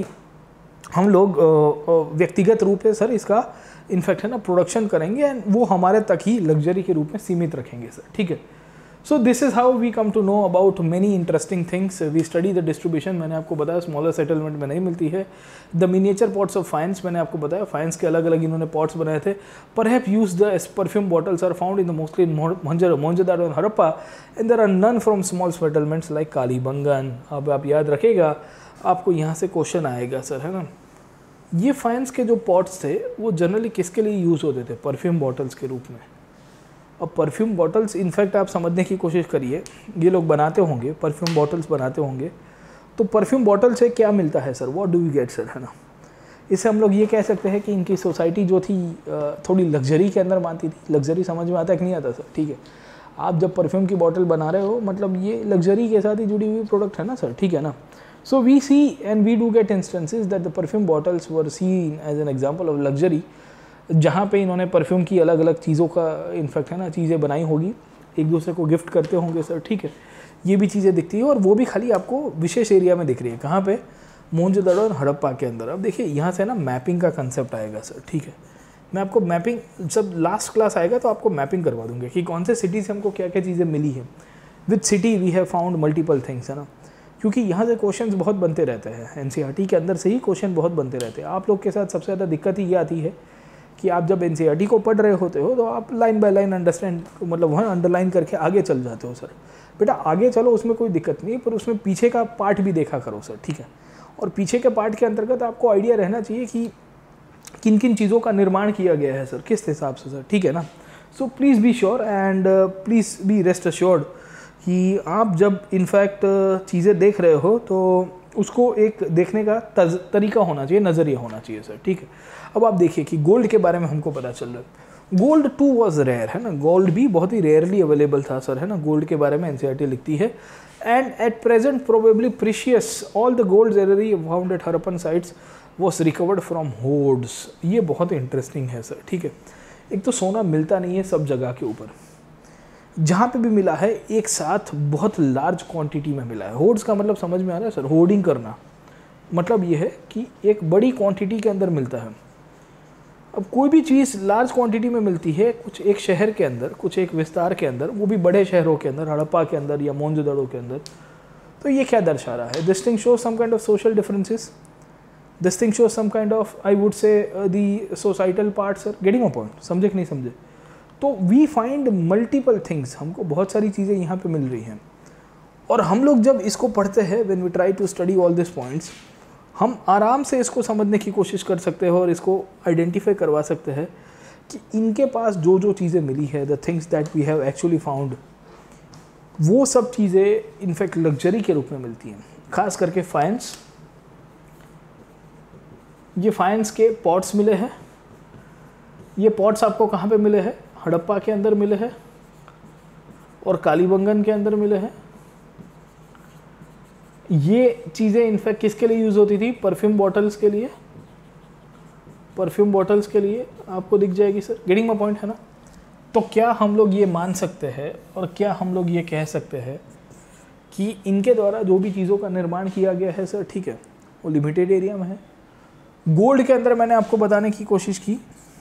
हम लोग व्यक्तिगत रूप से सर इसका इनफैक्ट है ना प्रोडक्शन करेंगे एंड वो हमारे तक ही लग्जरी के रूप में सीमित रखेंगे सर, ठीक है। So this is how we come to know about many interesting things. We study the distribution, मैंने आपको बताया स्मॉलर सेटलमेंट में नहीं मिलती है। The miniature pots of faience, मैंने आपको बताया फाइंस के अलग अलग इन्होंने पॉट्स बनाए थे। Perhaps use the perfume bottles are found in the mostly Mohenjodaro and Harappa and there are none from small settlements like Kalibangan. अब आप याद रखेगा, आपको यहाँ से क्वेश्चन आएगा सर, है ना, ये फाइंस के जो पॉट्स थे वो जनरली किसके लिए यूज़ होते थे? परफ्यूम बॉटल्स के रूप में। अब परफ्यूम बॉटल्स इनफैक्ट आप समझने की कोशिश करिए, ये लोग बनाते होंगे परफ्यूम बॉटल्स बनाते होंगे, तो परफ्यूम बॉटल से क्या मिलता है sir? What do we get sir, है ना। इससे हम लोग ये कह सकते हैं कि इनकी सोसाइटी जो थी थोड़ी लग्जरी के अंदर मानती थी। लग्जरी समझ में आता है कि नहीं आता सर, ठीक है। आप जब परफ्यूम की बॉटल बना रहे हो मतलब ये लग्जरी के साथ ही जुड़ी हुई प्रोडक्ट है ना सर, ठीक है ना। So we see and we do get instances that the perfume bottles were seen as an example of luxury, जहाँ पे इन्होंने परफ्यूम की अलग अलग चीज़ों का इनफैक्ट है ना चीज़ें बनाई होगी, एक दूसरे को गिफ्ट करते होंगे सर, ठीक है। ये भी चीज़ें दिखती है और वो भी खाली आपको विशेष एरिया में दिख रही है। कहाँ पे? मोहनजोदड़ो और हड़प्पा के अंदर। अब देखिए यहाँ से ना मैपिंग का कंसेप्ट आएगा सर, ठीक है। मैं आपको मैपिंग, जब लास्ट क्लास आएगा तो आपको मैपिंग करवा दूंगा कि कौन से सिटी से हमको क्या क्या चीज़ें मिली है। With city we have found multiple things, है ना, क्योंकि यहाँ से क्वेश्चंस बहुत बनते रहते हैं। एनसीईआरटी के अंदर से ही क्वेश्चन बहुत बनते रहते हैं। आप लोग के साथ सबसे ज़्यादा दिक्कत ही ये आती है कि आप जब एनसीईआरटी को पढ़ रहे होते हो तो आप लाइन बाय लाइन अंडरस्टैंड, मतलब वहाँ अंडरलाइन करके आगे चल जाते हो सर। बेटा आगे चलो, उसमें कोई दिक्कत नहीं, पर उसमें पीछे का पार्ट भी देखा करो सर, ठीक है। और पीछे के पार्ट के अंतर्गत आपको आइडिया रहना चाहिए कि किन किन चीज़ों का निर्माण किया गया है सर, किस हिसाब से सर, ठीक है ना। So please be sure and please be rest assured कि आप जब इनफैक्ट चीज़ें देख रहे हो तो उसको एक देखने का तरीका होना चाहिए, नज़रिया होना चाहिए सर, ठीक है। अब आप देखिए कि गोल्ड के बारे में हमको पता चल रहा है, गोल्ड टू वॉज रेयर, है ना, गोल्ड भी बहुत ही रेयरली अवेलेबल था सर, है ना। गोल्ड के बारे में एनसीईआरटी लिखती है, and at present probably precious all the gold jewellery found at Harappan sites was recovered from hoards. ये बहुत इंटरेस्टिंग है सर, ठीक है। एक तो सोना मिलता नहीं है सब जगह के ऊपर, जहाँ पे भी मिला है एक साथ बहुत लार्ज क्वांटिटी में मिला है। होर्ड्स का मतलब समझ में आ रहा है सर, होर्डिंग करना मतलब ये है कि एक बड़ी क्वांटिटी के अंदर मिलता है। अब कोई भी चीज़ लार्ज क्वांटिटी में मिलती है कुछ एक शहर के अंदर, कुछ एक विस्तार के अंदर, वो भी बड़े शहरों के अंदर, हड़प्पा के अंदर या मोहनजोदड़ो के अंदर, तो ये क्या दर्शा रहा है? This thing shows some kind of social differences, this thing shows some kind of, I would say, the societal part sir, getting a point, समझे कि नहीं समझे। तो वी फाइंड मल्टीपल थिंग्स, हमको बहुत सारी चीज़ें यहाँ पे मिल रही हैं, और हम लोग जब इसको पढ़ते हैं, when we try to study all this points, हम आराम से इसको समझने की कोशिश कर सकते हैं और इसको आइडेंटिफाई करवा सकते हैं कि इनके पास जो जो चीज़ें मिली है, the things that we have actually found, वो सब चीज़ें इनफैक्ट लग्जरी के रूप में मिलती हैं। खास करके फाइंस, ये फाइंस के पॉट्स मिले हैं। ये पॉट्स आपको कहाँ पे मिले हैं? हड़प्पा के अंदर मिले हैं और कालीबंगन के अंदर मिले हैं। ये चीज़ें इनफैक्ट किसके लिए यूज़ होती थी? परफ्यूम बॉटल्स के लिए, परफ्यूम बॉटल्स के लिए आपको दिख जाएगी सर, गेटिंग माय पॉइंट, है ना। तो क्या हम लोग ये मान सकते हैं और क्या हम लोग ये कह सकते हैं कि इनके द्वारा जो भी चीज़ों का निर्माण किया गया है सर, ठीक है, वो लिमिटेड एरिया में है। गोल्ड के अंदर मैंने आपको बताने की कोशिश की,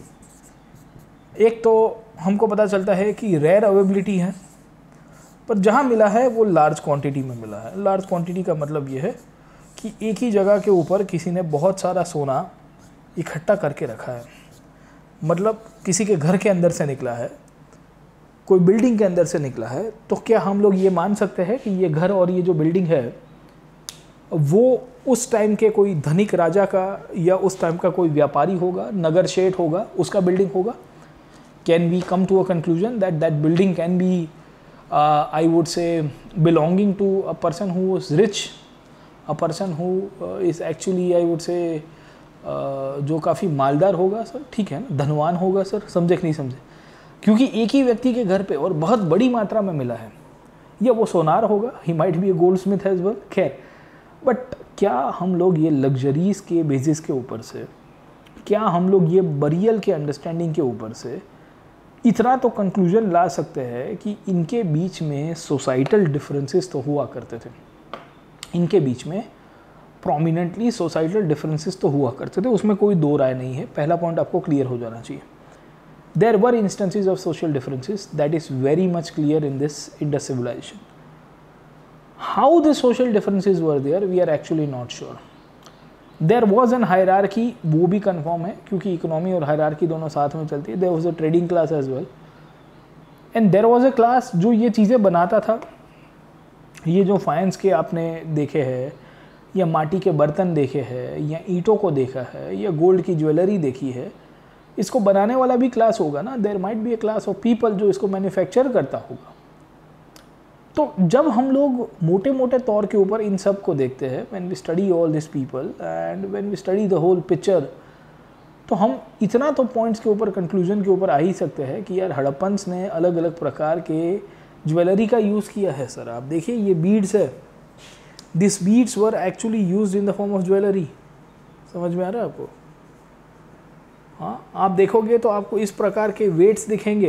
एक तो हमको पता चलता है कि रेयर अवेबिलिटी है, पर जहाँ मिला है वो लार्ज क्वांटिटी में मिला है। लार्ज क्वांटिटी का मतलब ये है कि एक ही जगह के ऊपर किसी ने बहुत सारा सोना इकट्ठा करके रखा है, मतलब किसी के घर के अंदर से निकला है, कोई बिल्डिंग के अंदर से निकला है। तो क्या हम लोग ये मान सकते हैं कि ये घर और ये जो बिल्डिंग है वो उस टाइम के कोई धनिक राजा का या उस टाइम का कोई व्यापारी होगा, नगर शेठ होगा, उसका बिल्डिंग होगा? Can we come to a conclusion that that building can be I would say belonging to a person who was rich, a person who is actually I would say जो काफ़ी मालदार होगा सर, ठीक है ना, धनवान होगा सर, समझे कि नहीं समझे। क्योंकि एक ही व्यक्ति के घर पे और बहुत बड़ी मात्रा में मिला है, या वो सोनार होगा, he might be a goldsmith as well, खैर। बट क्या हम लोग ये लग्जरीज के बेसिस के ऊपर से, क्या हम लोग ये बरियल के अंडरस्टैंडिंग के ऊपर से इतना तो कंक्लूजन ला सकते हैं कि इनके बीच में सोसाइटल डिफरेंसेस तो हुआ करते थे, इनके बीच में प्रोमिनेंटली सोसाइटल डिफरेंसेस तो हुआ करते थे, उसमें कोई दो राय नहीं है। पहला पॉइंट आपको क्लियर हो जाना चाहिए। There were instances of social differences, that is very much clear in this Indus civilization. How the social differences were there, we are actually not sure. There was an hierarchy, वो भी confirm है क्योंकि economy और hierarchy दोनों साथ में चलती है। There was a trading class as well, and there was a class जो ये चीज़ें बनाता था। ये जो फाइंस के आपने देखे हैं, या माटी के बर्तन देखे हैं, या ईंटों को देखा है, या गोल्ड की ज्वेलरी देखी है, इसको बनाने वाला भी क्लास होगा ना। There might be a class of people जो इसको मैन्युफैक्चर करता होगा। तो जब हम लोग मोटे मोटे तौर के ऊपर इन सब को देखते हैं, when we study all this people and when we study the whole picture, तो हम इतना तो पॉइंट्स के ऊपर, कंक्लूजन के ऊपर आ ही सकते हैं कि यार हड़प्पन्स ने अलग अलग प्रकार के ज्वेलरी का यूज़ किया है सर। आप देखिए ये बीड्स है, this beads were actually used in the form of jewellery. समझ में आ रहा है आपको? हाँ, आप देखोगे तो आपको इस प्रकार के वेट्स दिखेंगे।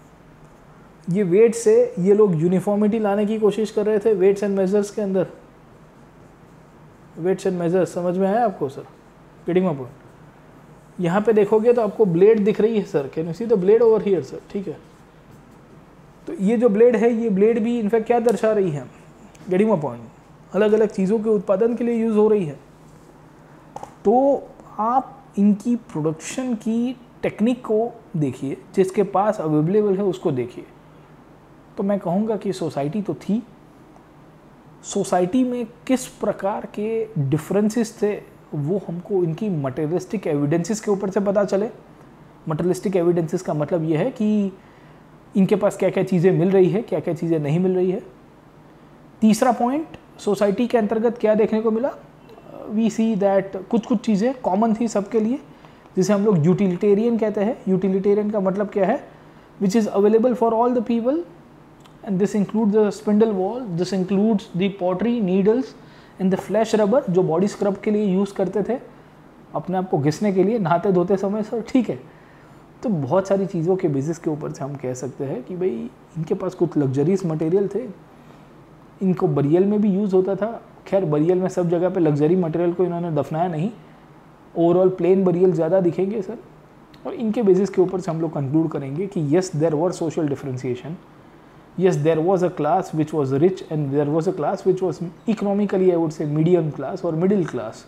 ये वेट से ये लोग यूनिफॉर्मिटी लाने की कोशिश कर रहे थे वेट्स एंड मेजर्स के अंदर। वेट्स एंड मेजर्स समझ में आया आपको सर? Getting my point? यहाँ पे देखोगे तो आपको ब्लेड दिख रही है sir, can you see the blade over here sir, ठीक है। तो ये जो ब्लेड है, ये ब्लेड भी इनफैक्ट क्या दर्शा रही है? Getting my point? अलग अलग चीज़ों के उत्पादन के लिए यूज़ हो रही है। तो आप इनकी प्रोडक्शन की टेक्निक को देखिए, जिसके पास अवेलेबल है उसको देखिए। तो मैं कहूँगा कि सोसाइटी तो थी, सोसाइटी में किस प्रकार के डिफरेंसेस थे वो हमको इनकी मटेरियलिस्टिक एविडेंसेस के ऊपर से पता चले। मटेरियलिस्टिक एविडेंसेस का मतलब ये है कि इनके पास क्या क्या चीज़ें मिल रही है, क्या क्या चीज़ें नहीं मिल रही है। तीसरा पॉइंट, सोसाइटी के अंतर्गत क्या देखने को मिला, वी सी दैट कुछ कुछ चीज़ें कॉमन थी सबके लिए, जिसे हम लोग यूटिलिटेरियन कहते हैं। यूटिलिटेरियन का मतलब क्या है, which is available for all the people, and this includes the spindle whorl, this includes the pottery, needles and the flesh rubber, जो बॉडी स्क्रब के लिए यूज़ करते थे, अपने आप को घिसने के लिए नहाते धोते समय सर, ठीक है। तो बहुत सारी चीज़ों के बेसिस के ऊपर से हम कह सकते हैं कि भाई इनके पास कुछ लग्जरीज मटेरियल थे, इनको बरियल में भी यूज़ होता था। खैर बरियल में सब जगह पे लग्जरी मटेरियल को इन्होंने दफनाया नहीं, ओवरऑल प्लेन बरियल ज़्यादा दिखेंगे सर। और इनके बेसिस के ऊपर से हम लोग कंक्लूड करेंगे कि yes there were social differentiation, yes there was a class which was rich and there was a class which was economically I would say medium class or middle class,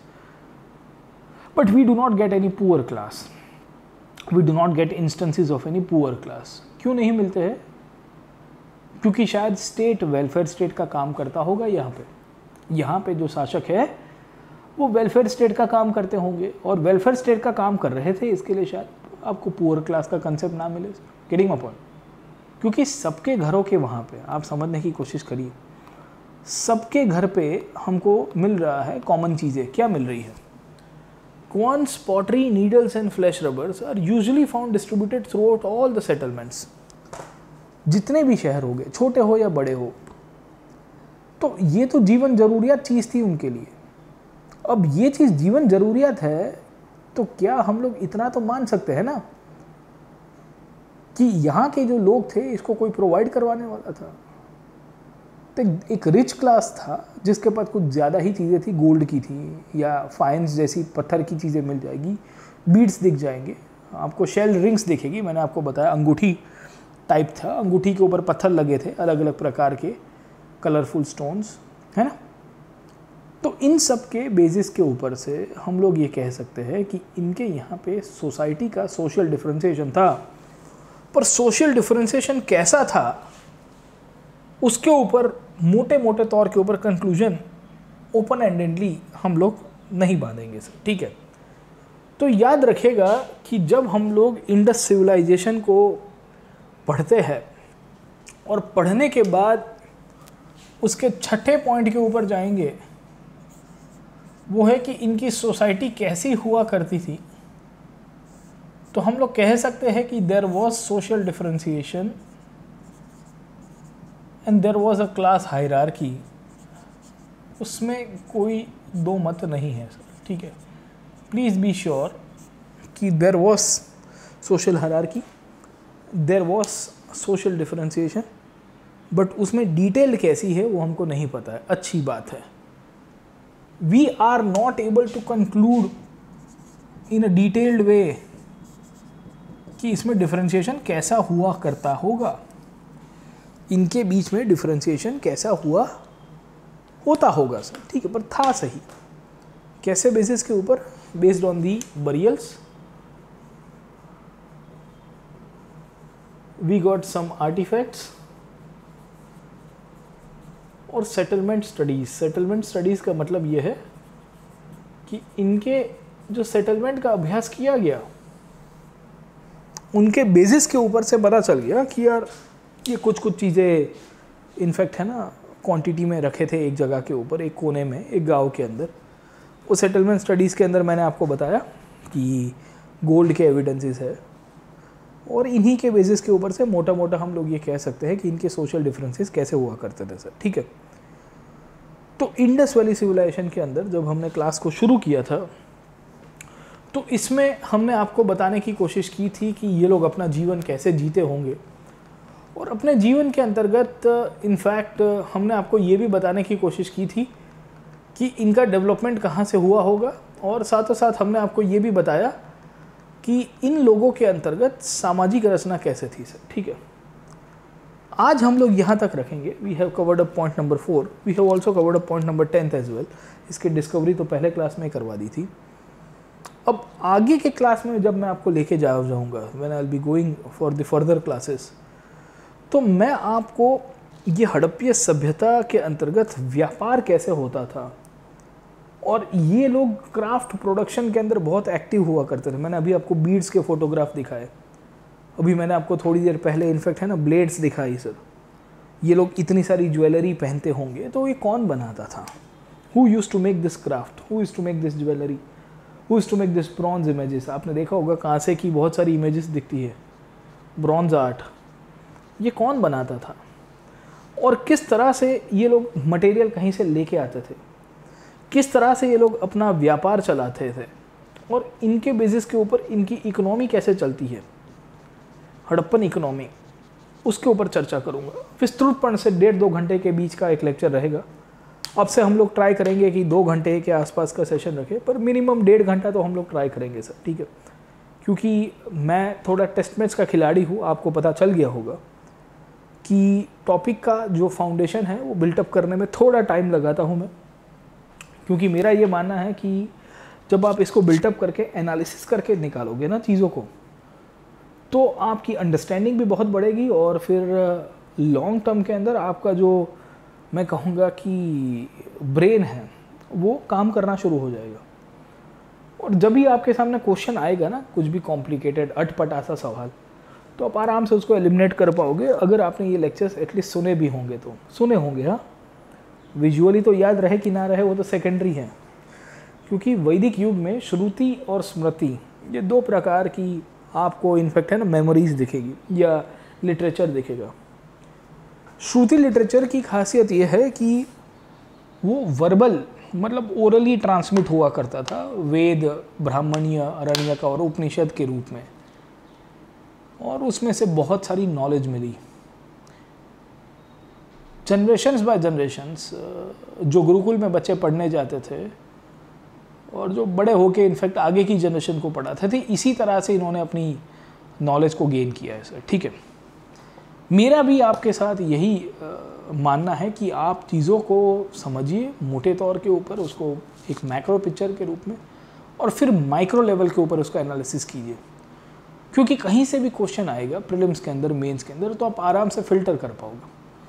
but we do not get any poor class, we do not get instances of any poor class। क्यों नहीं मिलते हैं? क्योंकि शायद state welfare state का काम करता होगा। यहाँ पे जो शासक है वो वेलफेयर स्टेट का काम करते होंगे, और वेलफेयर स्टेट का काम कर रहे थे, इसके लिए शायद आपको पुअर क्लास का कंसेप्ट ना मिले। Getting my point? क्योंकि सबके घरों के वहाँ पे आप समझने की कोशिश करिए, सबके घर पे हमको मिल रहा है कॉमन चीज़ें। क्या मिल रही है? Querns, pottery, needles and flesh rubbers are usually found distributed throughout all the settlements. जितने भी शहर हो गए, छोटे हो या बड़े हो, तो ये तो जीवन ज़रूरियात चीज़ थी उनके लिए। अब ये चीज़ जीवन ज़रूरियात है, तो क्या हम लोग इतना तो मान सकते हैं ना कि यहाँ के जो लोग थे इसको कोई प्रोवाइड करवाने वाला था। तो एक रिच क्लास था जिसके पास कुछ ज़्यादा ही चीज़ें थी, गोल्ड की थी या फाइन्स जैसी पत्थर की चीज़ें मिल जाएगी, बीड्स दिख जाएंगे, आपको शेल रिंग्स दिखेगी। मैंने आपको बताया अंगूठी टाइप था, अंगूठी के ऊपर पत्थर लगे थे, अलग अलग प्रकार के कलरफुल स्टोन्स, है ना। तो इन सब के बेसिस के ऊपर से हम लोग ये कह सकते हैं कि इनके यहाँ पे सोसाइटी का सोशल डिफरेंशिएशन था। पर सोशल डिफरेंशिएशन कैसा था उसके ऊपर मोटे मोटे तौर के ऊपर कंक्लूजन ओपन एंडेडली हम लोग नहीं बांधेंगे सर, ठीक है। तो याद रखिएगा कि जब हम लोग इंडस सिविलाइजेशन को पढ़ते हैं और पढ़ने के बाद उसके छठे पॉइंट के ऊपर जाएंगे, वो है कि इनकी सोसाइटी कैसी हुआ करती थी, तो हम लोग कह सकते हैं कि there was social differentiation and there was a class hierarchy. उसमें कोई दो मत नहीं है सर, ठीक है। प्लीज़ बी श्योर कि there was social hierarchy, there was social differentiation, but उसमें डिटेल कैसी है वो हमको नहीं पता है। अच्छी बात है, we are not able to conclude in a detailed way कि इसमें डिफरेंशिएशन कैसा हुआ करता होगा, इनके बीच में डिफरेंशिएशन कैसा हुआ होता होगा सर, ठीक है। पर था सही कैसे बेसिस के ऊपर? Based on the burials, we got some artifacts और सेटलमेंट स्टडीज़। सेटलमेंट स्टडीज़ का मतलब ये है कि इनके जो सेटलमेंट का अभ्यास किया गया उनके बेसिस के ऊपर से पता चल गया कि यार ये कुछ चीज़ें इनफैक्ट है ना क्वांटिटी में रखे थे एक जगह के ऊपर, एक कोने में, एक गांव के अंदर। वो सेटलमेंट स्टडीज़ के अंदर मैंने आपको बताया कि गोल्ड के एविडेंसेस है, और इन्हीं के बेसिस के ऊपर से मोटा मोटा हम लोग ये कह सकते हैं कि इनके सोशल डिफरेंसेस कैसे हुआ करते थे सर, ठीक है। तो इंडस वैली सिविलाइजेशन के अंदर जब हमने क्लास को शुरू किया था तो इसमें हमने आपको बताने की कोशिश की थी कि ये लोग अपना जीवन कैसे जीते होंगे, और अपने जीवन के अंतर्गत इनफैक्ट हमने आपको ये भी बताने की कोशिश की थी कि इनका डेवलपमेंट कहाँ से हुआ होगा, और साथों साथ हमने आपको ये भी बताया कि इन लोगों के अंतर्गत सामाजिक रचना कैसे थी सर, ठीक है। आज हम लोग यहाँ तक रखेंगे। We have covered up point number 4, we have also covered up point number 10 as well. इसकी डिस्कवरी तो पहले क्लास में करवा दी थी। अब आगे के क्लास में जब मैं आपको लेके जाऊँगा, when I will be going for the further classes, तो मैं आपको ये हड़प्पीय सभ्यता के अंतर्गत व्यापार कैसे होता था, और ये लोग क्राफ्ट प्रोडक्शन के अंदर बहुत एक्टिव हुआ करते थे। मैंने अभी आपको बीड्स के फोटोग्राफ दिखाए, अभी मैंने आपको थोड़ी देर पहले इनफैक्ट है ना ब्लेड्स दिखाई सर। ये लोग इतनी सारी ज्वेलरी पहनते होंगे, तो ये कौन बनाता था? Who used to make this craft, who used to make this jewellery, who used to make this bronze images. आपने देखा होगा कांसे की बहुत सारी इमेजेस दिखती है, ब्रॉन्ज आर्ट। ये कौन बनाता था और किस तरह से ये लोग मटेरियल कहीं से लेके आते थे, किस तरह से ये लोग अपना व्यापार चलाते थे, और इनके बेसिस के ऊपर इनकी इकोनॉमी कैसे चलती है, हड़प्पन इकोनॉमी, उसके ऊपर चर्चा करूंगा विस्तृतपण से। 1.5-2 घंटे के बीच का एक लेक्चर रहेगा। अब से हम लोग ट्राई करेंगे कि 2 घंटे के आसपास का सेशन रखें, पर मिनिमम 1.5 घंटा तो हम लोग ट्राई करेंगे सर, ठीक है? क्योंकि मैं थोड़ा टेस्ट मैच का खिलाड़ी हूँ, आपको पता चल गया होगा कि टॉपिक का जो फाउंडेशन है वो बिल्टअप करने में थोड़ा टाइम लगाता हूँ मैं, क्योंकि मेरा ये मानना है कि जब आप इसको बिल्टअप करके एनालिसिस करके निकालोगे ना चीज़ों को, तो आपकी अंडरस्टैंडिंग भी बहुत बढ़ेगी, और फिर लॉन्ग टर्म के अंदर आपका जो मैं कहूँगा कि ब्रेन है वो काम करना शुरू हो जाएगा। और जब भी आपके सामने क्वेश्चन आएगा ना, कुछ भी कॉम्प्लिकेटेड अटपटा सा सवाल, तो आप आराम से उसको एलिमिनेट कर पाओगे, अगर आपने ये लेक्चर्स एटलीस्ट सुने भी होंगे तो। सुने होंगे, हाँ, विजुअली तो याद रहे कि ना रहे वो तो सेकेंडरी है, क्योंकि वैदिक युग में श्रुति और स्मृति ये 2 प्रकार की आपको इनफैक्ट है ना मेमोरीज दिखेगी या लिटरेचर दिखेगा। श्रुति लिटरेचर की खासियत ये है कि वो वर्बल मतलब ओरली ट्रांसमिट हुआ करता था, वेद, ब्राह्मणीय, अरण्यक और उपनिषद के रूप में, और उसमें से बहुत सारी नॉलेज मिली। जनरेशन्स बाय जनरेशन्स जो गुरुकुल में बच्चे पढ़ने जाते थे और जो बड़े होके इनफैक्ट आगे की जनरेशन को पढ़ाते थे, इसी तरह से इन्होंने अपनी नॉलेज को गेन किया है सर, ठीक है? मेरा भी आपके साथ यही मानना है कि आप चीज़ों को समझिए मोटे तौर के ऊपर, उसको एक मैक्रो पिक्चर के रूप में, और फिर माइक्रो लेवल के ऊपर उसका एनालिसिस कीजिए, क्योंकि कहीं से भी क्वेश्चन आएगा प्रीलिम्स के अंदर, मेंस के अंदर, तो आप आराम से फिल्टर कर पाओगे।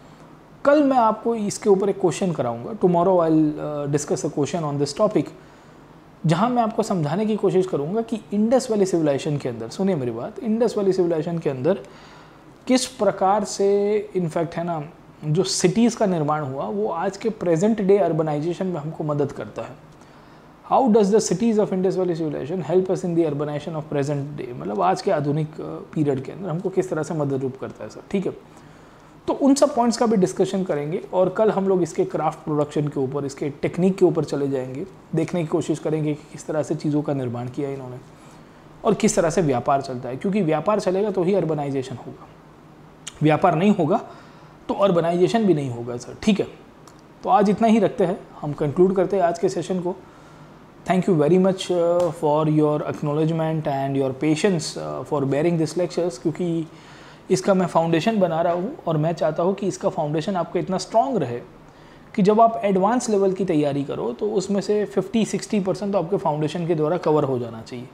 कल मैं आपको इसके ऊपर एक क्वेश्चन कराऊंगा, tomorrow I will discuss a question on this topic, जहां मैं आपको समझाने की कोशिश करूंगा कि इंडस वैली सिविलाइजेशन के अंदर, सुनिए मेरी बात, इंडस वैली सिविलाइजेशन के अंदर किस प्रकार से इनफैक्ट है ना जो सिटीज़ का निर्माण हुआ वो आज के प्रेजेंट डे अर्बनाइजेशन में हमको मदद करता है। How does the cities of Indus valley Civilization help us in the urbanization of present day, मतलब आज के आधुनिक पीरियड के अंदर हमको किस तरह से मदद रूप करता है सर, ठीक है? तो उन सब पॉइंट्स का भी डिस्कशन करेंगे, और कल हम लोग इसके क्राफ्ट प्रोडक्शन के ऊपर, इसके टेक्निक के ऊपर चले जाएंगे, देखने की कोशिश करेंगे कि किस तरह से चीज़ों का निर्माण किया इन्होंने और किस तरह से व्यापार चलता है, क्योंकि व्यापार चलेगा तो ही अर्बनाइजेशन होगा, व्यापार नहीं होगा तो अर्बनाइजेशन भी नहीं होगा सर, ठीक है? तो आज इतना ही रखते हैं, हम कंक्लूड करते हैं आज के सेशन को। Thank you very much for your acknowledgement and your patience for bearing this lectures, क्योंकि इसका मैं फाउंडेशन बना रहा हूँ, और मैं चाहता हूँ कि इसका फाउंडेशन आपका इतना स्ट्रॉन्ग रहे कि जब आप एडवांस लेवल की तैयारी करो तो उसमें से 50-60% तो आपके फाउंडेशन के द्वारा कवर हो जाना चाहिए।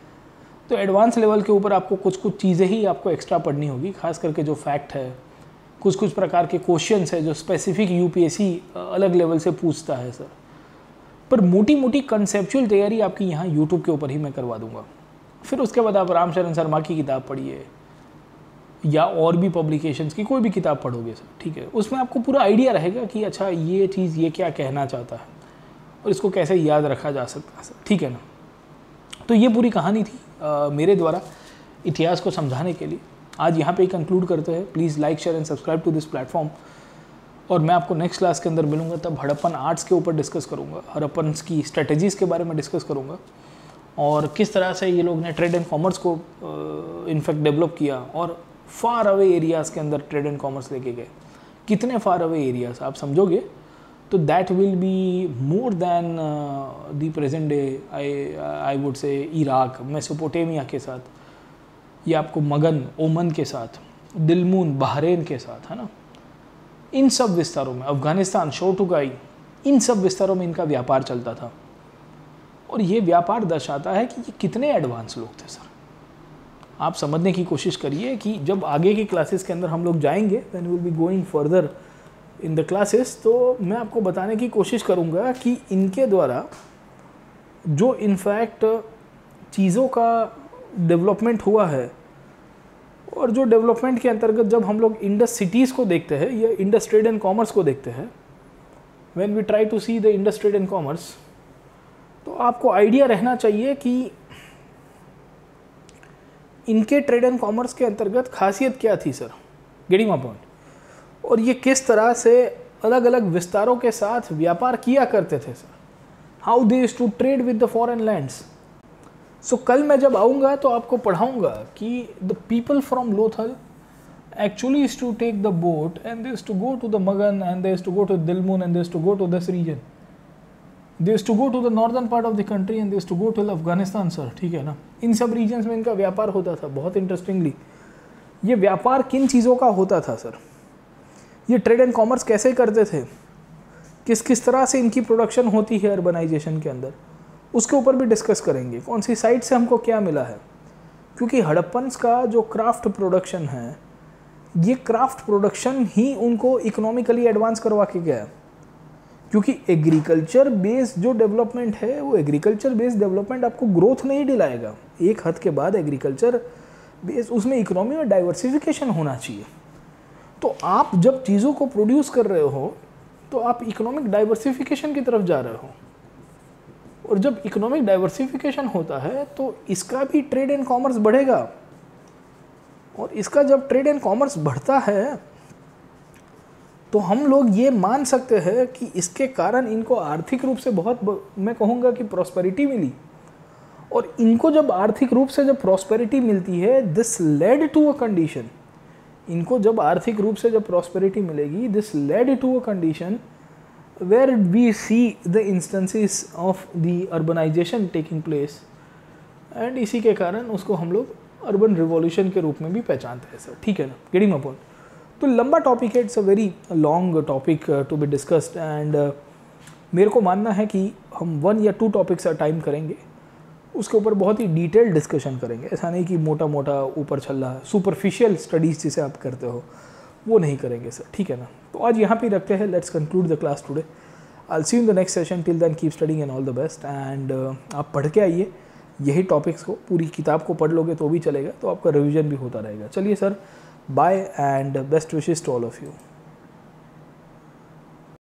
तो एडवांस लेवल के ऊपर आपको कुछ कुछ चीज़ें ही आपको एक्स्ट्रा पढ़नी होगी, खास करके जो फैक्ट है, कुछ कुछ प्रकार के क्वेश्चंस है जो स्पेसिफिक यूपीएससी अलग लेवल से पूछता है सर, पर मोटी मोटी कंसेप्चुअल तैयारी आपकी यहाँ यूट्यूब के ऊपर ही मैं करवा दूंगा। फिर उसके बाद आप रामशरण शर्मा की किताब पढ़िए या और भी पब्लिकेशंस की कोई भी किताब पढ़ोगे सर, ठीक है? उसमें आपको पूरा आइडिया रहेगा कि अच्छा ये चीज़ ये क्या कहना चाहता है और इसको कैसे याद रखा जा सकता है सर, ठीक है ना? तो ये पूरी कहानी थी मेरे द्वारा इतिहास को समझाने के लिए। आज यहाँ पे ही कंक्लूड करते हैं। Please like, share and subscribe to this platform, और मैं आपको नेक्स्ट क्लास के अंदर मिलूंगा, तब हड़प्पन आर्ट्स के ऊपर डिस्कस करूँगा, हड़प्पन की स्ट्रेटजीज़ के बारे में डिस्कस करूँगा, और किस तरह से ये लोग ने ट्रेड एंड कॉमर्स को इनफैक्ट डेवलप किया और फार अवे एरियाज़ के अंदर ट्रेड एंड कॉमर्स लेके गए। कितने फार अवे एरियाज़ आप समझोगे तो that will be more than the present day, I would say Iraq, Mesopotamia के साथ, या आपको मगन, ओमन के साथ, दिलमून, बहरेन के साथ, है ना? इन सब विस्तारों में, अफगानिस्तान, शोटुगाई, इन सब विस्तारों में इनका व्यापार चलता था, और ये व्यापार दर्शाता है कि ये कितने एडवांस लोग थे सर। आप समझने की कोशिश करिए कि जब आगे की क्लासेस के अंदर हम लोग जाएंगे, then will be going further in the classes, तो मैं आपको बताने की कोशिश करूँगा कि इनके द्वारा जो इनफैक्ट चीज़ों का डेवलपमेंट हुआ है, और जो डेवलपमेंट के अंतर्गत जब हम लोग इंडस सिटीज़ को देखते हैं या इंडस ट्रेड एंड कॉमर्स को देखते हैं, when we try to see the Indus trade and commerce, तो आपको आइडिया रहना चाहिए कि इनके ट्रेड एंड कॉमर्स के अंतर्गत खासियत क्या थी सर, गेटिंग माय पॉइंट, और ये किस तरह से अलग अलग विस्तारों के साथ व्यापार किया करते थे sir, how they used to trade with the foreign lands. So कल मैं जब आऊँगा तो आपको पढ़ाऊँगा कि the people from Lothal actually used to take the boat and they used to go to the Magan and they used to go to Dilmun and they used to go to this region. They used to go to the northern part of the country and they used to go till Afghanistan sir, ठीक है ना। इन सब regions में इनका व्यापार होता था। बहुत इंटरेस्टिंगली ये व्यापार किन चीज़ों का होता था सर, ये ट्रेड एंड कॉमर्स कैसे करते थे, किस किस तरह से इनकी प्रोडक्शन होती है अर्बनाइजेशन के अंदर, उसके ऊपर भी डिस्कस करेंगे। कौन सी साइट से हमको क्या मिला है, क्योंकि हड़प्पन्स का जो क्राफ्ट प्रोडक्शन है, ये क्राफ्ट प्रोडक्शन ही उनको इकोनॉमिकली एडवांस करवा के गया, क्योंकि एग्रीकल्चर बेस्ड जो डेवलपमेंट है वो एग्रीकल्चर बेस्ड डेवलपमेंट आपको ग्रोथ नहीं दिलाएगा। एक हद के बाद एग्रीकल्चर बेस्ड उसमें इकोनॉमी में डाइवर्सिफिकेशन होना चाहिए। तो आप जब चीज़ों को प्रोड्यूस कर रहे हो तो आप इकोनॉमिक डाइवर्सिफिकेशन की तरफ जा रहे हो, और जब इकोनॉमिक डाइवर्सिफिकेशन होता है तो इसका भी ट्रेड एंड कॉमर्स बढ़ेगा, और इसका जब ट्रेड एंड कॉमर्स बढ़ता है तो हम लोग ये मान सकते हैं कि इसके कारण इनको आर्थिक रूप से बहुत मैं कहूँगा कि प्रॉस्पेरिटी मिली, और इनको जब आर्थिक रूप से जब प्रॉस्पेरिटी मिलती है, this led to a condition, इनको जब आर्थिक रूप से जब प्रॉस्पेरिटी मिलेगी, this led to a condition where we see the instances of the urbanization taking place, and इसी के कारण उसको हम लोग अर्बन रिवॉल्यूशन के रूप में भी पहचानते हैं सर, ठीक है ना, गेटिंग माय पॉइंट। तो लंबा टॉपिक है, it's a very long topic to be discussed, and मेरे को मानना है कि हम 1 या 2 टॉपिक्स एट टाइम करेंगे, उसके ऊपर बहुत ही डिटेल्ड डिस्कशन करेंगे। ऐसा नहीं कि मोटा मोटा ऊपर छल्ला सुपरफिशियल स्टडीज़ जिसे आप करते हो वो नहीं करेंगे सर, ठीक है ना। तो आज यहाँ पे रखते हैं, let's conclude the class today. I will see you in the next session, till then keep studying and all the best, and आप पढ़ के आइए यही टॉपिक्स को, पूरी किताब को पढ़ लोगे तो भी चलेगा, तो आपका रिवीजन भी होता रहेगा। चलिए sir, bye and best wishes to all of you.